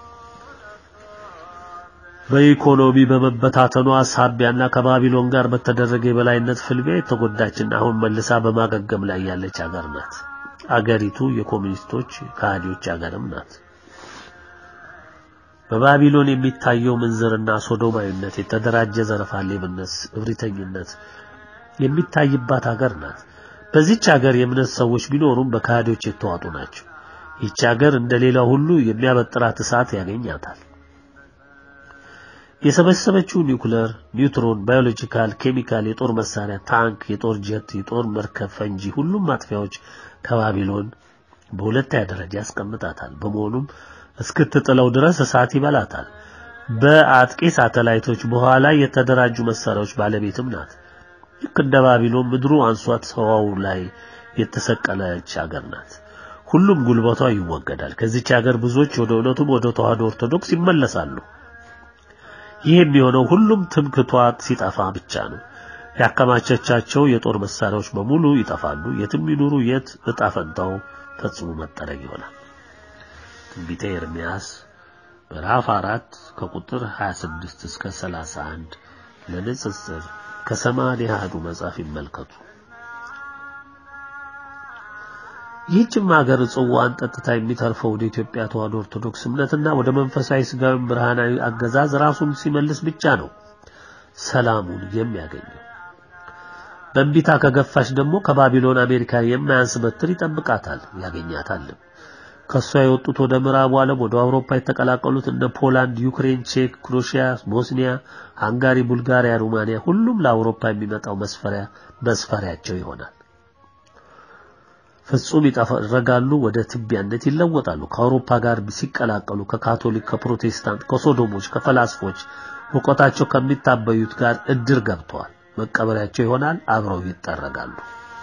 በኢኮኖሚ በመበታተኗ ሳቢያና ከባቢሎን ጋር በተደረገ የበላይነት ፍልሚያ የተጎዳችና አሁን መልሳ በማገገም ላይ ያለች ሀገር ናት። አገሪቱ የኮሙኒስቶች ካህዲዎች ሀገርም ናት። በባቢሎን የሚታየው ምንዝርና ሶዶማዊነት፣ የተደራጀ ዘረፋ፣ ሌብነት፣ እብሪተኝነት የሚታይባት ሀገር ናት። በዚህች ሀገር የእምነት ሰዎች ቢኖሩም በካህዲዎች የተዋጡ ናቸው። ይህች ሀገር እንደሌላው ሁሉ የሚያበጥራት እሳት ያገኛታል። የሰበሰበችው ኒውክሌር፣ ኒውትሮን፣ ባዮሎጂካል፣ ኬሚካል፣ የጦር መሳሪያ፣ ታንክ፣ የጦር ጀት፣ የጦር መርከብ፣ ፈንጂ ሁሉም ማጥፊያዎች ከባቢሎን በሁለተኛ ደረጃ ያስቀምጣታል። በመሆኑም እስክትጥለው ድረስ እሳት ይበላታል። በአጥቂ ሳተላይቶች በኋላ የተደራጁ መሳሪያዎች ባለቤትም ናት። ልክ እንደ ባቢሎን ምድሩ አንሷት ሰዋው ላይ የተሰቀለች ሀገር ናት። ሁሉም ጉልበቷ ይወገዳል። ከዚህች ሀገር ብዙዎች ወደ እውነቱም ወደ ተዋህዶ ኦርቶዶክስ ይመለሳሉ። ይህ የሚሆነው ሁሉም ትምክቷ ሲጠፋ ብቻ ነው። ያከማቸቻቸው የጦር መሳሪያዎች በሙሉ ይጠፋሉ። የትም ይኑሩ የት እጣ ፈንታው ፈጽሞ መጠረግ ይሆናል። ትንቢተ ኤርምያስ ምዕራፍ አራት ከቁጥር ሀያ ስድስት እስከ ሰላሳ አንድ ለንጽጽር ከሰማንያ አሐዱ መጽሐፍ ይመልከቱ። ይህችም ሀገር ጽዋን ጠጥታ የሚተርፈው ወደ ኢትዮጵያ ተዋህዶ ኦርቶዶክስ እምነትና ወደ መንፈሳዊ ስጋዊ ብርሃናዊ አገዛዝ ራሱን ሲመልስ ብቻ ነው ሰላሙን የሚያገኘው። በእንቢታ ከገፋሽ ደግሞ ከባቢሎን አሜሪካ የማያንስ በትር ይጠብቃታል ያገኛታል። ከሷ የወጡት ወደ ምዕራቡ ዓለም ወደ አውሮፓ የተቀላቀሉት እነ ፖላንድ፣ ዩክሬን፣ ቼክ፣ ክሮሺያ፣ ቦስኒያ፣ ሃንጋሪ፣ ቡልጋሪያ፣ ሩማኒያ ሁሉም ለአውሮፓ የሚመጣው መስፈሪያ መስፈሪያቸው ይሆናል። ፍጹም ይጠፈረጋሉ ወደ ትቢያነት ይለወጣሉ ከአውሮፓ ጋር ሲቀላቀሉ ከካቶሊክ ከፕሮቴስታንት ከሶዶሞች ከፈላስፎች ወቆታቸው ከሚታበዩት ጋር እድር ገብተዋል መቀበሪያቸው ይሆናል አብረው ይጠረጋሉ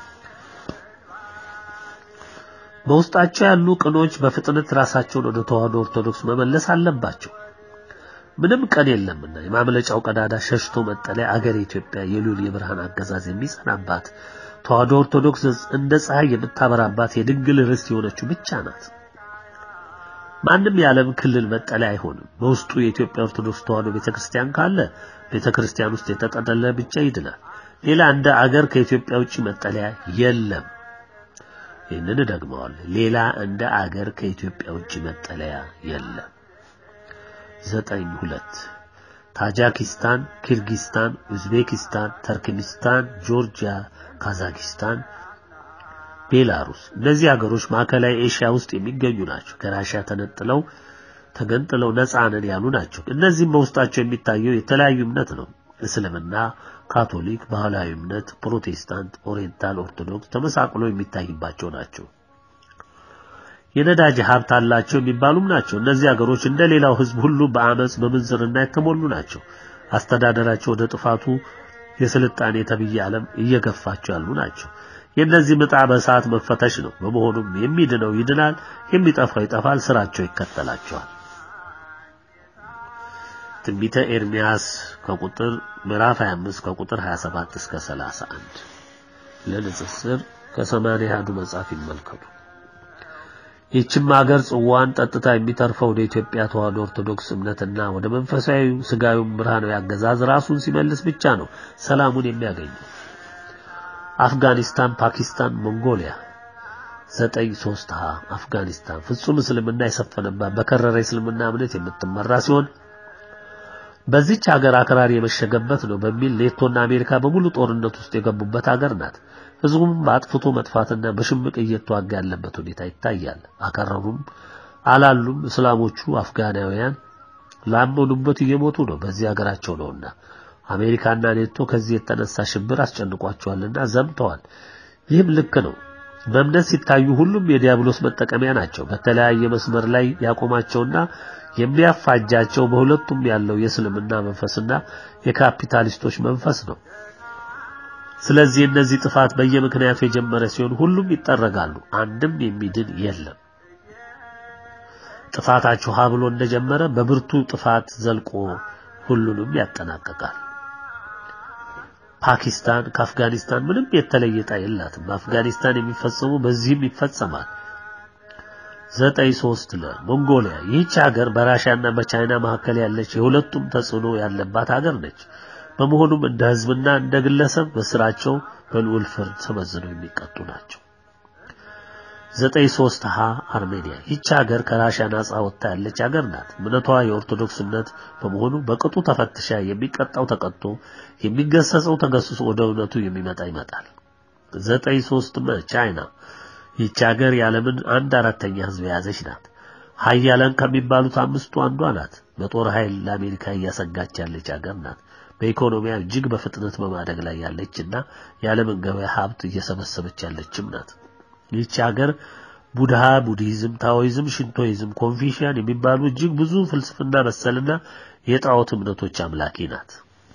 በውስጣቸው ያሉ ቅኖች በፍጥነት ራሳቸውን ወደ ተዋህዶ ኦርቶዶክስ መመለስ አለባቸው ምንም ቀን የለምና የማምለጫው ቀዳዳ ሸሽቶ መጠለያ አገር ኢትዮጵያ የሉል የብርሃን አገዛዝ የሚጸናባት ተዋህዶ ኦርቶዶክስ እንደ ፀሐይ የምታበራባት የድንግል ርስት የሆነችው ብቻ ናት ማንንም ያለም ክልል መጠለያ አይሆንም በውስጡ የኢትዮጵያ ኦርቶዶክስ ተዋህዶ ቤተክርስቲያን ካለ ቤተክርስቲያን ውስጥ የተጠለለ ብቻ ይድናል ሌላ እንደ አገር ከኢትዮጵያ ውጪ መጠለያ የለም ይህንን ደግመዋል ሌላ እንደ አገር ከኢትዮጵያ ውጪ መጠለያ የለም ዘጠኝ ሁለት ታጂኪስታን ኪርጊስታን ኡዝቤኪስታን ተርክሚስታን ጆርጂያ ካዛኪስታን ቤላሩስ እነዚህ ሀገሮች ማዕከላዊ ኤሽያ ውስጥ የሚገኙ ናቸው ከራሺያ ተነጥለው ተገንጥለው ነፃ ነን ያሉ ናቸው እነዚህም በውስጣቸው የሚታየው የተለያዩ እምነት ነው እስልምና ካቶሊክ ባህላዊ እምነት ፕሮቴስታንት ኦሪየንታል ኦርቶዶክስ ተመሳቅሎ የሚታይባቸው ናቸው የነዳጅ ሀብት አላቸው የሚባሉም ናቸው እነዚህ ሀገሮች እንደሌላው ህዝብ ሁሉ በአመጽ በምንዝርና የተሞሉ ናቸው አስተዳደራቸው ወደ ጥፋቱ የስልጣኔ ተብዬ ዓለም እየገፋቸው ያሉ ናቸው የነዚህ ምጣ በሰዓት መፈተሽ ነው በመሆኑም የሚድነው ይድናል የሚጠፋው ይጠፋል ስራቸው ይከተላቸዋል ትንቢተ ኤርሚያስ ከቁጥር ምዕራፍ ሃያ አምስት ከቁጥር ሃያ ሰባት እስከ ሰላሳ አንድ ለንጽጽር ከሰማንያ ያዱ መጽሐፍ ይመልከቱ ይህችም ሀገር ጽዋን ጠጥታ የሚተርፈው ወደ ኢትዮጵያ ተዋህዶ ኦርቶዶክስ እምነትና ወደ መንፈሳዊ ስጋዊ ብርሃናዊ አገዛዝ ራሱን ሲመልስ ብቻ ነው ሰላሙን የሚያገኘው አፍጋኒስታን ፓኪስታን ሞንጎሊያ ዘጠኝ ሶስት ሀ አፍጋኒስታን ፍጹም እስልምና የሰፈነባት በከረረ እስልምና እምነት የምትመራ ሲሆን በዚህች ሀገር አክራሪ የመሸገበት ነው በሚል ኔቶና አሜሪካ በሙሉ ጦርነት ውስጥ የገቡበት ሀገር ናት ህዝቡም ባጥፍቶ መጥፋትና በሽምቅ እየተዋጋ ያለበት ሁኔታ ይታያል አከረሩም አላሉም እስላሞቹ አፍጋናውያን ላመኑበት እየሞቱ ነው በዚህ ሀገራቸው ነውና አሜሪካና ኔቶ ከዚህ የተነሳ ሽብር አስጨንቋቸዋልና ዘምተዋል ይህም ልክ ነው በእምነት ሲታዩ ሁሉም የዲያብሎስ መጠቀሚያ ናቸው በተለያየ መስመር ላይ ያቆማቸውና የሚያፋጃቸው በሁለቱም ያለው የእስልምና መንፈስና የካፒታሊስቶች መንፈስ ነው ስለዚህ እነዚህ ጥፋት በየምክንያቱ የጀመረ ሲሆን ሁሉም ይጠረጋሉ አንድም የሚድን የለም ጥፋታቸው ሀብሎ እንደጀመረ በብርቱ ጥፋት ዘልቆ ሁሉንም ያጠናቀቃል ፓኪስታን ከአፍጋኒስታን ምንም የተለየ ጣ የላትም በአፍጋኒስታን የሚፈጸሙ በዚህም ይፈጸማል ዘጠኝ ሶስት ለሞንጎሊያ ይህች ሀገር በራሺያና በቻይና መካከል ያለች የሁለቱም ተጽዕኖ ያለባት ሀገር ነች በመሆኑም እንደ ህዝብና እንደ ግለሰብ በስራቸው በልዑል ፍርድ ተመዝነው የሚቀጡ ናቸው ዘጠኝ ሶስት ሀ አርሜኒያ ይህች ሀገር ከራሺያ ነፃ ወጣ ያለች ሀገር ናት እምነቷ የኦርቶዶክስ እምነት በመሆኑ በቅጡ ተፈትሻ የሚቀጣው ተቀጥቶ የሚገሰጸው ተገስጾ ወደ እውነቱ የሚመጣ ይመጣል ዘጠኝ ሶስት ቻይና ይህች ሀገር የዓለምን አንድ አራተኛ ህዝብ ያዘች ናት ሀያላን ከሚባሉት አምስቱ አንዷ ናት በጦር ኃይል ለአሜሪካ እያሰጋች ያለች ሀገር ናት በኢኮኖሚያ እጅግ በፍጥነት በማደግ ላይ ያለችና የዓለምን ገበያ ሀብት እየሰበሰበች ያለችም ናት ይህች ሀገር ቡድሃ ቡዲዝም ታኦይዝም ሽንቶይዝም ኮንፊሽያን የሚባሉ እጅግ ብዙ ፍልስፍና መሰልና የጣዖት እምነቶች አምላኪ ናት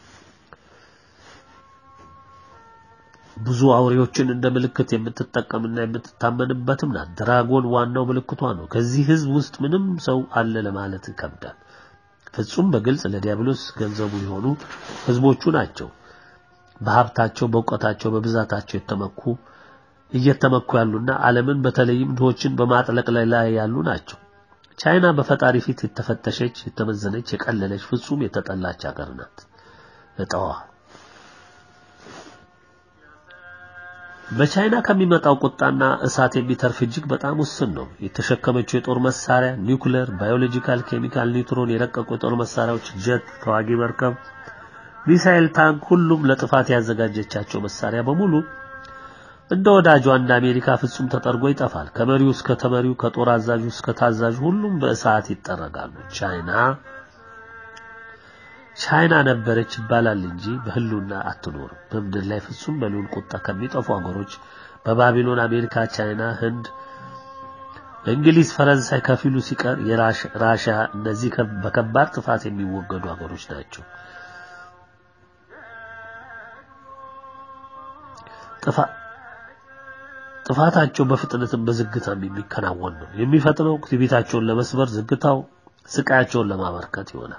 ብዙ አውሬዎችን እንደ ምልክት የምትጠቀምና የምትታመንበትም ናት ድራጎን ዋናው ምልክቷ ነው ከዚህ ህዝብ ውስጥ ምንም ሰው አለ ለማለት ይከብዳል ፍጹም በግልጽ ለዲያብሎስ ገንዘቡ የሆኑ ህዝቦቹ ናቸው በሀብታቸው በእውቀታቸው በብዛታቸው የተመኩ እየተመኩ ያሉና ዓለምን በተለይም ድሆችን በማጥለቅለቅ ላይ ያሉ ናቸው ቻይና በፈጣሪ ፊት የተፈተሸች የተመዘነች የቀለለች ፍጹም የተጠላች ሀገር ናት እጣዋ በቻይና ከሚመጣው ቁጣና እሳት የሚተርፍ እጅግ በጣም ውስን ነው የተሸከመችው የጦር መሳሪያ ኒውክሌር ባዮሎጂካል ኬሚካል ኒውትሮን የረቀቁ የጦር መሳሪያዎች ጀት ተዋጊ መርከብ ሚሳኤል ታንክ ሁሉም ለጥፋት ያዘጋጀቻቸው መሳሪያ በሙሉ እንደ ወዳጇ እንደ አሜሪካ ፍጹም ተጠርጎ ይጠፋል ከመሪው እስከ ተመሪው ከጦር አዛዡ እስከ ታዛዡ ሁሉም በእሳት ይጠረጋሉ ቻይና ቻይና ነበረች ይባላል እንጂ በህሉና አትኖርም በምድር ላይ ፍጹም በልዑል ቁጣ ከሚጠፉ አገሮች በባቢሎን አሜሪካ ቻይና ህንድ እንግሊዝ ፈረንሳይ ከፊሉ ሲቀር የራሻ እነዚህ በከባድ ጥፋት የሚወገዱ ሀገሮች ናቸው ጥፋ ጥፋታቸው በፍጥነትም በዝግታም የሚከናወን ነው የሚፈጥነው ትዕቢታቸውን ለመስበር ዝግታው ስቃያቸውን ለማበርከት ይሆናል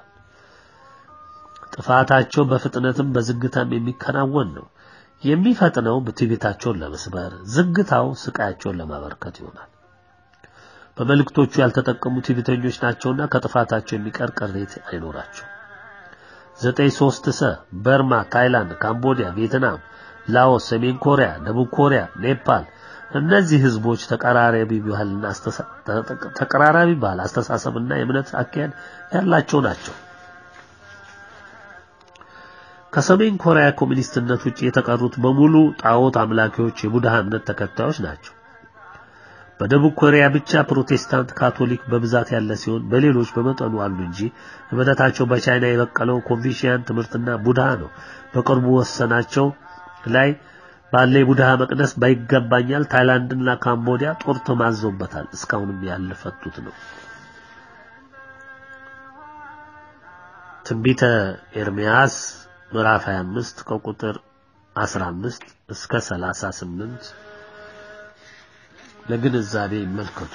ጥፋታቸው በፍጥነትም በዝግታም የሚከናወን ነው የሚፈጥነው ትዕቢታቸውን ለመስበር ዝግታው ስቃያቸውን ለማበርከት ይሆናል በመልእክቶቹ ያልተጠቀሙ ትዕቢተኞች ናቸውና ከጥፋታቸው የሚቀር ቅሬት አይኖራቸው ዘጠኝ ሶስት ሰ በርማ ታይላንድ ካምቦዲያ ቪየትናም ላኦስ ሰሜን ኮሪያ ደቡብ ኮሪያ ኔፓል እነዚህ ህዝቦች ተቀራራቢ ባህልና ተቀራራቢ ባህል አስተሳሰብና የእምነት አካሄድ ያላቸው ናቸው ከሰሜን ኮሪያ ኮሙኒስትነት ውጪ የተቀሩት በሙሉ ጣዖት አምላኪዎች የቡድሃ እምነት ተከታዮች ናቸው በደቡብ ኮሪያ ብቻ ፕሮቴስታንት ካቶሊክ በብዛት ያለ ሲሆን በሌሎች በመጠኑ አሉ እንጂ እምነታቸው በቻይና የበቀለው ኮንፊሽያን ትምህርትና ቡድሃ ነው በቅርቡ ወሰናቸው ላይ ባለ ቡድሃ መቅደስ ባይገባኛል ታይላንድና ካምቦዲያ ጦር ተማዘውበታል እስካሁንም ያልፈቱት ነው ትንቢተ ኤርምያስ ምዕራፍ ሃያ አምስት ከቁጥር አስራ አምስት እስከ ሰላሳ ስምንት ለግንዛቤ ይመልከቱ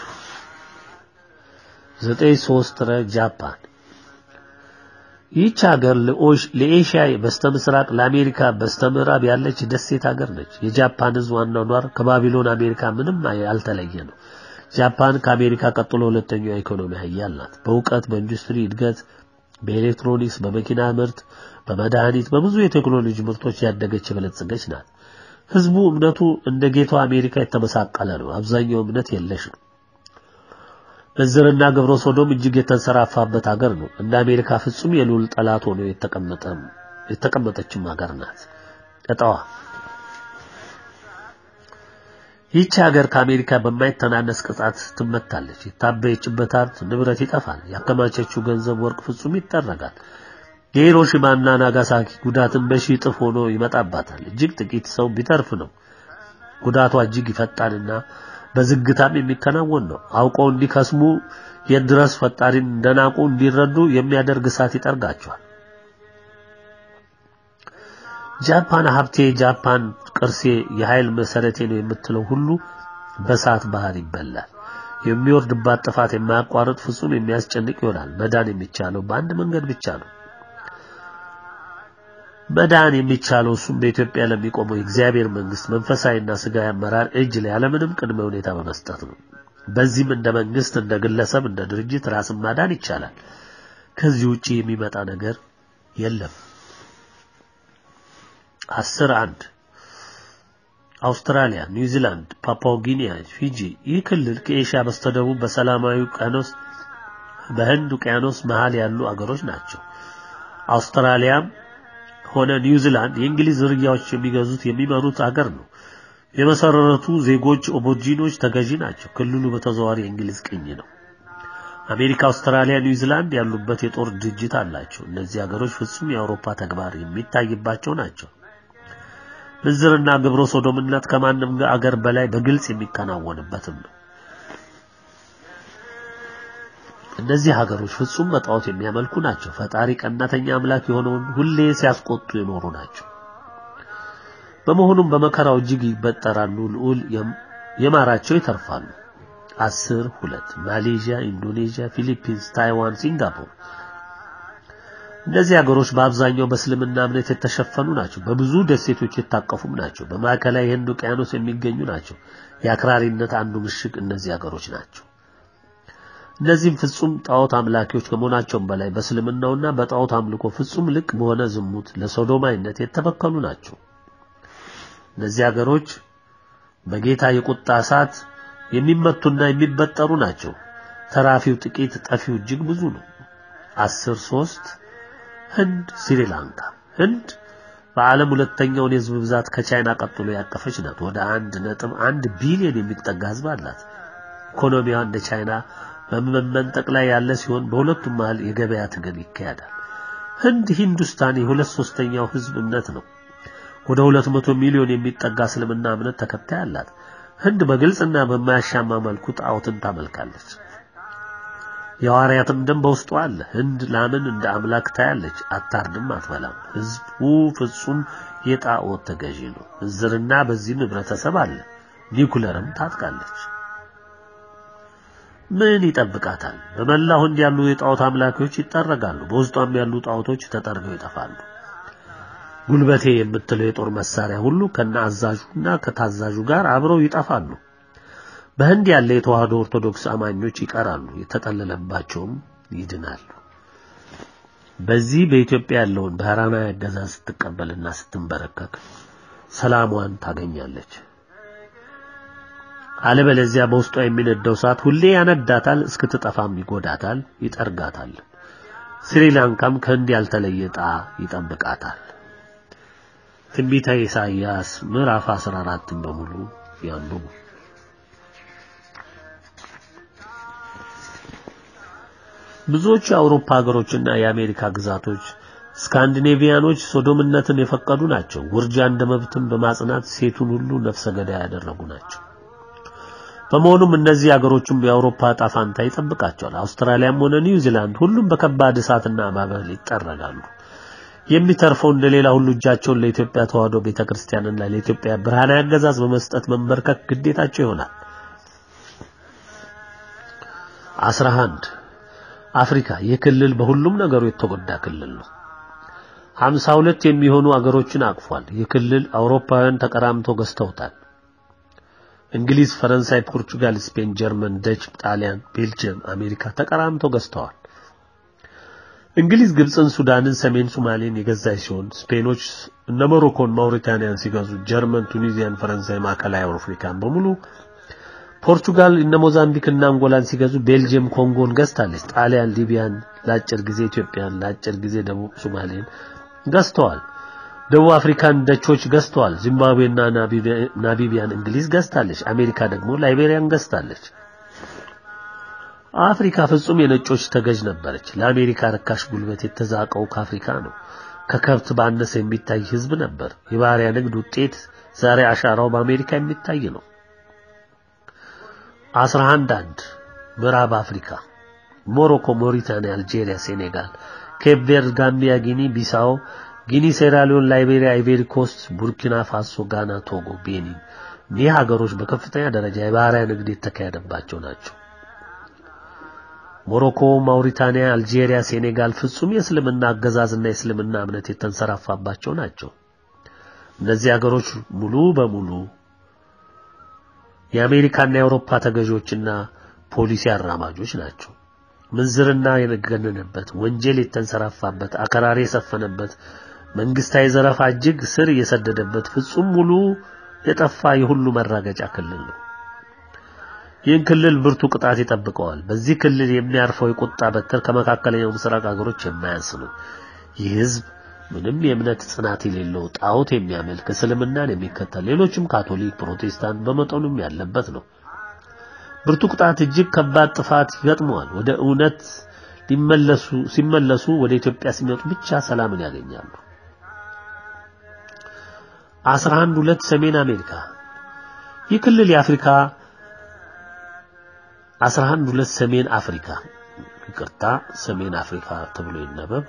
ዘጠኝ ሶስት ረ ጃፓን ይህች ሀገር ለኤሽያ በስተምስራቅ ለአሜሪካ በስተምዕራብ ያለች ደሴት ሀገር ነች የጃፓን ህዝብ ዋናው ኗር ከባቢሎን አሜሪካ ምንም ያልተለየ ነው ጃፓን ከአሜሪካ ቀጥሎ ሁለተኛው ኢኮኖሚ ኃያል ናት በእውቀት በኢንዱስትሪ እድገት በኤሌክትሮኒክስ በመኪና ምርት በመድኃኒት በብዙ የቴክኖሎጂ ምርቶች ያደገች በለጸገች ናት ህዝቡ እምነቱ እንደ ጌታው አሜሪካ የተመሳቀለ ነው አብዛኛው እምነት የለሽ ነው በዘርና ግብረ ሶዶም እጅግ የተንሰራፋበት ሀገር ነው እንደ አሜሪካ ፍጹም የሉል ጠላት ሆኖ የተቀመጠ የተቀመጠችም ሀገር ናት እጣዋ ይህች ሀገር ከአሜሪካ በማይተናነስ ቅጣት ትመታለች የታበየችበት ሀብት ንብረት ይጠፋል ያከማቸችው ገንዘብ ወርቅ ፍጹም ይጠረጋል የሂሮሺማና ናጋሳኪ ጉዳትን በሺ ጥፍ ሆኖ ይመጣባታል እጅግ ጥቂት ሰው ቢተርፍ ነው ጉዳቷ እጅግ ይፈጣልና በዝግታም የሚከናወን ነው አውቀው እንዲከስሙ የድረስ ፈጣሪን እንደናቁ እንዲረዱ የሚያደርግ እሳት ይጠርጋቸዋል ጃፓን ሀብቴ ጃፓን ቅርሴ የኃይል መሰረቴ ነው የምትለው ሁሉ በሳት ባህር ይበላል የሚወርድባት ጥፋት የማያቋርጥ ፍጹም የሚያስጨንቅ ይሆናል መዳን የሚቻለው በአንድ መንገድ ብቻ ነው መዳን የሚቻለው እሱም በኢትዮጵያ ለሚቆመው የእግዚአብሔር መንግስት መንፈሳዊና ስጋዊ አመራር እጅ ላይ ያለምንም ቅድመ ሁኔታ በመስጠት ነው በዚህም እንደ መንግስት እንደ ግለሰብ እንደ ድርጅት ራስን ማዳን ይቻላል ከዚህ ውጪ የሚመጣ ነገር የለም አስር አንድ አውስትራሊያ ኒውዚላንድ ፓፑዋ ጊኒያ ፊጂ ይህ ክልል ከኤሽያ በስተደቡብ በሰላማዊ ውቅያኖስ በህንድ ውቅያኖስ መሃል ያሉ አገሮች ናቸው አውስትራሊያ ሆነ ኒውዚላንድ የእንግሊዝ ዝርያዎች የሚገዙት የሚመሩት ሀገር ነው የመሰረቱ ዜጎች ኦቦርጂኖች ተገዢ ናቸው ክልሉ በተዘዋዋሪ የእንግሊዝ ቅኝ ነው አሜሪካ አውስትራሊያ ኒውዚላንድ ያሉበት የጦር ድርጅት አላቸው እነዚህ ሀገሮች ፍጹም የአውሮፓ ተግባር የሚታይባቸው ናቸው ምዝርና ግብረ ሶዶምነት ከማንም ሀገር በላይ በግልጽ የሚከናወንበትም ነው እነዚህ ሀገሮች ፍጹም በጣዖት የሚያመልኩ ናቸው ፈጣሪ ቀናተኛ አምላክ የሆነውን ሁሌ ሲያስቆጡ የኖሩ ናቸው በመሆኑም በመከራው እጅግ ይበጠራሉ ልዑል የማራቸው ይተርፋሉ አስር ሁለት ማሌዥያ ኢንዶኔዥያ ፊሊፒንስ ታይዋን ሲንጋፖር እነዚህ ሀገሮች በአብዛኛው በእስልምና እምነት የተሸፈኑ ናቸው በብዙ ደሴቶች የታቀፉም ናቸው በማዕከላዊ ህንድ ውቅያኖስ የሚገኙ ናቸው የአክራሪነት አንዱ ምሽግ እነዚህ ሀገሮች ናቸው እነዚህም ፍጹም ጣዖት አምላኪዎች ከመሆናቸው በላይ በእስልምናውና በጣዖት አምልኮ ፍጹም ልቅ በሆነ ዝሙት ለሶዶማይነት የተበከሉ ናቸው እነዚህ ሀገሮች በጌታ የቁጣ እሳት የሚመቱና የሚበጠሩ ናቸው ተራፊው ጥቂት ጠፊው እጅግ ብዙ ነው አስር ሶስት ህንድ ስሪላንካ ህንድ በዓለም ሁለተኛውን የህዝብ ብዛት ከቻይና ቀጥሎ ያቀፈች ናት ወደ አንድ ነጥብ አንድ ቢሊዮን የሚጠጋ ህዝብ አላት ኢኮኖሚዋ እንደ ቻይና በመመንጠቅ ላይ ያለ ሲሆን በሁለቱም መሃል የገበያ ትግል ይካሄዳል ህንድ ሂንዱስታን የሁለት ሶስተኛው ህዝብ እምነት ነው ወደ ሁለት መቶ ሚሊዮን የሚጠጋ እስልምና እምነት ተከታይ አላት። ህንድ በግልጽና በማያሻማ መልኩ ጣዖትን ታመልካለች። የሐዋርያትም ደም በውስጧ አለ። ህንድ ላምን እንደ አምላክ ታያለች፣ አታርድም፣ አትበላም። ህዝቡ ፍጹም የጣዖት ተገዢ ነው። ዝርና በዚህ ህብረተሰብ አለ። ኒኩለርም ታጥቃለች። ምን ይጠብቃታል? በመላው ህንድ ያሉ የጣዖት አምላኪዎች ይጠረጋሉ። በውስጧም ያሉ ጣዖቶች ተጠርገው ይጠፋሉ። ጉልበቴ የምትለው የጦር መሳሪያ ሁሉ ከነአዛዡና ከታዛዡ ጋር አብረው ይጠፋሉ። በህንድ ያለ የተዋህዶ ኦርቶዶክስ አማኞች ይቀራሉ፣ የተጠለለባቸውም ይድናሉ። በዚህ በኢትዮጵያ ያለውን ባህራናዊ አገዛዝ ስትቀበልና ስትንበረከክ ሰላሟን ታገኛለች። አለበለዚያ በውስጧ የሚነደው እሳት ሁሌ ያነዳታል፣ እስክትጠፋም ይጎዳታል፣ ይጠርጋታል። ስሪላንካም ከህንድ ያልተለየ ዕጣ ይጠብቃታል። ትንቢተ ኢሳይያስ ምዕራፍ አስራ አራት በሙሉ ያንብቡ። ብዙዎች የአውሮፓ ሀገሮችና የአሜሪካ ግዛቶች ስካንዲኔቪያኖች ሶዶምነትን የፈቀዱ ናቸው። ውርጃ እንደ መብትን በማጽናት ሴቱን ሁሉ ነፍሰ ገዳይ ያደረጉ ናቸው። በመሆኑም እነዚህ ሀገሮችም የአውሮፓ ጣፋንታ ይጠብቃቸዋል። አውስትራሊያም ሆነ ኒውዚላንድ ሁሉም በከባድ እሳትና ማዕበል ይጠረጋሉ። የሚተርፈው እንደሌላ ሁሉ እጃቸውን ለኢትዮጵያ ተዋህዶ ቤተክርስቲያንና ለኢትዮጵያ ብርሃናዊ አገዛዝ በመስጠት መንበርከክ ግዴታቸው ይሆናል። አስራ አንድ አፍሪካ የክልል በሁሉም ነገሩ የተጎዳ ክልል ነው። ሃምሳ ሁለት የሚሆኑ አገሮችን አቅፏል። የክልል አውሮፓውያን ተቀራምተው ገዝተውታል። እንግሊዝ፣ ፈረንሳይ፣ ፖርቹጋል፣ ስፔን፣ ጀርመን፣ ደች፣ ጣሊያን፣ ቤልጂየም፣ አሜሪካ ተቀራምተው ገዝተዋል። እንግሊዝ ግብጽን፣ ሱዳንን፣ ሰሜን ሶማሌን የገዛች ሲሆን ስፔኖች እነ ሞሮኮን፣ ማውሪታኒያን ሲገዙ ጀርመን፣ ቱኒዚያን፣ ፈረንሳይ ማዕከላዊ አፍሪካን በሙሉ፣ ፖርቹጋል እነ ሞዛምቢክና አንጎላን ሲገዙ ቤልጂየም ኮንጎን ገዝታለች። ጣሊያን ሊቢያን፣ ለአጭር ጊዜ ኢትዮጵያን፣ ለአጭር ጊዜ ደቡብ ሶማሌን ገዝተዋል። ደቡብ አፍሪካን ደቾች ገዝተዋል። ዚምባብዌና ናሚቢያን እንግሊዝ ገዝታለች። አሜሪካ ደግሞ ላይቤሪያን ገዝታለች። አፍሪካ ፍጹም የነጮች ተገዥ ነበረች። ለአሜሪካ ረካሽ ጉልበት የተዛቀው ከአፍሪካ ነው። ከከብት ባነሰ የሚታይ ህዝብ ነበር። የባሪያ ንግድ ውጤት ዛሬ አሻራው በአሜሪካ የሚታይ ነው። አስራ አንድ ምዕራብ አፍሪካ ሞሮኮ፣ ሞሪታኒያ፣ አልጄሪያ፣ ሴኔጋል፣ ኬፕ ቬርድ፣ ጋምቢያ፣ ጊኒ ቢሳው፣ ጊኒ፣ ሴራሊዮን፣ ላይቤሪያ፣ አይቮሪ ኮስት፣ ቡርኪና ፋሶ፣ ጋና፣ ቶጎ፣ ቤኒን እነዚህ ሀገሮች በከፍተኛ ደረጃ የባሪያ ንግድ የተካሄደባቸው ናቸው። ሞሮኮ፣ ማውሪታኒያ፣ አልጄሪያ፣ ሴኔጋል ፍጹም የእስልምና አገዛዝና የእስልምና እምነት የተንሰራፋባቸው ናቸው። እነዚህ ሀገሮች ሙሉ በሙሉ የአሜሪካና የአውሮፓ ተገዦችና ፖሊሲ አራማጆች ናቸው። ምንዝርና የነገነነበት፣ ወንጀል የተንሰራፋበት፣ አከራሪ የሰፈነበት፣ መንግስታዊ ዘረፋ እጅግ ስር የሰደደበት ፍጹም ሙሉ የጠፋ የሁሉ መራገጫ ክልል ነው። ይህን ክልል ብርቱ ቅጣት ይጠብቀዋል። በዚህ ክልል የሚያርፈው የቁጣ በትር ከመካከለኛው ምስራቅ ሀገሮች የማያንስ ነው። ይህ ህዝብ ምንም የእምነት ጽናት የሌለው ጣዖት የሚያመልክ እስልምናን የሚከተል ሌሎችም ካቶሊክ፣ ፕሮቴስታንት በመጠኑም ያለበት ነው። ብርቱ ቅጣት እጅግ ከባድ ጥፋት ይገጥመዋል። ወደ እውነት ሊመለሱ ሲመለሱ ወደ ኢትዮጵያ ሲመጡ ብቻ ሰላምን ያገኛሉ። አስራ አንድ ሁለት ሰሜን አሜሪካ ይህ ክልል የአፍሪካ አስራ አንድ ሁለት ሰሜን አፍሪካ ይቅርታ ሰሜን አፍሪካ ተብሎ ይነበብ።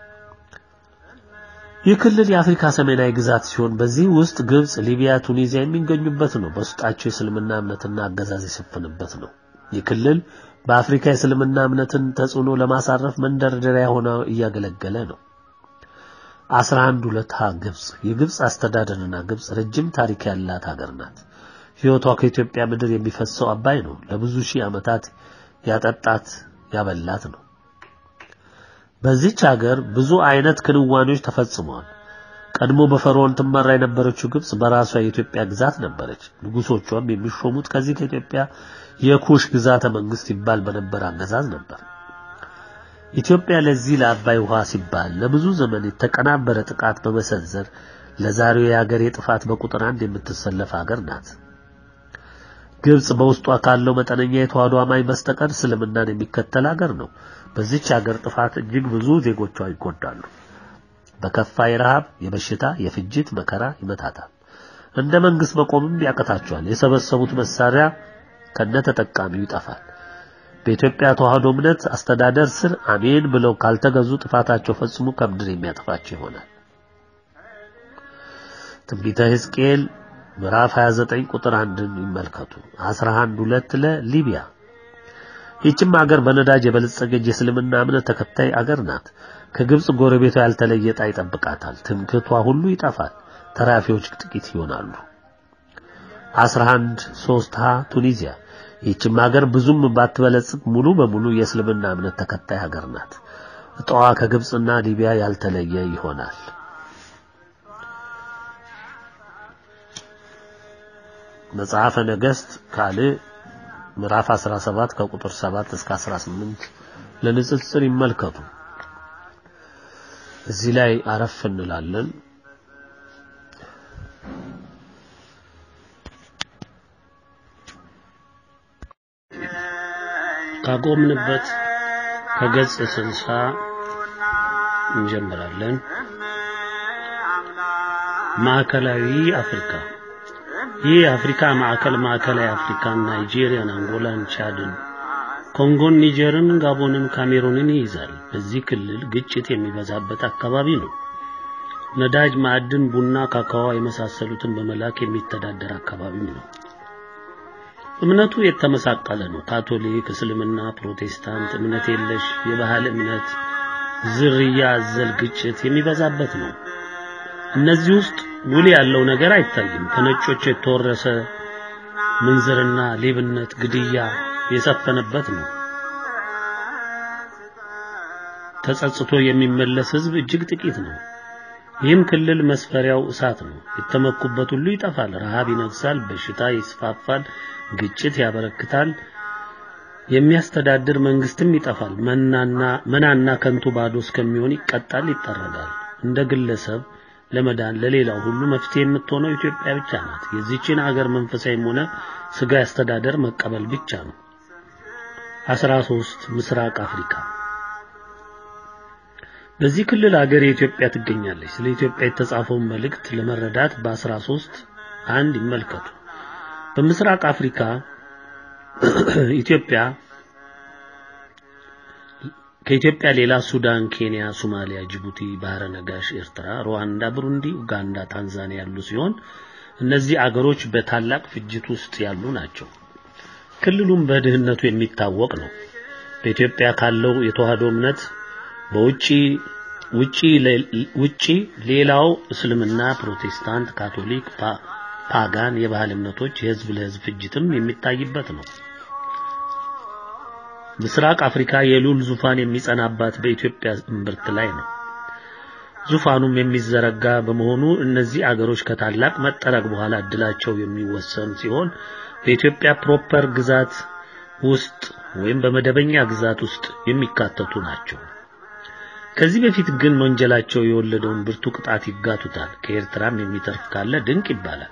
ይህ ክልል የአፍሪካ ሰሜናዊ ግዛት ሲሆን በዚህ ውስጥ ግብጽ፣ ሊቢያ፣ ቱኒዚያ የሚገኙበት ነው። በውስጣቸው የእስልምና እምነትና አገዛዝ የሰፈነበት ነው። ይህ ክልል በአፍሪካ የእስልምና እምነትን ተጽዕኖ ለማሳረፍ መንደርደሪያ ሆኖ እያገለገለ ነው። አስራ አንድ ሁለት ሀ ግብጽ የግብጽ አስተዳደርና ግብጽ ረጅም ታሪክ ያላት ሀገር ናት። ሕይወቷ ከኢትዮጵያ ምድር የሚፈሰው አባይ ነው። ለብዙ ሺህ ዓመታት ያጠጣት ያበላት ነው። በዚህች ሀገር ብዙ አይነት ክንዋኔዎች ተፈጽመዋል። ቀድሞ በፈርዖን ትመራ የነበረችው ግብጽ በራሷ የኢትዮጵያ ግዛት ነበረች። ንጉሶቿም የሚሾሙት ከዚህ ከኢትዮጵያ የኩሽ ግዛተ መንግስት ይባል በነበር አገዛዝ ነበር። ኢትዮጵያ ለዚህ ለአባይ ውሃ ሲባል ለብዙ ዘመን የተቀናበረ ጥቃት በመሰንዘር ለዛሬው የሀገር የጥፋት በቁጥር አንድ የምትሰለፍ ሀገር ናት። ግብጽ በውስጧ ካለው መጠነኛ የተዋህዶ አማኝ በስተቀር እስልምናን የሚከተል ሀገር ነው። በዚህች ሀገር ጥፋት እጅግ ብዙ ዜጎቿ ይጎዳሉ። በከፋ የረሃብ የበሽታ የፍጅት መከራ ይመታታል። እንደ መንግስት መቆምም ያቀታቸዋል። የሰበሰቡት መሳሪያ ከነተጠቃሚው ይጠፋል። በኢትዮጵያ ተዋህዶ እምነት አስተዳደር ስር አሜን ብለው ካልተገዙ ጥፋታቸው ፈጽሞ ከምድር የሚያጠፋቸው ይሆናል። ትንቢተ ሕዝቅኤል ምዕራፍ ሃያ ዘጠኝ ቁጥር አንድን ይመልከቱ። አስራ አንድ ሁለት ለሊቢያ ይህችም ሀገር በነዳጅ የበለጸገች የእስልምና እምነት ተከታይ አገር ናት። ከግብጽ ጎረቤቷ ያልተለየ ዕጣ ይጠብቃታል። ትምክህቷ ሁሉ ይጠፋል። ተራፊዎች ጥቂት ይሆናሉ። አስራ አንድ ሶስት ሀ ቱኒዚያ ይህችም ሀገር ብዙም ባትበለጽግ ሙሉ በሙሉ የእስልምና እምነት ተከታይ ሀገር ናት። ዕጣዋ ከግብጽና ሊቢያ ያልተለየ ይሆናል። መጽሐፈ ነገሥት ካልዕ ምዕራፍ አስራ ሰባት ከቁጥር ሰባት እስከ አስራ ስምንት ለንጽጽር ይመልከቱ። እዚህ ላይ አረፍ እንላለን። ካቆምንበት ከገጽ ስልሳ እንጀምራለን። ማዕከላዊ አፍሪካ ይህ አፍሪካ ማዕከል ማዕከላዊ አፍሪካን ናይጄሪያን፣ አንጎላን፣ ቻድን፣ ኮንጎን፣ ኒጀርን፣ ጋቦንን፣ ካሜሩንን ይይዛል። በዚህ ክልል ግጭት የሚበዛበት አካባቢ ነው። ነዳጅ፣ ማዕድን፣ ቡና፣ ካካዋ የመሳሰሉትን በመላክ የሚተዳደር አካባቢ ነው። እምነቱ የተመሳቀለ ነው። ካቶሊክ፣ እስልምና፣ ፕሮቴስታንት፣ እምነት የለሽ፣ የባህል እምነት፣ ዝርያ አዘል ግጭት የሚበዛበት ነው። እነዚህ ውስጥ ውል ያለው ነገር አይታይም። ከነጮች የተወረሰ ምንዝርና፣ ሌብነት፣ ግድያ የሰፈነበት ነው። ተጸጽቶ የሚመለስ ህዝብ እጅግ ጥቂት ነው። ይህም ክልል መስፈሪያው እሳት ነው። የተመኩበት ሁሉ ይጠፋል። ረሃብ ይነግሳል፣ በሽታ ይስፋፋል፣ ግጭት ያበረክታል። የሚያስተዳድር መንግስትም ይጠፋል። መናና መናና ከንቱ ባዶ እስከሚሆን ይቀጣል፣ ይጠረጋል። እንደ ግለሰብ ለመዳን ለሌላው ሁሉ መፍትሄ የምትሆነው ኢትዮጵያ ብቻ ናት። የዚህችን ሀገር መንፈሳዊም ሆነ ስጋ ያስተዳደር መቀበል ብቻ ነው። አስራ ሶስት ምስራቅ አፍሪካ በዚህ ክልል ሀገር የኢትዮጵያ ትገኛለች። ስለ ኢትዮጵያ የተጻፈውን መልእክት ለመረዳት በ13 አንድ ይመልከቱ። በምስራቅ አፍሪካ ኢትዮጵያ ከኢትዮጵያ ሌላ ሱዳን፣ ኬንያ፣ ሶማሊያ፣ ጅቡቲ፣ ባህረ ነጋሽ፣ ኤርትራ፣ ሩዋንዳ፣ ብሩንዲ፣ ኡጋንዳ፣ ታንዛኒያ ያሉ ሲሆን እነዚህ አገሮች በታላቅ ፍጅት ውስጥ ያሉ ናቸው። ክልሉም በድህነቱ የሚታወቅ ነው። በኢትዮጵያ ካለው የተዋህዶ እምነት በውጪ ውጪ ውጪ ሌላው እስልምና፣ ፕሮቴስታንት፣ ካቶሊክ፣ ፓጋን የባህል እምነቶች የህዝብ ለህዝብ ፍጅትም የሚታይበት ነው። ምስራቅ አፍሪካ የሉል ዙፋን የሚጸናባት በኢትዮጵያ እምብርት ላይ ነው። ዙፋኑም የሚዘረጋ በመሆኑ እነዚህ አገሮች ከታላቅ መጠረግ በኋላ እድላቸው የሚወሰን ሲሆን በኢትዮጵያ ፕሮፐር ግዛት ውስጥ ወይም በመደበኛ ግዛት ውስጥ የሚካተቱ ናቸው። ከዚህ በፊት ግን ወንጀላቸው የወለደውን ብርቱ ቅጣት ይጋቱታል። ከኤርትራም የሚተርፍ ካለ ድንቅ ይባላል።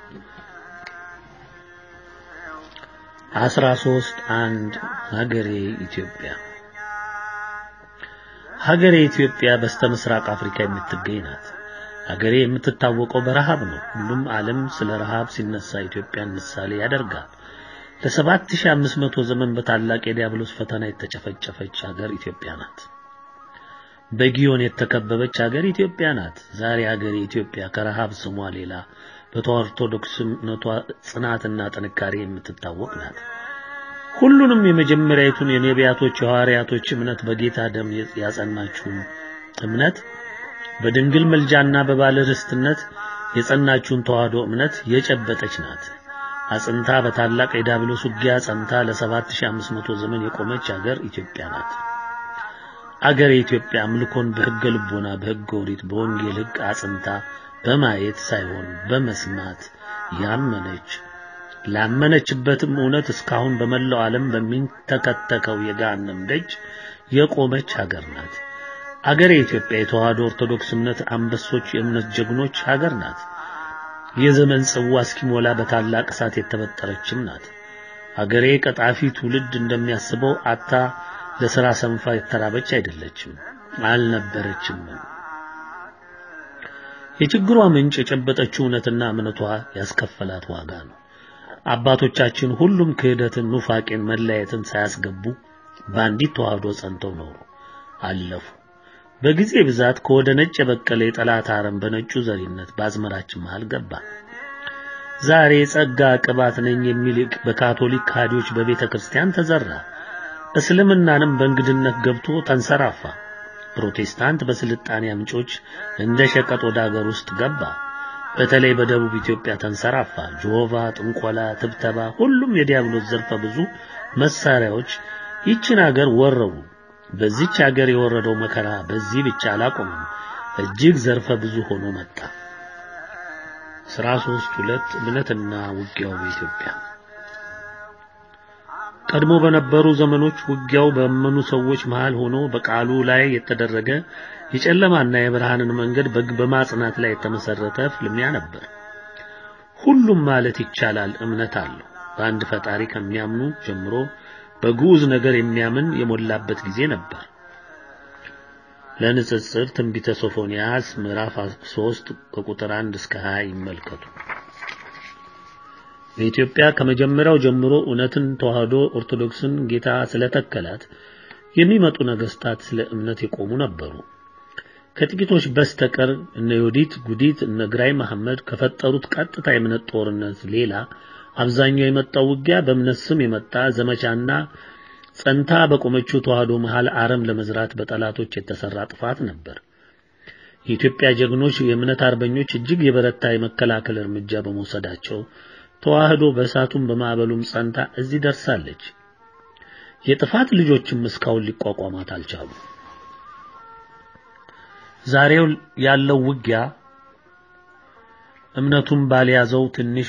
አስራ ሶስት አንድ ሀገሬ ኢትዮጵያ ሀገሬ ኢትዮጵያ በስተምስራቅ አፍሪካ የምትገኝ ናት። ሀገሬ የምትታወቀው በረሃብ ነው። ሁሉም ዓለም ስለ ረሃብ ሲነሳ ኢትዮጵያን ምሳሌ ያደርጋል። ለሰባት ሺህ አምስት መቶ ዘመን በታላቅ የዲያብሎስ ፈተና የተጨፈጨፈች ሀገር ኢትዮጵያ ናት። በጊዮን የተከበበች ሀገር ኢትዮጵያ ናት። ዛሬ ሀገሬ ኢትዮጵያ ከረሃብ ስሟ ሌላ በኦርቶዶክስነቷ ጽናትና ጥንካሬ የምትታወቅ ናት። ሁሉንም የመጀመሪያቱን የነቢያቶች የሐዋርያቶች እምነት በጌታ ደም ያጸናችው እምነት በድንግል መልጃና በባለ ርስትነት የጸናችውን ተዋህዶ እምነት የጨበጠች ናት። አጽንታ በታላቅ የዲያብሎስ ውጊያ ጸንታ ለሰባት ሺህ አምስት መቶ ዘመን የቆመች ሀገር ኢትዮጵያ ናት። ሀገር ኢትዮጵያ አምልኮን በሕገ ልቦና በሕገ ኦሪት በወንጌል ሕግ አጽንታ በማየት ሳይሆን በመስማት ያመነች ላመነችበትም እውነት እስካሁን በመላው ዓለም በሚንተከተከው የገሃነም ደጅ የቆመች ሀገር ናት። ሀገር ኢትዮጵያ የተዋህዶ ኦርቶዶክስ እምነት አንበሶች የእምነት ጀግኖች ሀገር ናት። የዘመን ጽዋ እስኪሞላ በታላቅ እሳት የተበጠረችም ናት። ሀገሬ ቀጣፊ ትውልድ እንደሚያስበው አታ ለሥራ ሰንፋ የተራበች አይደለችም፣ አልነበረችም። የችግሯ ምንጭ የጨበጠችው እውነትና እምነቷ ያስከፈላት ዋጋ ነው። አባቶቻችን ሁሉም ክህደትን፣ ኑፋቄን፣ መለያየትን ሳያስገቡ በአንዲት ተዋህዶ ጸንተው ኖሩ አለፉ። በጊዜ ብዛት ከወደ ነጭ የበቀለ የጠላት አረም በነጩ ዘሪነት በአዝመራችን መሃል ገባ። ዛሬ ጸጋ ቅባት ነኝ የሚል በካቶሊክ ካዲዎች በቤተክርስቲያን ተዘራ። እስልምናንም በእንግድነት ገብቶ ተንሰራፋ። ፕሮቴስታንት በስልጣኔ አምጮች እንደ ሸቀጥ ወደ ሀገር ውስጥ ገባ። በተለይ በደቡብ ኢትዮጵያ ተንሰራፋ። ጆቫ፣ ጥንቆላ፣ ትብተባ፣ ሁሉም የዲያብሎስ ዘርፈ ብዙ መሳሪያዎች ይችን ሀገር ወረሩ። በዚች ሀገር የወረደው መከራ በዚህ ብቻ አላቆመም፣ እጅግ ዘርፈ ብዙ ሆኖ መጣ። ስራ ሶስት ሁለት እምነትና ውጊያው በኢትዮጵያ። ቀድሞ በነበሩ ዘመኖች ውጊያው በእመኑ ሰዎች መሃል ሆኖ በቃሉ ላይ የተደረገ የጨለማና የብርሃንን መንገድ በማጽናት ላይ የተመሰረተ ፍልሚያ ነበር። ሁሉም ማለት ይቻላል እምነት አለው። በአንድ ፈጣሪ ከሚያምኑ ጀምሮ በግዑዝ ነገር የሚያምን የሞላበት ጊዜ ነበር። ለንጽጽር ትንቢተ ሶፎንያስ ምዕራፍ ሶስት ከቁጥር አንድ እስከ ሃያ ይመልከቱ። በኢትዮጵያ ከመጀመሪያው ጀምሮ እውነትን ተዋህዶ ኦርቶዶክስን ጌታ ስለተከላት የሚመጡ ነገስታት ስለ እምነት የቆሙ ነበሩ። ከጥቂቶች በስተቀር እነ ዮዲት ጉዲት እነ ግራይ መሐመድ ከፈጠሩት ቀጥታ የእምነት ጦርነት ሌላ አብዛኛው የመጣው ውጊያ በእምነት ስም የመጣ ዘመቻና ጸንታ በቆመችው ተዋህዶ መሃል አረም ለመዝራት በጠላቶች የተሰራ ጥፋት ነበር። የኢትዮጵያ ጀግኖች የእምነት አርበኞች እጅግ የበረታ የመከላከል እርምጃ በመውሰዳቸው ተዋህዶ በእሳቱም በማዕበሉም ጸንታ እዚህ ደርሳለች። የጥፋት ልጆችም እስካሁን ሊቋቋማት አልቻሉ። ዛሬው ያለው ውጊያ እምነቱን ባልያዘው ትንሽ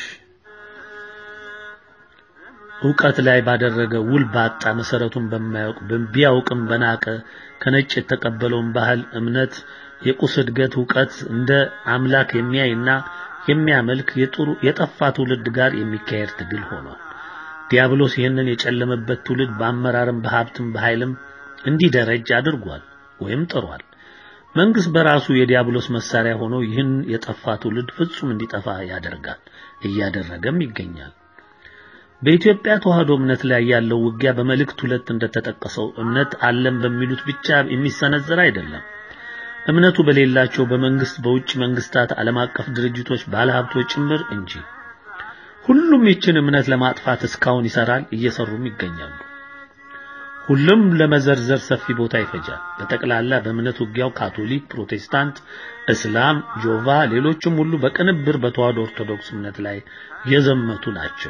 ዕውቀት ላይ ባደረገ ውል ባጣ መሰረቱን በማያውቅ ቢያውቅም በናቀ ከነጭ የተቀበለውን ባህል እምነት የቁስ እድገት ዕውቀት እንደ አምላክ የሚያይና የሚያመልክ የጥሩ የጠፋ ትውልድ ጋር የሚካሄድ ትግል ሆኗል። ዲያብሎስ ይህንን የጨለመበት ትውልድ በአመራርም በሀብትም በኃይልም እንዲደረጅ አድርጓል ወይም ጥሯል። መንግስት በራሱ የዲያብሎስ መሳሪያ ሆኖ ይህን የጠፋ ትውልድ ፍጹም እንዲጠፋ ያደርጋል፣ እያደረገም ይገኛል። በኢትዮጵያ ተዋህዶ እምነት ላይ ያለው ውጊያ በመልእክት ሁለት እንደተጠቀሰው እምነት አለም በሚሉት ብቻ የሚሰነዘር አይደለም። እምነቱ በሌላቸው በመንግስት በውጭ መንግስታት ዓለም አቀፍ ድርጅቶች ባለሀብቶች ጭምር እንጂ ሁሉም ይችን እምነት ለማጥፋት እስካሁን ይሰራል፣ እየሰሩም ይገኛሉ። ሁሉም ለመዘርዘር ሰፊ ቦታ ይፈጃል። በጠቅላላ በእምነት ውጊያው ካቶሊክ፣ ፕሮቴስታንት፣ እስላም፣ ጆቫ ሌሎችም ሁሉ በቅንብር በተዋህዶ ኦርቶዶክስ እምነት ላይ የዘመቱ ናቸው።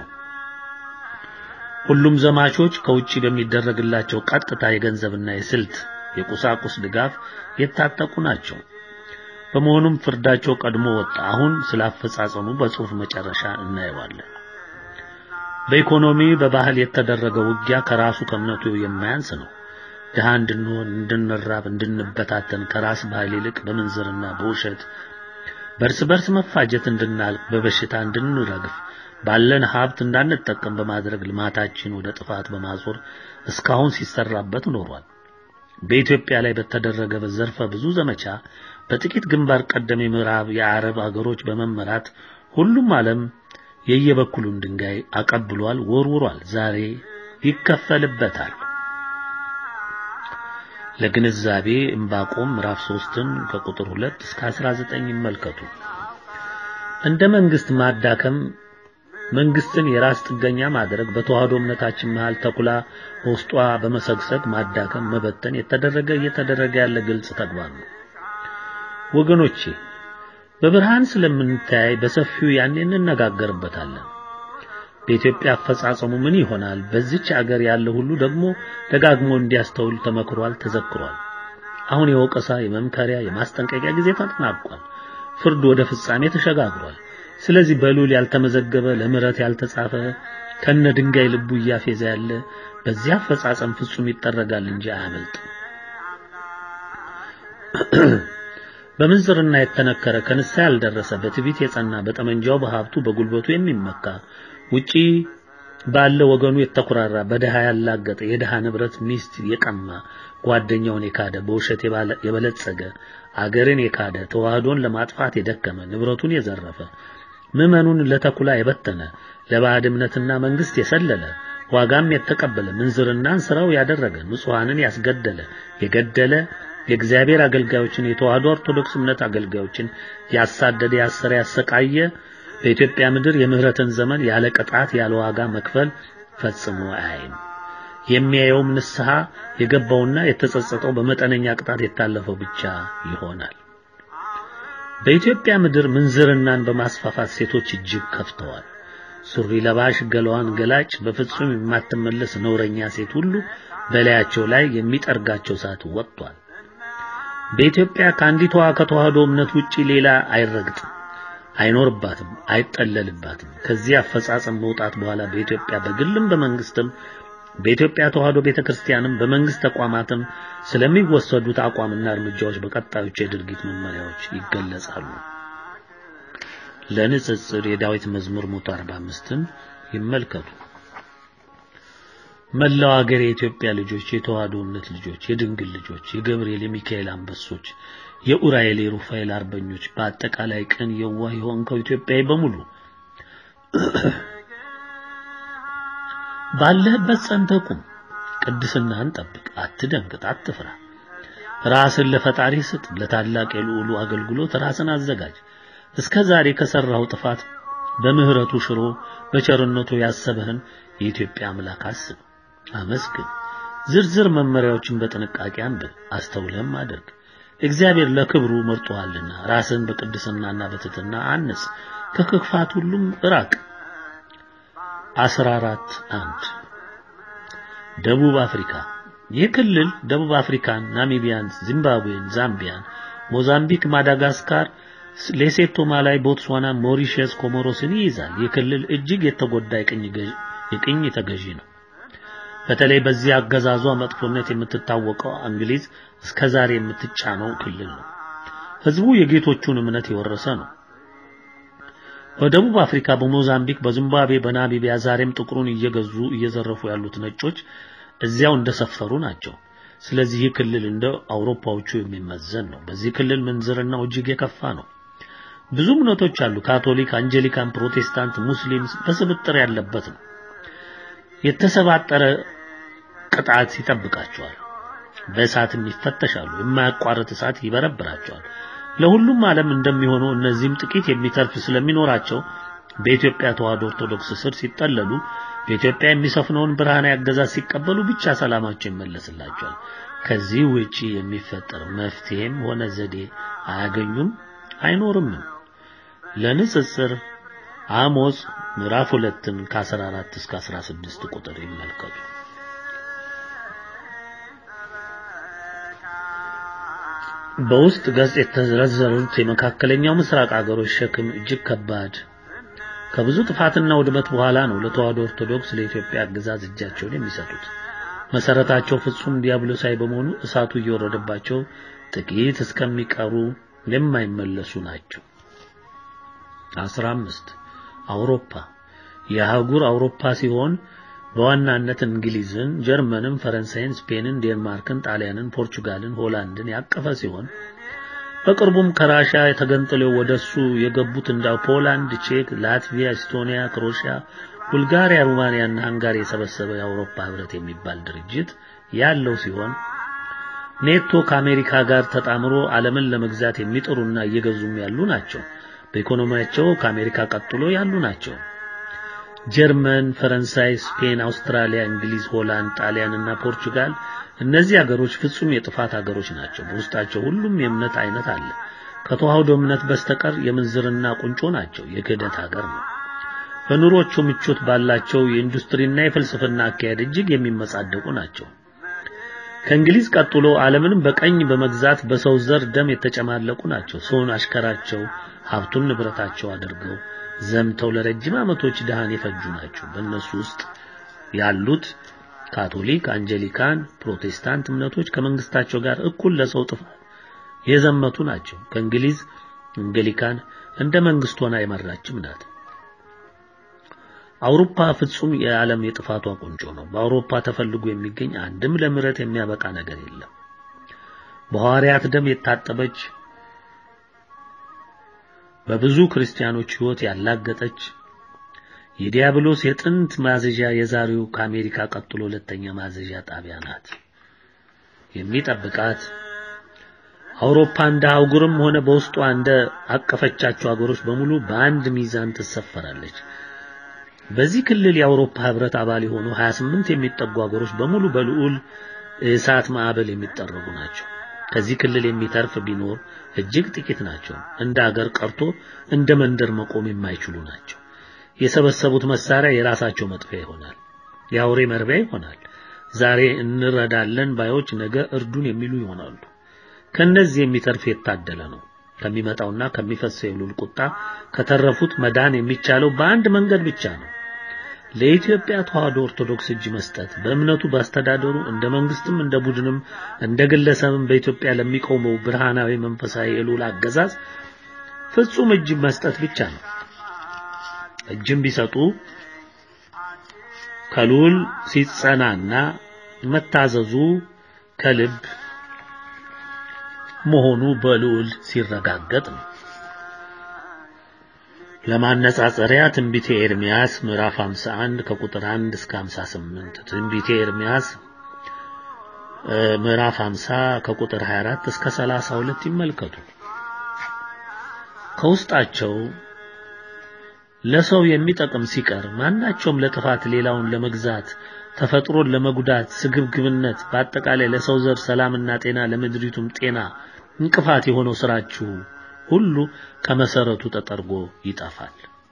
ሁሉም ዘማቾች ከውጪ በሚደረግላቸው ቀጥታ የገንዘብና የስልት የቁሳቁስ ድጋፍ የታጠቁ ናቸው። በመሆኑም ፍርዳቸው ቀድሞ ወጣ። አሁን ስላፈጻጸሙ በጽሁፍ መጨረሻ እናየዋለን። በኢኮኖሚ በባህል የተደረገ ውጊያ ከራሱ ከእምነቱ የማያንስ ነው። ድሃ እንድንሆን፣ እንድንራብ፣ እንድንበታተን ከራስ ባህል ይልቅ በመንዘርና በውሸት በርስ በርስ መፋጀት እንድናልቅ በበሽታ እንድንረግፍ ባለን ሀብት እንዳንጠቀም በማድረግ ልማታችን ወደ ጥፋት በማዞር እስካሁን ሲሰራበት ኖሯል። በኢትዮጵያ ላይ በተደረገ በዘርፈ ብዙ ዘመቻ በጥቂት ግንባር ቀደም የምዕራብ የአረብ አገሮች በመመራት ሁሉም ዓለም የየበኩሉን ድንጋይ አቀብሏል፣ ወርውሯል። ዛሬ ይከፈልበታል። ለግንዛቤ ዕንባቆም ምዕራፍ ሶስትን ከቁጥር ሁለት እስከ አስራ ዘጠኝ ይመልከቱ። እንደ መንግስት ማዳከም መንግስትን የራስ ጥገኛ ማድረግ በተዋህዶ እምነታችን መሃል ተኩላ ውስጧ በመሰግሰግ ማዳከም መበተን የተደረገ እየተደረገ ያለ ግልጽ ተግባር ነው። ወገኖቼ በብርሃን ስለምንታይ በሰፊው ያን እንነጋገርበታለን። በኢትዮጵያ አፈጻጸሙ ምን ይሆናል? በዚች ሀገር ያለ ሁሉ ደግሞ ደጋግሞ እንዲያስተውል ተመክሯል፣ ተዘክሯል። አሁን የወቀሳ የመምከሪያ የማስጠንቀቂያ ጊዜ ተጠናቋል። ፍርድ ወደ ፍጻሜ ተሸጋግሯል። ስለዚህ በሉል ያልተመዘገበ ለምረት ያልተጻፈ ከነ ድንጋይ ልቡ ያፈዘ ያለ በዚያ አፈጻጸም ፍጹም ይጠረጋል እንጂ አያመልጥም። በምንዝርና የተነከረ ከንሳ ያልደረሰ በትቢት የጸና በጠመንጃው በሀብቱ በጉልበቱ የሚመካ ውጪ ባለ ወገኑ የተኩራራ በደሃ ያላገጠ የደሃ ንብረት ሚስት የቀማ ጓደኛውን የካደ በውሸት የበለጸገ አገርን የካደ ተዋህዶን ለማጥፋት የደከመ ንብረቱን የዘረፈ ምዕመኑን ለተኩላ የበተነ ለባዕድ እምነትና መንግስት የሰለለ ዋጋም የተቀበለ ምንዝርናን ስራው ያደረገ ንጹሃንን ያስገደለ የገደለ የእግዚአብሔር አገልጋዮችን የተዋህዶ ኦርቶዶክስ እምነት አገልጋዮችን ያሳደደ ያሰረ ያሰቃየ በኢትዮጵያ ምድር የምህረትን ዘመን ያለ ቅጣት ያለ ዋጋ መክፈል ፈጽሞ አይም የሚያየውም ንስሐ የገባውና የተጸጸተው በመጠነኛ ቅጣት የታለፈው ብቻ ይሆናል። በኢትዮጵያ ምድር ምንዝርናን በማስፋፋት ሴቶች እጅግ ከፍተዋል። ሱሪ ለባሽ ገላዋን ገላጭ በፍጹም የማትመለስ ነውረኛ ሴት ሁሉ በላያቸው ላይ የሚጠርጋቸው ሰዓት ወጥቷል። በኢትዮጵያ ካንዲቷ ከተዋህዶ እምነት ውጪ ሌላ አይረግጥም፣ አይኖርባትም፣ አይጠለልባትም። ከዚህ አፈጻጸም መውጣት በኋላ በኢትዮጵያ በግልም በመንግስትም በኢትዮጵያ ተዋህዶ ቤተክርስቲያንም በመንግስት ተቋማትም ስለሚወሰዱት አቋምና እርምጃዎች በቀጣዮች የድርጊት መመሪያዎች ይገለጻሉ። ለንጽጽር የዳዊት መዝሙር መቶ አርባ አምስትን ይመልከቱ። መላው ሀገር የኢትዮጵያ ልጆች የተዋህዶ እምነት ልጆች የድንግል ልጆች የገብርኤል የሚካኤል አንበሶች የኡራኤል የሩፋኤል አርበኞች በአጠቃላይ ቀን የዋህ የሆንከው ኢትዮጵያዊ በሙሉ ባለህበት ጸንተህ ቁም፣ ቅድስናህን ጠብቅ፣ አትደንግጥ፣ አትፍራ። ራስን ለፈጣሪ ስጥ፣ ለታላቅ የልዑሉ አገልግሎት ራስን አዘጋጅ። እስከዛሬ ከሰራው ጥፋት በምህረቱ ሽሮ በቸርነቱ ያሰበህን የኢትዮጵያ አምላክ አስብ፣ አመስግን። ዝርዝር መመሪያዎችን በጥንቃቄ አንብብ፣ አስተውለህም አድርግ። እግዚአብሔር ለክብሩ መርጦሃልና ራስን በቅድስናና በትህትና አንጽ፣ ከክፋት ሁሉም ራቅ። አስራ አራት አንድ ደቡብ አፍሪካ ይህ ክልል ደቡብ አፍሪካን፣ ናሚቢያን፣ ዚምባብዌን፣ ዛምቢያን፣ ሞዛምቢክ፣ ማዳጋስካር፣ ሌሴቶ፣ ማላይ፣ ቦትስዋና፣ ሞሪሸስ፣ ኮሞሮስን ይይዛል። ይህ ክልል እጅግ የተጎዳ የቅኝ የቅኝ ተገዢ ነው። በተለይ በዚህ አገዛዟ መጥፎነት የምትታወቀው እንግሊዝ እስከዛሬ የምትጫነው ክልል ነው። ህዝቡ የጌቶቹን እምነት የወረሰ ነው። በደቡብ አፍሪካ፣ በሞዛምቢክ፣ በዚምባብዌ፣ በናሚቢያ ዛሬም ጥቁሩን እየገዙ እየዘረፉ ያሉት ነጮች እዚያው እንደሰፈሩ ናቸው። ስለዚህ ይህ ክልል እንደ አውሮፓዎቹ የሚመዘን ነው። በዚህ ክልል ምንዝርናው እጅግ የከፋ ነው። ብዙ እምነቶች አሉ። ካቶሊክ፣ አንጀሊካን፣ ፕሮቴስታንት፣ ሙስሊም በስብጥር ያለበት ነው። የተሰባጠረ ቅጣት ይጠብቃቸዋል። በእሳትም ይፈተሻሉ። የማያቋርጥ እሳት ይበረብራቸዋል። ለሁሉም ዓለም እንደሚሆነው እነዚህም ጥቂት የሚተርፍ ስለሚኖራቸው በኢትዮጵያ ተዋህዶ ኦርቶዶክስ ስር ሲጠለሉ በኢትዮጵያ የሚሰፍነውን ብርሃናዊ አገዛዝ ሲቀበሉ ብቻ ሰላማቸው ይመለስላቸዋል። ከዚህ ውጪ የሚፈጠር መፍትሄም ሆነ ዘዴ አያገኙም፣ አይኖርም። ለንጽጽር አሞጽ ምዕራፍ ሁለትን ከአስራ አራት እስከ አስራ ስድስት ቁጥር ይመልከቱ። በውስጥ ገጽ የተዘረዘሩት የመካከለኛው ምስራቅ አገሮች ሸክም እጅግ ከባድ ከብዙ ጥፋትና ውድመት በኋላ ነው ለተዋህዶ ኦርቶዶክስ ለኢትዮጵያ አገዛዝ እጃቸውን የሚሰጡት። መሰረታቸው ፍጹም ዲያብሎሳዊ በመሆኑ እሳቱ እየወረደባቸው ጥቂት እስከሚቀሩ የማይመለሱ ናቸው። አስራ አምስት አውሮፓ የአህጉር አውሮፓ ሲሆን በዋናነት እንግሊዝን፣ ጀርመንን፣ ፈረንሳይን፣ ስፔንን፣ ዴንማርክን፣ ጣሊያንን፣ ፖርቹጋልን፣ ሆላንድን ያቀፈ ሲሆን በቅርቡም ከራሻ ተገንጥለው ወደሱ የገቡት እንደ ፖላንድ፣ ቼክ፣ ላትቪያ፣ ኤስቶኒያ፣ ክሮሺያ፣ ቡልጋሪያ፣ ሩማኒያና ሃንጋሪ የሰበሰበ የአውሮፓ ህብረት የሚባል ድርጅት ያለው ሲሆን ኔቶ ከአሜሪካ ጋር ተጣምሮ ዓለምን ለመግዛት የሚጥሩና እየገዙም ያሉ ናቸው። በኢኮኖሚያቸው ከአሜሪካ ቀጥሎ ያሉ ናቸው። ጀርመን፣ ፈረንሳይ፣ ስፔን፣ አውስትራሊያ፣ እንግሊዝ፣ ሆላንድ፣ ጣሊያንና ፖርቹጋል እነዚህ ሀገሮች ፍጹም የጥፋት ሀገሮች ናቸው። በውስጣቸው ሁሉም የእምነት አይነት አለ። ከተዋህዶ እምነት በስተቀር የምንዝርና ቁንጮ ናቸው። የክህደት ሀገር ነው። በኑሮቹ ምቾት ባላቸው የኢንዱስትሪና የፍልስፍና አካሄድ እጅግ የሚመጻደቁ ናቸው። ከእንግሊዝ ቀጥሎ ዓለምንም በቀኝ በመግዛት በሰው ዘር ደም የተጨማለቁ ናቸው። ሰውን አሽከራቸው ሀብቱን ንብረታቸው አድርገው ዘምተው ለረጅም ዓመቶች ደሃን የፈጁ ናቸው። በእነሱ ውስጥ ያሉት ካቶሊክ፣ አንጀሊካን፣ ፕሮቴስታንት እምነቶች ከመንግስታቸው ጋር እኩል ለሰው ጥፋት የዘመቱ ናቸው። ከእንግሊዝ አንጀሊካን እንደ መንግስት ሆና የመራችም ናት። አውሮፓ ፍጹም የዓለም የጥፋቷ ቁንጮ ነው። በአውሮፓ ተፈልጎ የሚገኝ አንድም ለምሕረት የሚያበቃ ነገር የለም። በሐዋርያት ደም የታጠበች በብዙ ክርስቲያኖች ሕይወት ያላገጠች የዲያብሎስ የጥንት ማዘዣ የዛሬው ከአሜሪካ ቀጥሎ ሁለተኛ ማዘዣ ጣቢያ ናት። የሚጠብቃት አውሮፓ እንደ አህጉርም ሆነ በውስጧ እንደ አቀፈቻቸው አገሮች በሙሉ በአንድ ሚዛን ትሰፈራለች። በዚህ ክልል የአውሮፓ ህብረት አባል የሆኑ ሀያ ስምንት የሚጠጉ አገሮች በሙሉ በልዑል እሳት ማዕበል የሚጠረጉ ናቸው። ከዚህ ክልል የሚተርፍ ቢኖር እጅግ ጥቂት ናቸው። እንደ አገር ቀርቶ እንደ መንደር መቆም የማይችሉ ናቸው። የሰበሰቡት መሳሪያ የራሳቸው መጥፊያ ይሆናል፣ የአውሬ መርቢያ ይሆናል። ዛሬ እንረዳለን ባዮች ነገ እርዱን የሚሉ ይሆናሉ። ከነዚህ የሚተርፍ የታደለ ነው። ከሚመጣውና ከሚፈሰው የልዑል ቁጣ ከተረፉት መዳን የሚቻለው በአንድ መንገድ ብቻ ነው። ለኢትዮጵያ ተዋሕዶ ኦርቶዶክስ እጅ መስጠት፣ በእምነቱ ባስተዳደሩ እንደ መንግስትም እንደ ቡድንም እንደ ግለሰብም በኢትዮጵያ ለሚቆመው ብርሃናዊ መንፈሳዊ የልዑል አገዛዝ ፍጹም እጅ መስጠት ብቻ ነው። እጅም ቢሰጡ ከልዑል ሲጸናና መታዘዙ ከልብ መሆኑ በልዑል ሲረጋገጥ ነው። ለማነጻጸሪያ ትንቢተ ኤርምያስ ምዕራፍ ሃምሳ አንድ ከቁጥር አንድ እስከ ሃምሳ ስምንት፣ ትንቢተ ኤርምያስ ምዕራፍ ሃምሳ ከቁጥር ሃያ አራት እስከ ሰላሳ ሁለት ይመልከቱ። ከውስጣቸው ለሰው የሚጠቅም ሲቀር ማናቸውም ለጥፋት ሌላውን ለመግዛት ተፈጥሮን ለመጉዳት ስግብግብነት በአጠቃላይ ለሰው ዘር ሰላምና ጤና ለምድሪቱም ጤና እንቅፋት የሆነው ስራችሁ ሁሉ ከመሰረቱ ተጠርጎ ይጠፋል።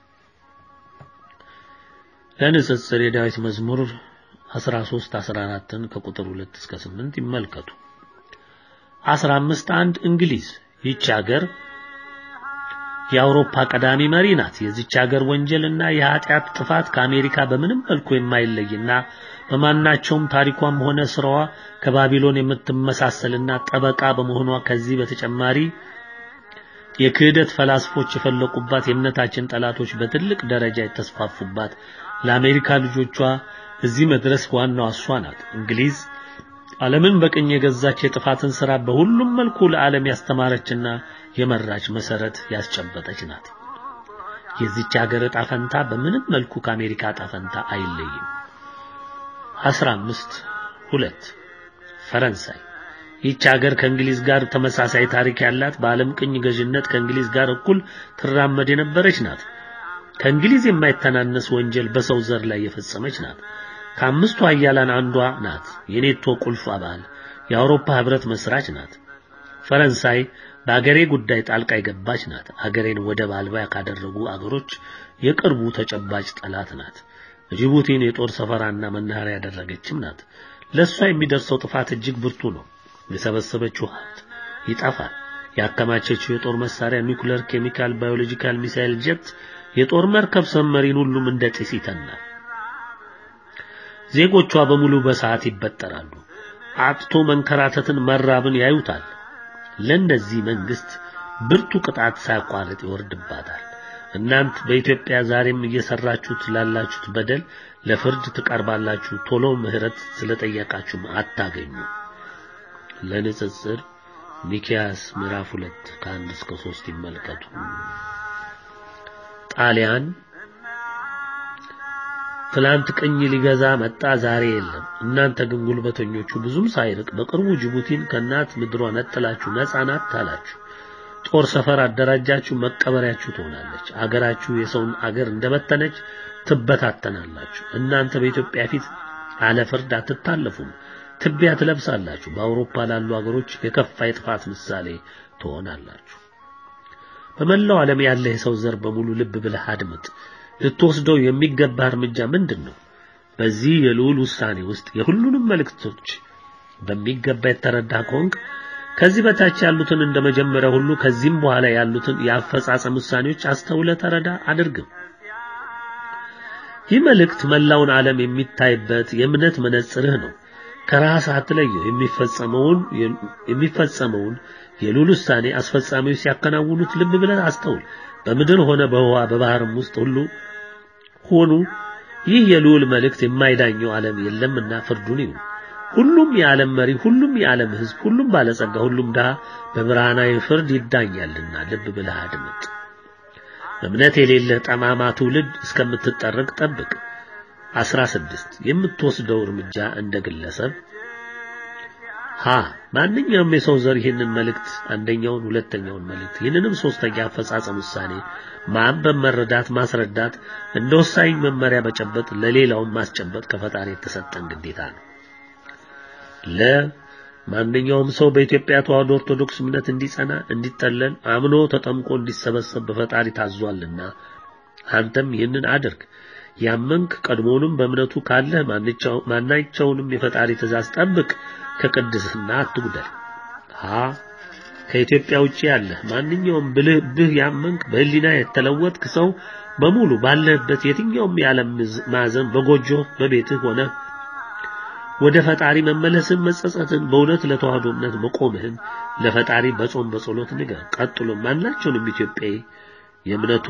ለንጽጽር የዳዊት መዝሙር አስራ ሶስት አስራ አራትን ከቁጥር ሁለት እስከ ስምንት ይመልከቱ። አስራ አምስት አንድ እንግሊዝ ይህች ሀገር የአውሮፓ ቀዳሚ መሪ ናት። የዚህች ሀገር ወንጀልና የኃጢአት ጥፋት ከአሜሪካ በምንም መልኩ የማይለይና በማናቸውም ታሪኳም ሆነ ስራዋ ከባቢሎን የምትመሳሰልና ጠበቃ በመሆኗ ከዚህ በተጨማሪ የክህደት ፈላስፎች የፈለቁባት የእምነታችን ጠላቶች በትልቅ ደረጃ የተስፋፉባት ለአሜሪካ ልጆቿ እዚህ መድረስ ዋናው እሷ ናት። እንግሊዝ ዓለምን በቅኝ የገዛች የጥፋትን ሥራ በሁሉም መልኩ ለዓለም ያስተማረችና የመራች መሰረት ያስጨበጠች ናት። የዚህች ሀገር ዕጣ ፈንታ በምንም መልኩ ከአሜሪካ ዕጣ ፈንታ አይለይም። አስራ አምስት ሁለት ፈረንሳይ ይህች ሀገር ከእንግሊዝ ጋር ተመሳሳይ ታሪክ ያላት በዓለም ቅኝ ገዥነት ከእንግሊዝ ጋር እኩል ትራመድ የነበረች ናት። ከእንግሊዝ የማይተናነስ ወንጀል በሰው ዘር ላይ የፈጸመች ናት። ከአምስቱ ኃያላን አንዷ ናት። የኔቶ ቁልፍ አባል የአውሮፓ ህብረት መስራች ናት። ፈረንሳይ በአገሬ ጉዳይ ጣልቃ የገባች ናት። አገሬን ወደብ አልባ ካደረጉ አገሮች የቅርቡ ተጨባጭ ጠላት ናት። ጅቡቲን የጦር ሰፈራና መናኸሪያ ያደረገችም ናት። ለሷ የሚደርሰው ጥፋት እጅግ ብርቱ ነው። የሰበሰበችው ሀብት ይጠፋል። ያከማቸችው የጦር መሳሪያ ኒውክሌር፣ ኬሚካል፣ ባዮሎጂካል፣ ሚሳይል፣ ጀት፣ የጦር መርከብ፣ ሰመሪን ሁሉም እንደ ጢስ ይተናል። ዜጎቿ በሙሉ በሰዓት ይበጠራሉ። አጥቶ መንከራተትን መራብን ያዩታል። ለነዚህ መንግስት ብርቱ ቅጣት ሳይቋረጥ ይወርድባታል። እናንተ በኢትዮጵያ ዛሬም እየሰራችሁት ላላችሁት በደል ለፍርድ ትቀርባላችሁ። ቶሎ ምህረት ስለጠየቃችሁ አታገኙ። ለንጽጽር ሚክያስ ምዕራፍ ሁለት ከአንድ እስከ ሶስት ይመልከቱ። ጣሊያን ትላንት ቅኝ ሊገዛ መጣ፣ ዛሬ የለም። እናንተ ግን ጉልበተኞቹ ብዙም ሳይርቅ በቅርቡ ጅቡቲን ከናት ምድሯ ነጥላችሁ ነፃ ናት ታላችሁ። ጦር ሰፈር አደራጃችሁ፣ መቀበሪያችሁ ትሆናለች። አገራችሁ የሰውን አገር እንደበተነች ትበታተናላችሁ። እናንተ በኢትዮጵያ ፊት አለ ፍርድ አትታለፉም። ትቢያ ትለብሳላችሁ። በአውሮፓ ላሉ አገሮች የከፋ የጥፋት ምሳሌ ትሆናላችሁ። በመላው ዓለም ያለ የሰው ዘር በሙሉ ልብ ብለህ አድምጥ። ልትወስደው የሚገባ እርምጃ ምንድነው? በዚህ የልዑል ውሳኔ ውስጥ የሁሉንም መልእክቶች በሚገባ የተረዳ ከሆንክ ከዚህ በታች ያሉትን እንደመጀመሪያ ሁሉ ከዚህም በኋላ ያሉትን የአፈጻጸም ውሳኔዎች አስተውለህ ተረዳ አድርግም። ይህ መልእክት መላውን ዓለም የሚታይበት የእምነት መነጽርህ ነው። ከራስ አትለየው። የሚፈጸመውን የሚፈጸመውን የልዑል ውሳኔ አስፈጻሚዎች ሲያከናውኑት ልብ ብለህ አስተውል። በምድር ሆነ በውሃ በባህርም ውስጥ ሁሉ ሆኑ ይህ የልዑል መልእክት የማይዳኘው ዓለም የለምና ፍርዱን ይሁን። ሁሉም የዓለም መሪ፣ ሁሉም የዓለም ሕዝብ፣ ሁሉም ባለጸጋ፣ ሁሉም ድሃ በብርሃናዊ ፍርድ ይዳኛልና ልብ ብለህ አድምጥ። እምነት የሌለህ ጠማማ ትውልድ እስከምትጠረቅ ጠብቅ። አስራ ስድስት የምትወስደው እርምጃ እንደ ግለሰብ ሀ ማንኛውም የሰው ዘር ይህንን መልእክት አንደኛውን ሁለተኛውን መልእክት ይህንንም ሶስተኛ አፈጻጸም ውሳኔ ማንበብ፣ መረዳት፣ ማስረዳት እንደ ወሳኝ መመሪያ በጨበጥ ለሌላው ማስጨበጥ ከፈጣሪ የተሰጠን ግዴታ ነው። ለ ማንኛውም ሰው በኢትዮጵያ ተዋሕዶ ኦርቶዶክስ እምነት እንዲጸና፣ እንዲጠለል፣ አምኖ ተጠምቆ እንዲሰበሰብ በፈጣሪ ታዟልና አንተም ይህንን አድርግ። ያመንክ ቀድሞውንም በእምነቱ ካለህ ማናቸውንም የፈጣሪ ትእዛዝ ጠብቅ፣ ከቅድስና አትጉደል። ሀ ከኢትዮጵያ ውጪ ያለህ ማንኛውም ብልህ ብህ ያመንክ በህሊና የተለወጥክ ሰው በሙሉ ባለህበት የትኛውም የዓለም ማዕዘን በጎጆ በቤትህ ሆነ ወደ ፈጣሪ መመለስን፣ መጸጸትን፣ በእውነት ለተዋሕዶ እምነት መቆምህን ለፈጣሪ በጾም በጸሎት ንገር። ቀጥሎ ማናቸውንም ኢትዮጵያዊ የእምነቱ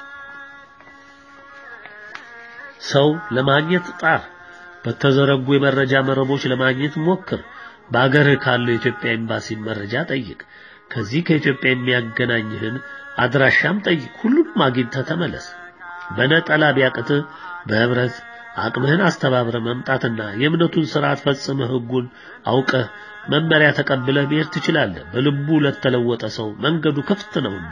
ሰው ለማግኘት ጣር። በተዘረጉ የመረጃ መረቦች ለማግኘት ሞክር። በአገርህ ካለው የኢትዮጵያ ኤምባሲ መረጃ ጠይቅ። ከዚህ ከኢትዮጵያ የሚያገናኝህን አድራሻም ጠይቅ። ሁሉንም አግኝተህ ተመለስ። በነጠላ ቢያቅትህ በህብረት አቅምህን አስተባብረ መምጣትና የእምነቱን ሥርዓት ፈጽመህ ሕጉን አውቀህ መመሪያ ተቀብለህ መሄድ ትችላለህ። በልቡ ለተለወጠ ሰው መንገዱ ክፍት ነውና።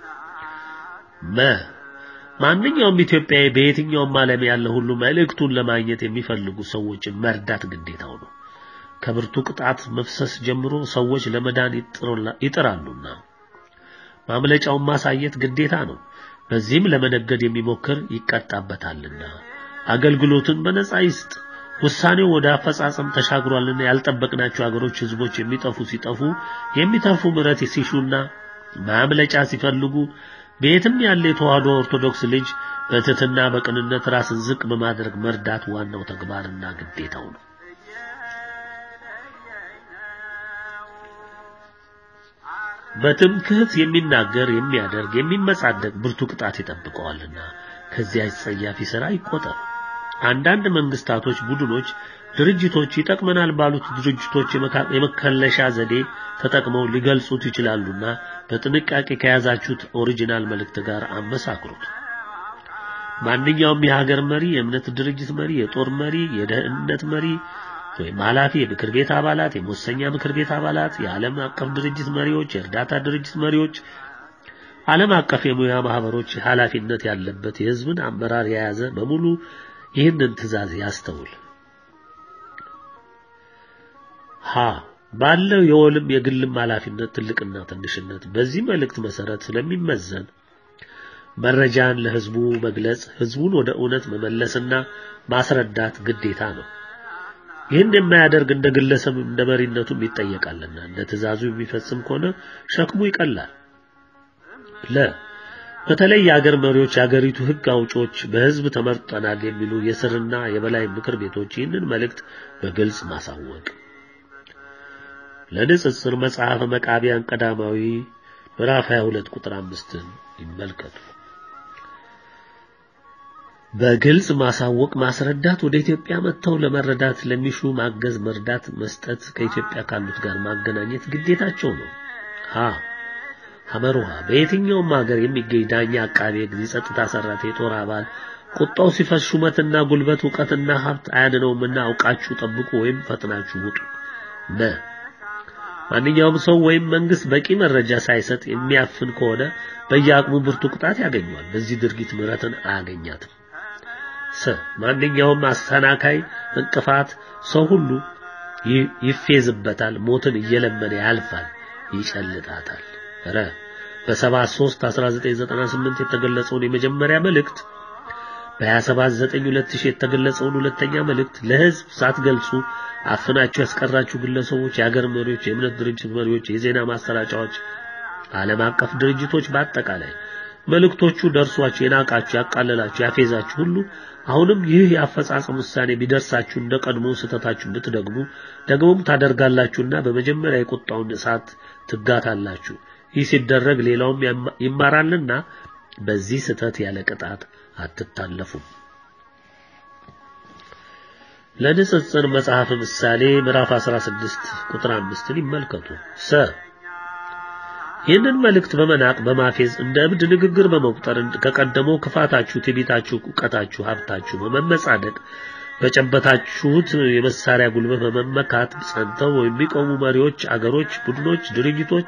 መ ማንኛውም ኢትዮጵያዊ በየትኛውም ዓለም ያለ ሁሉ መልእክቱን ለማግኘት የሚፈልጉ ሰዎችን መርዳት ግዴታው ነው። ከብርቱ ቅጣት መፍሰስ ጀምሮ ሰዎች ለመዳን ይጥራሉና ማምለጫውን ማሳየት ግዴታ ነው። በዚህም ለመነገድ የሚሞክር ይቀጣበታልና አገልግሎትን በነጻ ይስጥ። ውሳኔው ወደ አፈጻጸም ተሻግሯልና ያልጠበቅናቸው አገሮች ህዝቦች የሚጠፉ ሲጠፉ የሚተርፉ ምሕረት ሲሹና ማምለጫ ሲፈልጉ በየትም ያለ የተዋሕዶ ኦርቶዶክስ ልጅ በትህትና በቅንነት ራስን ዝቅ በማድረግ መርዳት ዋናው ተግባርና ግዴታው ነው። በትምክህት የሚናገር የሚያደርግ የሚመጻደቅ ብርቱ ቅጣት ይጠብቀዋልና ከዚያ አስጸያፊ ሥራ ይቆጠር። አንዳንድ መንግስታቶች፣ ቡድኖች፣ ድርጅቶች ይጠቅመናል ባሉት ድርጅቶች የመከለሻ ዘዴ ተጠቅመው ሊገልጹት ይችላሉና በጥንቃቄ ከያዛችሁት ኦሪጂናል መልእክት ጋር አመሳክሩት። ማንኛውም የሀገር መሪ፣ የእምነት ድርጅት መሪ፣ የጦር መሪ፣ የደህንነት መሪ ወይም ኃላፊ፣ የምክር ቤት አባላት፣ የመወሰኛ ምክር ቤት አባላት፣ የዓለም አቀፍ ድርጅት መሪዎች፣ የእርዳታ ድርጅት መሪዎች፣ ዓለም አቀፍ የሙያ ማህበሮች ኃላፊነት ያለበት የህዝብን አመራር የያዘ በሙሉ ይህንን ትእዛዝ ያስተውል። ሀ ባለው የወልም የግልም ኃላፊነት ትልቅና ትንሽነት በዚህ መልእክት መሰረት ስለሚመዘን መረጃን ለህዝቡ መግለጽ፣ ህዝቡን ወደ እውነት መመለስና ማስረዳት ግዴታ ነው። ይህን የማያደርግ እንደ ግለሰብ እንደ መሪነቱም ይጠየቃልና እንደ ትእዛዙ የሚፈጽም ከሆነ ሸክሙ ይቀላል። ለ በተለይ የሀገር መሪዎች፣ የሀገሪቱ ህግ አውጪዎች፣ በህዝብ ተመርጠናል የሚሉ የስርና የበላይ ምክር ቤቶች ይህንን መልእክት በግልጽ ማሳወቅ። ለንጽጽር መጽሐፈ መቃብያን ቀዳማዊ ምዕራፍ ሃያ ሁለት ቁጥር አምስት ይመልከቱ። በግልጽ ማሳወቅ ማስረዳት፣ ወደ ኢትዮጵያ መጥተው ለመረዳት ለሚሹ ማገዝ፣ መርዳት፣ መስጠት፣ ከኢትዮጵያ ካሉት ጋር ማገናኘት ግዴታቸው ነው። ሀ ሐመሩሃ በየትኛውም ሀገር የሚገኝ ዳኛ፣ አቃቤ ሕግ፣ የጸጥታ ሰራተኛ፣ የጦር አባል ቁጣው ሲፈስ ሹመትና ጉልበት ዕውቀትና ሀብት አያድነውምና አውቃችሁ ጠብቁ ወይም ፈጥናችሁ ውጡ። መ ማንኛውም ሰው ወይም መንግስት በቂ መረጃ ሳይሰጥ የሚያፍን ከሆነ በየአቅሙ ብርቱ ቅጣት ያገኛል። በዚህ ድርጊት ምሕረትን አያገኛትም። ሰ ማንኛውም አስተናካይ እንቅፋት ሰው ሁሉ ይፌዝበታል፣ ሞትን እየለመነ ያልፋል፣ ይጨልጣታል። ረ በሰባ ሦስት አስራ ዘጠኝ ዘጠና ስምንት የተገለጸውን የመጀመሪያ መልእክት በሃያ ሰባት ዘጠኝ ሁለት ሺህ የተገለጸውን ሁለተኛ መልእክት ለህዝብ ሳትገልጹ አፍናችሁ ያስቀራችሁ ግለሰቦች፣ የሀገር መሪዎች፣ የእምነት ድርጅት መሪዎች፣ የዜና ማሰራጫዎች፣ ዓለም አቀፍ ድርጅቶች በአጠቃላይ መልእክቶቹ ደርሷችሁ የናቃችሁ፣ ያቃለላችሁ፣ ያፌዛችሁ ሁሉ አሁንም ይህ የአፈጻጸም ውሳኔ ቢደርሳችሁ እንደቀድሞ ስተታችሁ ብትደግሙ ደግሞም ታደርጋላችሁና በመጀመሪያ የቁጣውን እሳት ትጋታላችሁ። ይህ ሲደረግ ሌላውም ይማራልና በዚህ ስተት ያለ ቅጣት አትታለፉም። ለንጽጽር መጽሐፍ ምሳሌ ምዕራፍ አስራ ስድስት ቁጥር አምስት ይመልከቱ። ሰ ይህንን መልእክት በመናቅ በማፌዝ እንደ እብድ ንግግር በመቁጠር ከቀደመው ክፋታችሁ ትዕቢታችሁ ዕውቀታችሁ ሀብታችሁ በመመጻደቅ በጨበታችሁት የመሳሪያ ጉልበት በመመካት ጸንተው የሚቆሙ መሪዎች አገሮች ቡድኖች ድርጅቶች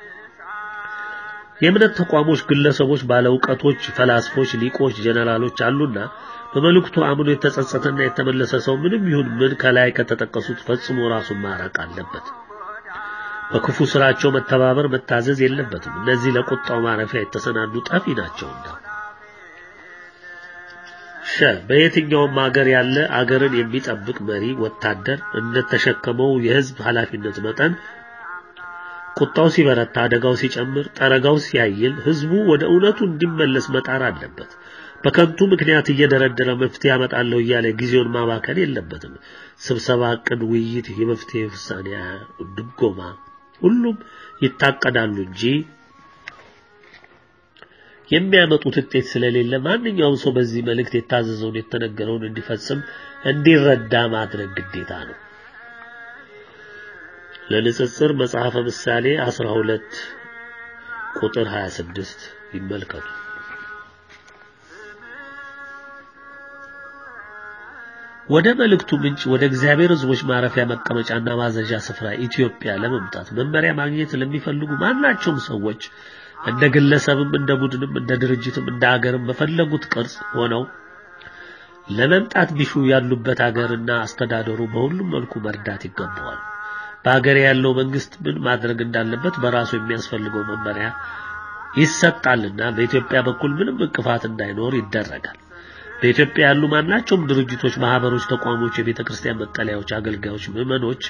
የእምነት ተቋሞች ግለሰቦች ባለውቀቶች ፈላስፎች ሊቆች ጀነራሎች አሉና በመልእክቱ አምኖ የተጸጸተና የተመለሰ ሰው ምንም ይሁን ምን ከላይ ከተጠቀሱት ፈጽሞ ራሱን ማራቅ አለበት። በክፉ ስራቸው መተባበር መታዘዝ የለበትም። እነዚህ ለቁጣው ማረፊያ የተሰናዱ ጠፊ ናቸውና። ሸ በየትኛውም ሀገር ያለ አገርን የሚጠብቅ መሪ ወታደር እንደተሸከመው የህዝብ ኃላፊነት መጠን ቁጣው ሲበረታ አደጋው ሲጨምር ጠረጋው ሲያይል ህዝቡ ወደ እውነቱ እንዲመለስ መጣር አለበት። በከንቱ ምክንያት እየደረደረ መፍትሄ ያመጣለው እያለ ጊዜውን ማባከን የለበትም። ስብሰባ ቅን ውይይት የመፍትሄ ውሳኔ ድጎማ ሁሉም ይታቀዳሉ እንጂ የሚያመጡት ውጤት ስለሌለ ማንኛውም ሰው በዚህ መልእክት የታዘዘውን የተነገረውን እንዲፈጽም እንዲረዳ ማድረግ ግዴታ ነው። ለንጽጽር መጽሐፈ ምሳሌ አስራ ሁለት ቁጥር ሃያ ስድስት ይመልከቱ። ወደ መልእክቱ ምንጭ ወደ እግዚአብሔር ሕዝቦች ማረፊያ መቀመጫና ማዘዣ ስፍራ ኢትዮጵያ ለመምጣት መመሪያ ማግኘት ለሚፈልጉ ማናቸውም ሰዎች እንደ ግለሰብም እንደ ቡድንም እንደ ድርጅትም እንደ ሀገርም በፈለጉት ቅርጽ ሆነው ለመምጣት ቢሹ ያሉበት ሀገርና አስተዳደሩ በሁሉም መልኩ መርዳት ይገባዋል። በሀገር ያለው መንግስት ምን ማድረግ እንዳለበት በራሱ የሚያስፈልገው መመሪያ ይሰጣልና በኢትዮጵያ በኩል ምንም እንቅፋት እንዳይኖር ይደረጋል። በኢትዮጵያ ያሉ ማናቸውም ድርጅቶች ማህበሮች ተቋሞች የቤተክርስቲያን መጠለያዎች አገልጋዮች ምዕመኖች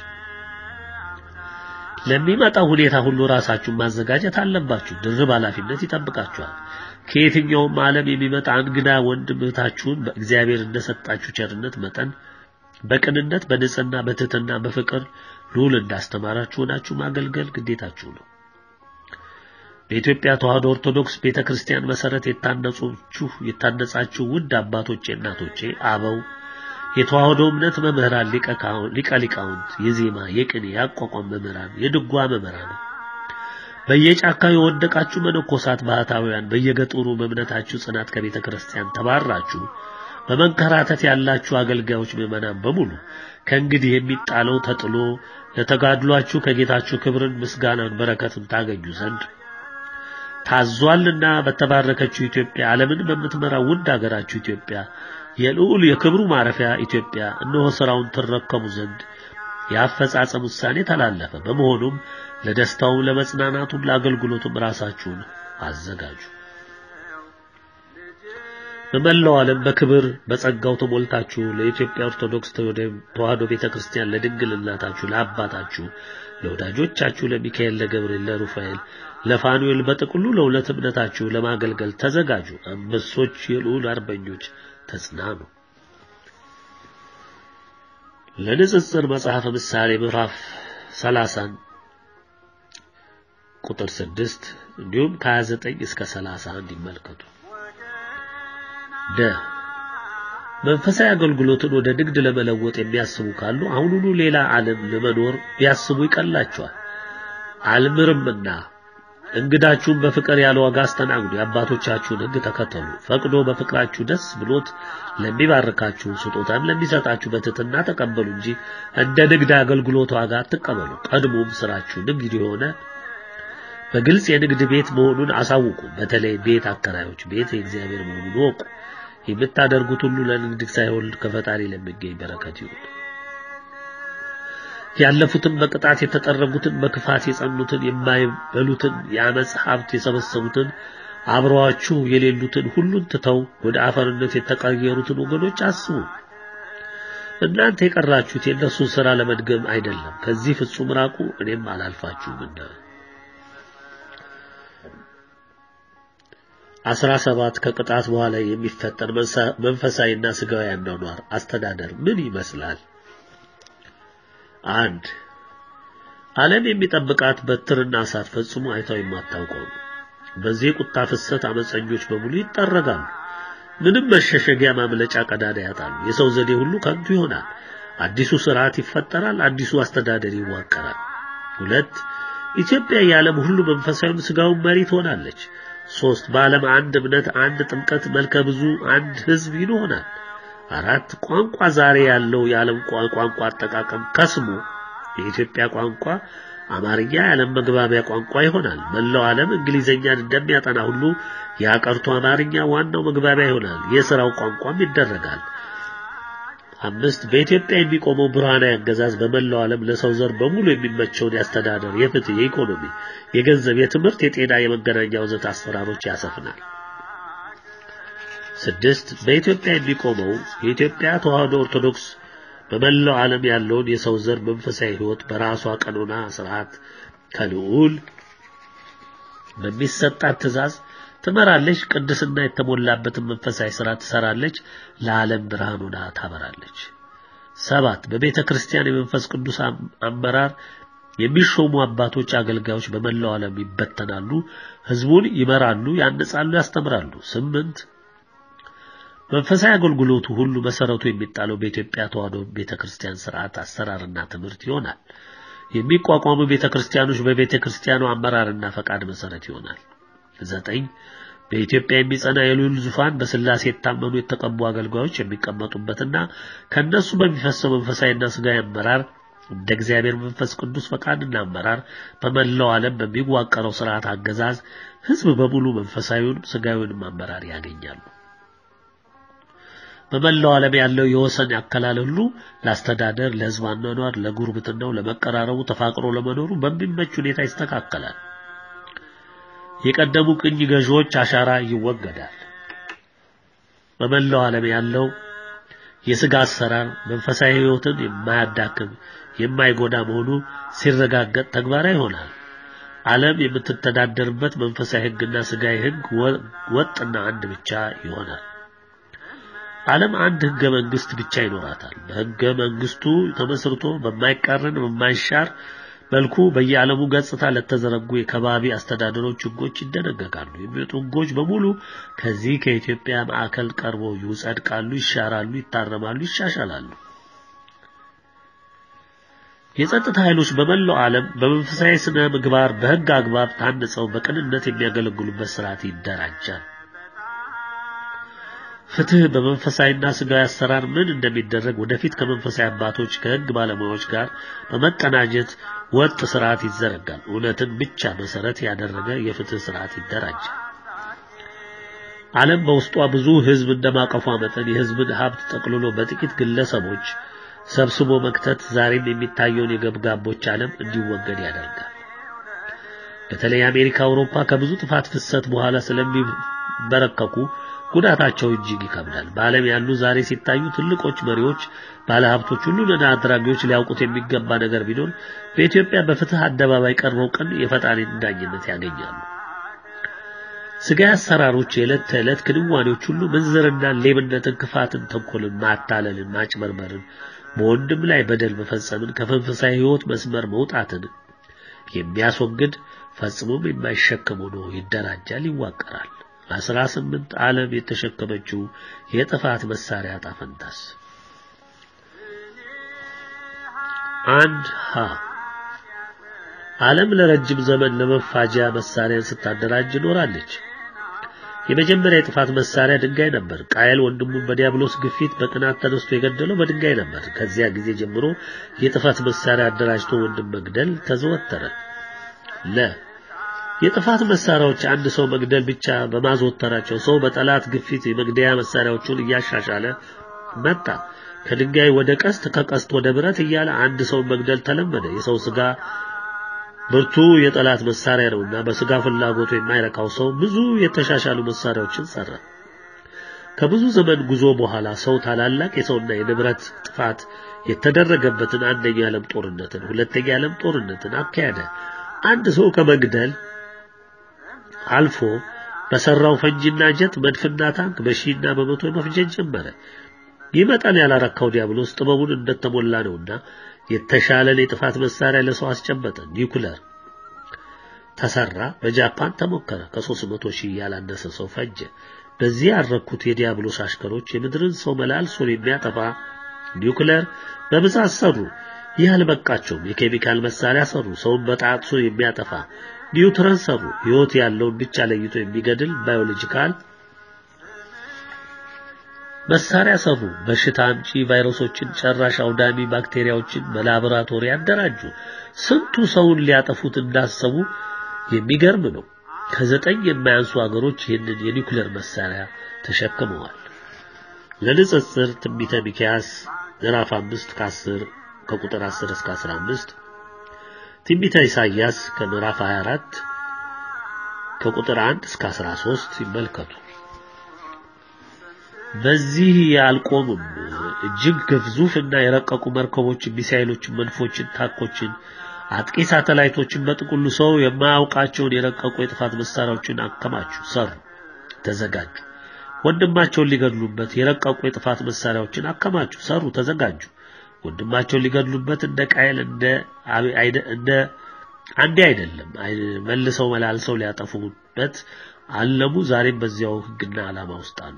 ለሚመጣው ሁኔታ ሁሉ ራሳችሁን ማዘጋጀት አለባችሁ። ድርብ ኃላፊነት ይጠብቃችኋል። ከየትኛውም ዓለም የሚመጣ እንግዳ ወንድምታችሁን በእግዚአብሔር እንደሰጣችሁ ቸርነት መጠን በቅንነት በንጽህና በትህትና በፍቅር ሉል እንዳስተማራችሁ ናችሁ ማገልገል ግዴታችሁ ነው። በኢትዮጵያ ተዋህዶ ኦርቶዶክስ ቤተክርስቲያን መሰረት የታነጹችሁ የታነጻችሁ ውድ አባቶቼ እናቶቼ አበው የተዋህዶ እምነት መምህራን ሊቀ ሊቃውንት የዜማ የቅኔ ያቋቋም መምህራን የድጓ መምህራን በየጫካው የወደቃችሁ መነኮሳት ባህታውያን በየገጠሩ በእምነታችሁ ጽናት ከቤተክርስቲያን ተባራችሁ በመንከራተት ያላችሁ አገልጋዮች ምዕመናን በሙሉ ከእንግዲህ የሚጣለው ተጥሎ ለተጋድሏችሁ ከጌታችሁ ክብርን ምስጋናን በረከትን ታገኙ ዘንድ ታዟልና በተባረከችው ኢትዮጵያ ዓለምን በምትመራው ውድ ሀገራችሁ ኢትዮጵያ የልዑል የክብሩ ማረፊያ ኢትዮጵያ እነሆ ስራውን ተረከቡ ዘንድ ያፈጻጸም ውሳኔ ተላለፈ። በመሆኑም ለደስታው ለመጽናናቱም ለአገልግሎቱም ራሳችሁን አዘጋጁ። በመላው ዓለም በክብር በጸጋው ተሞልታችሁ ለኢትዮጵያ ኦርቶዶክስ ተዋህዶ ቤተክርስቲያን ለድንግል እናታችሁ ለአባታችሁ ለወዳጆቻችሁ ለሚካኤል ለገብርኤል ለሩፋኤል ለፋኑኤል በጥቅሉ ለሁለት እምነታችሁ ለማገልገል ተዘጋጁ። አንበሶች የልዑል አርበኞች ተጽናኑ። ለንጽጽር መጽሐፈ ምሳሌ ምዕራፍ ሰላሳ ቁጥር ስድስት እንዲሁም ከሃያ ዘጠኝ እስከ ሰላሳ አንድ ይመልከቱ። ደ መንፈሳዊ አገልግሎትን ወደ ንግድ ለመለወጥ የሚያስቡ ካሉ አሁኑኑ ሌላ ዓለም ለመኖር ቢያስቡ ይቀላቸዋል። አልምርምና እንግዳችሁን በፍቅር ያለ ዋጋ አስተናግዱ። የአባቶቻችሁን ሕግ ተከተሉ። ፈቅዶ በፍቅራችሁ ደስ ብሎት ለሚባርካችሁ ስጦታም ለሚሰጣችሁ በትህትና ተቀበሉ እንጂ እንደ ንግድ አገልግሎት ዋጋ አትቀበሉ። ቀድሞም ስራችሁ ንግድ የሆነ በግልጽ የንግድ ቤት መሆኑን አሳውቁ። በተለይ ቤት አከራዮች ቤት የእግዚአብሔር መሆኑን ወቁ። የምታደርጉት ሁሉ ለንግድ ሳይሆን ከፈጣሪ ለሚገኝ በረከት ይሁን። ያለፉትን በቅጣት የተጠረጉትን በክፋት የጸኑትን የማይበሉትን የአመጽ ሀብት የሰበሰቡትን አብረዋችሁ የሌሉትን ሁሉን ትተው ወደ አፈርነት የተቀየሩትን ወገኖች አስቡ። እናንተ የቀራችሁት የነሱን ሥራ ለመድገም አይደለም። ከዚህ ፍጹም ራቁ፣ እኔም አላልፋችሁምና። አስራ ሰባት ከቅጣት በኋላ የሚፈጠር መንፈሳዊና ስጋዊ አኗኗር አስተዳደር ምን ይመስላል? አንድ ዓለም የሚጠብቃት በትርና እሳት ፈጽሞ አይታው የማታውቀው በዚህ ቁጣ ፍሰት አመፀኞች በሙሉ ይጠረጋሉ። ምንም መሸሸጊያ ማምለጫ ቀዳዳ ያጣሉ። የሰው ዘዴ ሁሉ ከንቱ ይሆናል። አዲሱ ስርዓት ይፈጠራል፣ አዲሱ አስተዳደር ይዋቀራል። ሁለት ኢትዮጵያ የዓለም ሁሉ መንፈሳዊ ስጋው መሪ ትሆናለች። ሶስት በዓለም አንድ እምነት፣ አንድ ጥምቀት፣ መልከ ብዙ አንድ ህዝብ ይሆናል። አራት ቋንቋ ዛሬ ያለው የዓለም ቋንቋ አጠቃቀም ከስሙ የኢትዮጵያ ቋንቋ አማርኛ የዓለም መግባቢያ ቋንቋ ይሆናል። መላው ዓለም እንግሊዘኛን እንደሚያጠና ሁሉ ያቀርቶ አማርኛ ዋናው መግባቢያ ይሆናል። የሥራው ቋንቋም ይደረጋል። አምስት በኢትዮጵያ የሚቆመው ብርሃናዊ አገዛዝ በመላው ዓለም ለሰው ዘር በሙሉ የሚመቸውን ያስተዳደር፣ የፍትህ፣ የኢኮኖሚ፣ የገንዘብ፣ የትምህርት፣ የጤና፣ የመገናኛ ወዘተ አሰራሮች ያሰፍናል። ስድስት በኢትዮጵያ የሚቆመው የኢትዮጵያ ተዋህዶ ኦርቶዶክስ በመላው ዓለም ያለውን የሰው ዘር መንፈሳዊ ሕይወት በራሷ ቀኖና ስርዓት ከልዑል በሚሰጣት ትእዛዝ ትመራለች። ቅድስና የተሞላበትን መንፈሳዊ ሥራ ትሰራለች። ለዓለም ብርሃን ሆና ታበራለች። ሰባት በቤተ ክርስቲያን የመንፈስ ቅዱስ አመራር የሚሾሙ አባቶች፣ አገልጋዮች በመላው ዓለም ይበተናሉ። ህዝቡን ይመራሉ፣ ያንጻሉ፣ ያስተምራሉ። ስምንት መንፈሳዊ አገልግሎቱ ሁሉ መሰረቱ የሚጣለው በኢትዮጵያ ተዋህዶ ቤተክርስቲያን ሥርዓት አሰራርና ትምህርት ይሆናል። የሚቋቋሙ ቤተክርስቲያኖች በቤተክርስቲያኑ አመራርና ፈቃድ መሰረት ይሆናል። ዘጠኝ በኢትዮጵያ የሚጸና የልዑል ዙፋን በስላሴ የታመኑ የተቀቡ አገልጋዮች የሚቀመጡበትና ከነሱ በሚፈሰው መንፈሳዊና ሥጋዊ አመራር እንደ እግዚአብሔር መንፈስ ቅዱስ ፈቃድና አመራር በመላው ዓለም በሚዋቀረው ሥርዓት አገዛዝ ህዝብ በሙሉ መንፈሳዊውን ሥጋዊውን አመራር ያገኛሉ። በመላው ዓለም ያለው የወሰን ያከላል ሁሉ ለአስተዳደር፣ ለህዝብ አኗኗር፣ ለጉርብትናው፣ ለመቀራረቡ፣ ተፋቅሮ ለመኖሩ በሚመች ሁኔታ ይስተካከላል። የቀደሙ ቅኝ ገዢዎች አሻራ ይወገዳል። በመላው ዓለም ያለው የሥጋ አሰራር መንፈሳዊ ሕይወትን የማያዳክም የማይጎዳ መሆኑ ሲረጋገጥ ተግባራዊ ይሆናል። ዓለም የምትተዳደርበት መንፈሳዊ ሕግና ሥጋዊ ሕግ ወጥና አንድ ብቻ ይሆናል። ዓለም አንድ ሕገ መንግስት ብቻ ይኖራታል። በሕገ መንግስቱ ተመስርቶ በማይቃረን በማይሻር መልኩ በየዓለሙ ገጽታ ለተዘረጉ የከባቢ አስተዳደሮች ሕጎች ይደነገጋሉ። የሚወጡ ሕጎች በሙሉ ከዚህ ከኢትዮጵያ ማዕከል ቀርበው ይጸድቃሉ፣ ይሻራሉ፣ ይታረማሉ፣ ይሻሻላሉ። የጸጥታ ኃይሎች በመላው ዓለም በመንፈሳዊ ስነ ምግባር በሕግ አግባብ ታንጸው በቅንነት የሚያገለግሉበት ሥርዓት ይደራጃል። ፍትህ በመንፈሳዊና ሥጋዊ አሰራር ምን እንደሚደረግ ወደፊት ከመንፈሳዊ አባቶች ከሕግ ባለሙያዎች ጋር በመቀናጀት ወጥ ሥርዓት ይዘረጋል። እውነትን ብቻ መሰረት ያደረገ የፍትህ ሥርዓት ይደራጃል። ዓለም በውስጧ ብዙ ህዝብ እንደማቀፏ መጠን የህዝብን ሀብት ጠቅልሎ በጥቂት ግለሰቦች ሰብስቦ መክተት ዛሬም የሚታየውን የገብጋቦች ዓለም እንዲወገድ ያደርጋል። በተለይ አሜሪካ፣ አውሮፓ ከብዙ ጥፋት ፍሰት በኋላ ስለሚበረከኩ ጉዳታቸው እጅግ ይከብዳል። በዓለም ያሉ ዛሬ ሲታዩ ትልቆች መሪዎች፣ ባለሀብቶች፣ ሁሉን አድራጊዎች ሊያውቁት የሚገባ ነገር ቢኖር በኢትዮጵያ በፍትህ አደባባይ ቀርበው ቀን የፈጣሪን ዳኝነት ያገኛሉ። ሥጋዊ አሰራሮች፣ የዕለት ተዕለት ክንዋኔዎች ሁሉ ምንዝርና፣ ሌብነትን፣ ክፋትን፣ ተንኮልን፣ ማታለልን፣ ማጭበርበርን፣ በወንድም ላይ በደል መፈጸምን፣ ከመንፈሳዊ ሕይወት መስመር መውጣትን የሚያስወግድ ፈጽሞም የማይሸከም ሆኖ ይደራጃል፣ ይዋቀራል። አስራ ስምንት ዓለም የተሸከመችው የጥፋት መሳሪያ ጣፈንታስ አንድ ሀ ዓለም ለረጅም ዘመን ለመፋጃ መሳሪያን ስታደራጅ ኖራለች። የመጀመሪያ የጥፋት መሳሪያ ድንጋይ ነበር። ቃየል ወንድሙን በዲያብሎስ ግፊት በቅናት ተነስቶ የገደለው በድንጋይ ነበር። ከዚያ ጊዜ ጀምሮ የጥፋት መሳሪያ አደራጅቶ ወንድም መግደል ተዘወተረ። ለ የጥፋት መሳሪያዎች አንድ ሰው መግደል ብቻ በማዘወተራቸው ሰው በጠላት ግፊት የመግደያ መሳሪያዎቹን እያሻሻለ መጣ። ከድንጋይ ወደ ቀስት፣ ከቀስት ወደ ብረት እያለ አንድ ሰው መግደል ተለመደ። የሰው ሥጋ ብርቱ የጠላት መሳሪያ ነውና በሥጋ ፍላጎቱ የማይረካው ሰው ብዙ የተሻሻሉ መሳሪያዎችን ሰራ። ከብዙ ዘመን ጉዞ በኋላ ሰው ታላላቅ የሰውና የንብረት ጥፋት የተደረገበትን አንደኛ ዓለም ጦርነትን፣ ሁለተኛ ዓለም ጦርነትን አካሄደ። አንድ ሰው ከመግደል አልፎ በሰራው ፈንጂና ጀት፣ መድፍና ታንክ በሺና በመቶ መፍጀት ጀመረ። ይመጣል ያላረካው ዲያብሎስ ጥበቡን እንደተሞላ ነውና የተሻለ የጥፋት መሳሪያ ለሰው አስጨበጠ። ኒውክሌር ተሰራ። በጃፓን ተሞከረ። ከሦስት መቶ ሺህ ያላነሰ ሰው ፈጀ። በዚህ ያረኩት የዲያብሎስ አሽከሮች የምድርን ሰው መላልሶ የሚያጠፋ ኒውክሌር በብዛት ሰሩ። ይህ አልበቃቸውም። የኬሚካል መሳሪያ ሰሩ። ሰውን በጣጥሶ የሚያጠፋ ኒውትረን ሰሩ። ህይወት ያለውን ብቻ ለይቶ የሚገድል ባዮሎጂካል መሳሪያ ሰሩ። በሽታ አምጪ ቫይረሶችን፣ ጨራሽ አውዳሚ ባክቴሪያዎችን በላቦራቶሪ አደራጁ። ስንቱ ሰውን ሊያጠፉት እንዳሰቡ የሚገርም ነው። ከዘጠኝ የማያንሱ ሀገሮች ይህንን የኒውክሌር መሳሪያ ተሸክመዋል። ለንጽጽር ትንቢተ ሚክያስ ምዕራፍ አምስት ከ10 ከቁጥር አስር እስከ አስራ አምስት፣ ትንቢተ ኢሳይያስ ከምዕራፍ ሃያ አራት ከቁጥር አንድ እስከ አስራ ሶስት ይመልከቱ። በዚህ ያልቆሙም እጅግ ግዙፍና የረቀቁ መርከቦችን፣ ሚሳኤሎችን፣ መንፎችን፣ ታንኮችን፣ አጥቂ ሳተላይቶችን በጥቅሉ ሰው የማያውቃቸውን የረቀቁ የጥፋት መሳሪያዎችን አከማቹ፣ ሰሩ፣ ተዘጋጁ። ወንድማቸውን ሊገድሉበት የረቀቁ የጥፋት መሳሪያዎችን አከማቹ፣ ሰሩ፣ ተዘጋጁ። ወንድማቸውን ሊገድሉበት እንደ ቃየል እንደ እንደ አንዴ አይደለም መልሰው መላልሰው ሊያጠፉበት አለሙ። ዛሬም በዚያው ህግና ዓላማ ውስጥ አሉ።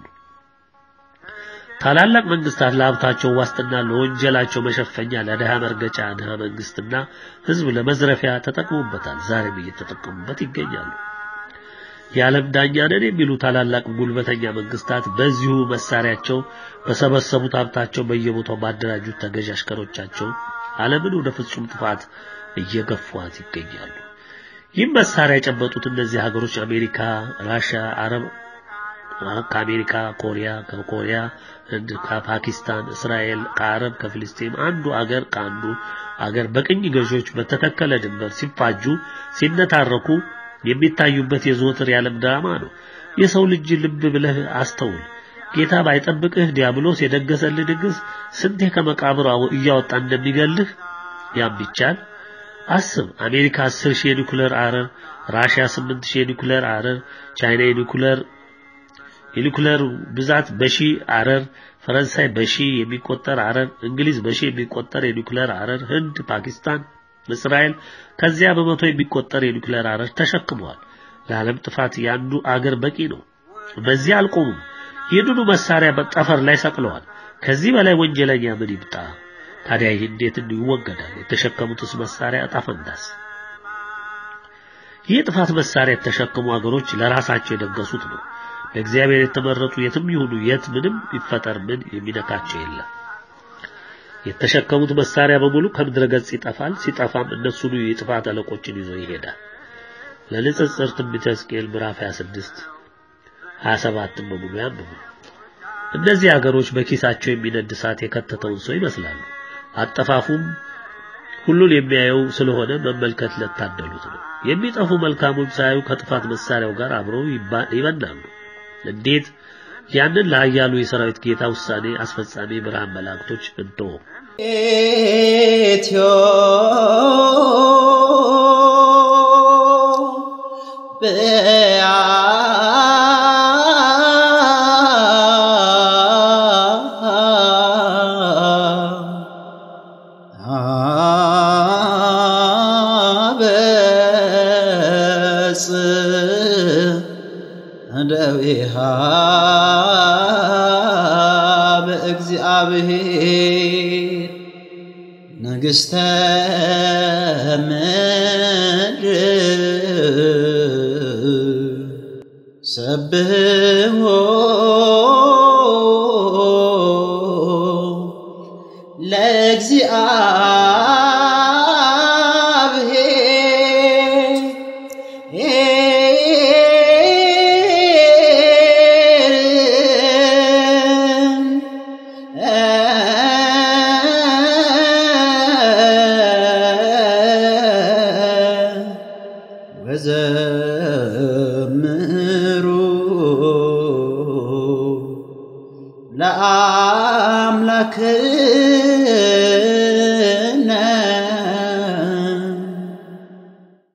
ታላላቅ መንግስታት ለሀብታቸው ዋስትና፣ ለወንጀላቸው መሸፈኛ፣ ለደሃ መርገጫ ደሃ መንግስትና ህዝብ ለመዝረፊያ ተጠቅመውበታል። ዛሬም እየተጠቀሙበት ይገኛሉ። የዓለም ዳኛ ነን የሚሉ ታላላቅ ጉልበተኛ መንግስታት በዚሁ መሳሪያቸው በሰበሰቡት ሀብታቸው በየቦታው ባደራጁት ተገዥ አሽከሮቻቸው ዓለምን ወደ ፍጹም ጥፋት እየገፏት ይገኛሉ። ይህ መሳሪያ የጨበጡት እነዚህ ሀገሮች አሜሪካ፣ ራሽያ፣ አረብ ከአሜሪካ፣ ኮሪያ፣ ከኮሪያ፣ ህንድ፣ ከፓኪስታን፣ እስራኤል፣ ከአረብ፣ ከፍልስጤም አንዱ አገር ከአንዱ አገር በቅኝ ገዢዎች በተተከለ ድንበር ሲፋጁ ሲነታረኩ የሚታዩበት የዘወትር የዓለም ድራማ ነው። የሰው ልጅ ልብ ብለህ አስተውል። ጌታ ባይጠብቅህ ዲያብሎስ የደገሰልህ ድግስ ስንቴ ከመቃብር እያወጣ እንደሚገልህ ያም ቢቻል አስብ። አሜሪካ አስር ሺህ የኒውክሌር አረር፣ ራሽያ ስምንት ሺህ የኒውክሌር አረር፣ ቻይና የኒውክሌር የኒውክሌር ብዛት በሺ አረር፣ ፈረንሳይ በሺ የሚቆጠር አረር፣ እንግሊዝ በሺ የሚቆጠር የኒውክሌር አረር፣ ህንድ፣ ፓኪስታን፣ እስራኤል ከዚያ በመቶ የሚቆጠር የኒውክሌር አረር ተሸክመዋል። ለዓለም ጥፋት ያንዱ አገር በቂ ነው። በዚህ አልቆሙም። ይህንኑ መሳሪያ በጠፈር ላይ ሰቅለዋል። ከዚህ በላይ ወንጀለኛ ምን ይምጣ? ታዲያ ይህ እንዴት ይወገዳል? የተሸከሙትስ መሳሪያ አጣፈንዳስ? ይህ ጥፋት መሳሪያ የተሸከሙ አገሮች ለራሳቸው የደገሱት ነው። ለእግዚአብሔር የተመረጡ የትም ይሁኑ የት ምንም ይፈጠር ምን የሚነካቸው የለም። የተሸከሙት መሳሪያ በሙሉ ከምድረ ገጽ ይጠፋል። ሲጠፋም እነሱኑ የጥፋት አለቆችን ይዞ ይሄዳል። ለንጽጽር ትንቢተ ሕዝቅኤል ምዕራፍ ሃያ ስድስት ሃያ ሰባት በሙሉ ያንብቡ። እነዚህ ሀገሮች በኪሳቸው የሚነድ እሳት የከተተውን ሰው ይመስላሉ። አጠፋፉም ሁሉን የሚያየው ስለሆነ መመልከት ለታደሉት ነው። የሚጠፉ መልካሞች ሳዩ ከጥፋት መሳሪያው ጋር አብረው ይበናሉ። እንዴት ያንን ለኃያሉ የሰራዊት ጌታ ውሳኔ አስፈጻሚ ብርሃን መላእክቶች እንቶ ኢትዮ በያ አበጽ ደዊሃ በእግዚአብሔር ንግሥተ ምድር ሰብሖ ለእግዚአብሔር ወዘምሩ ለአምላክ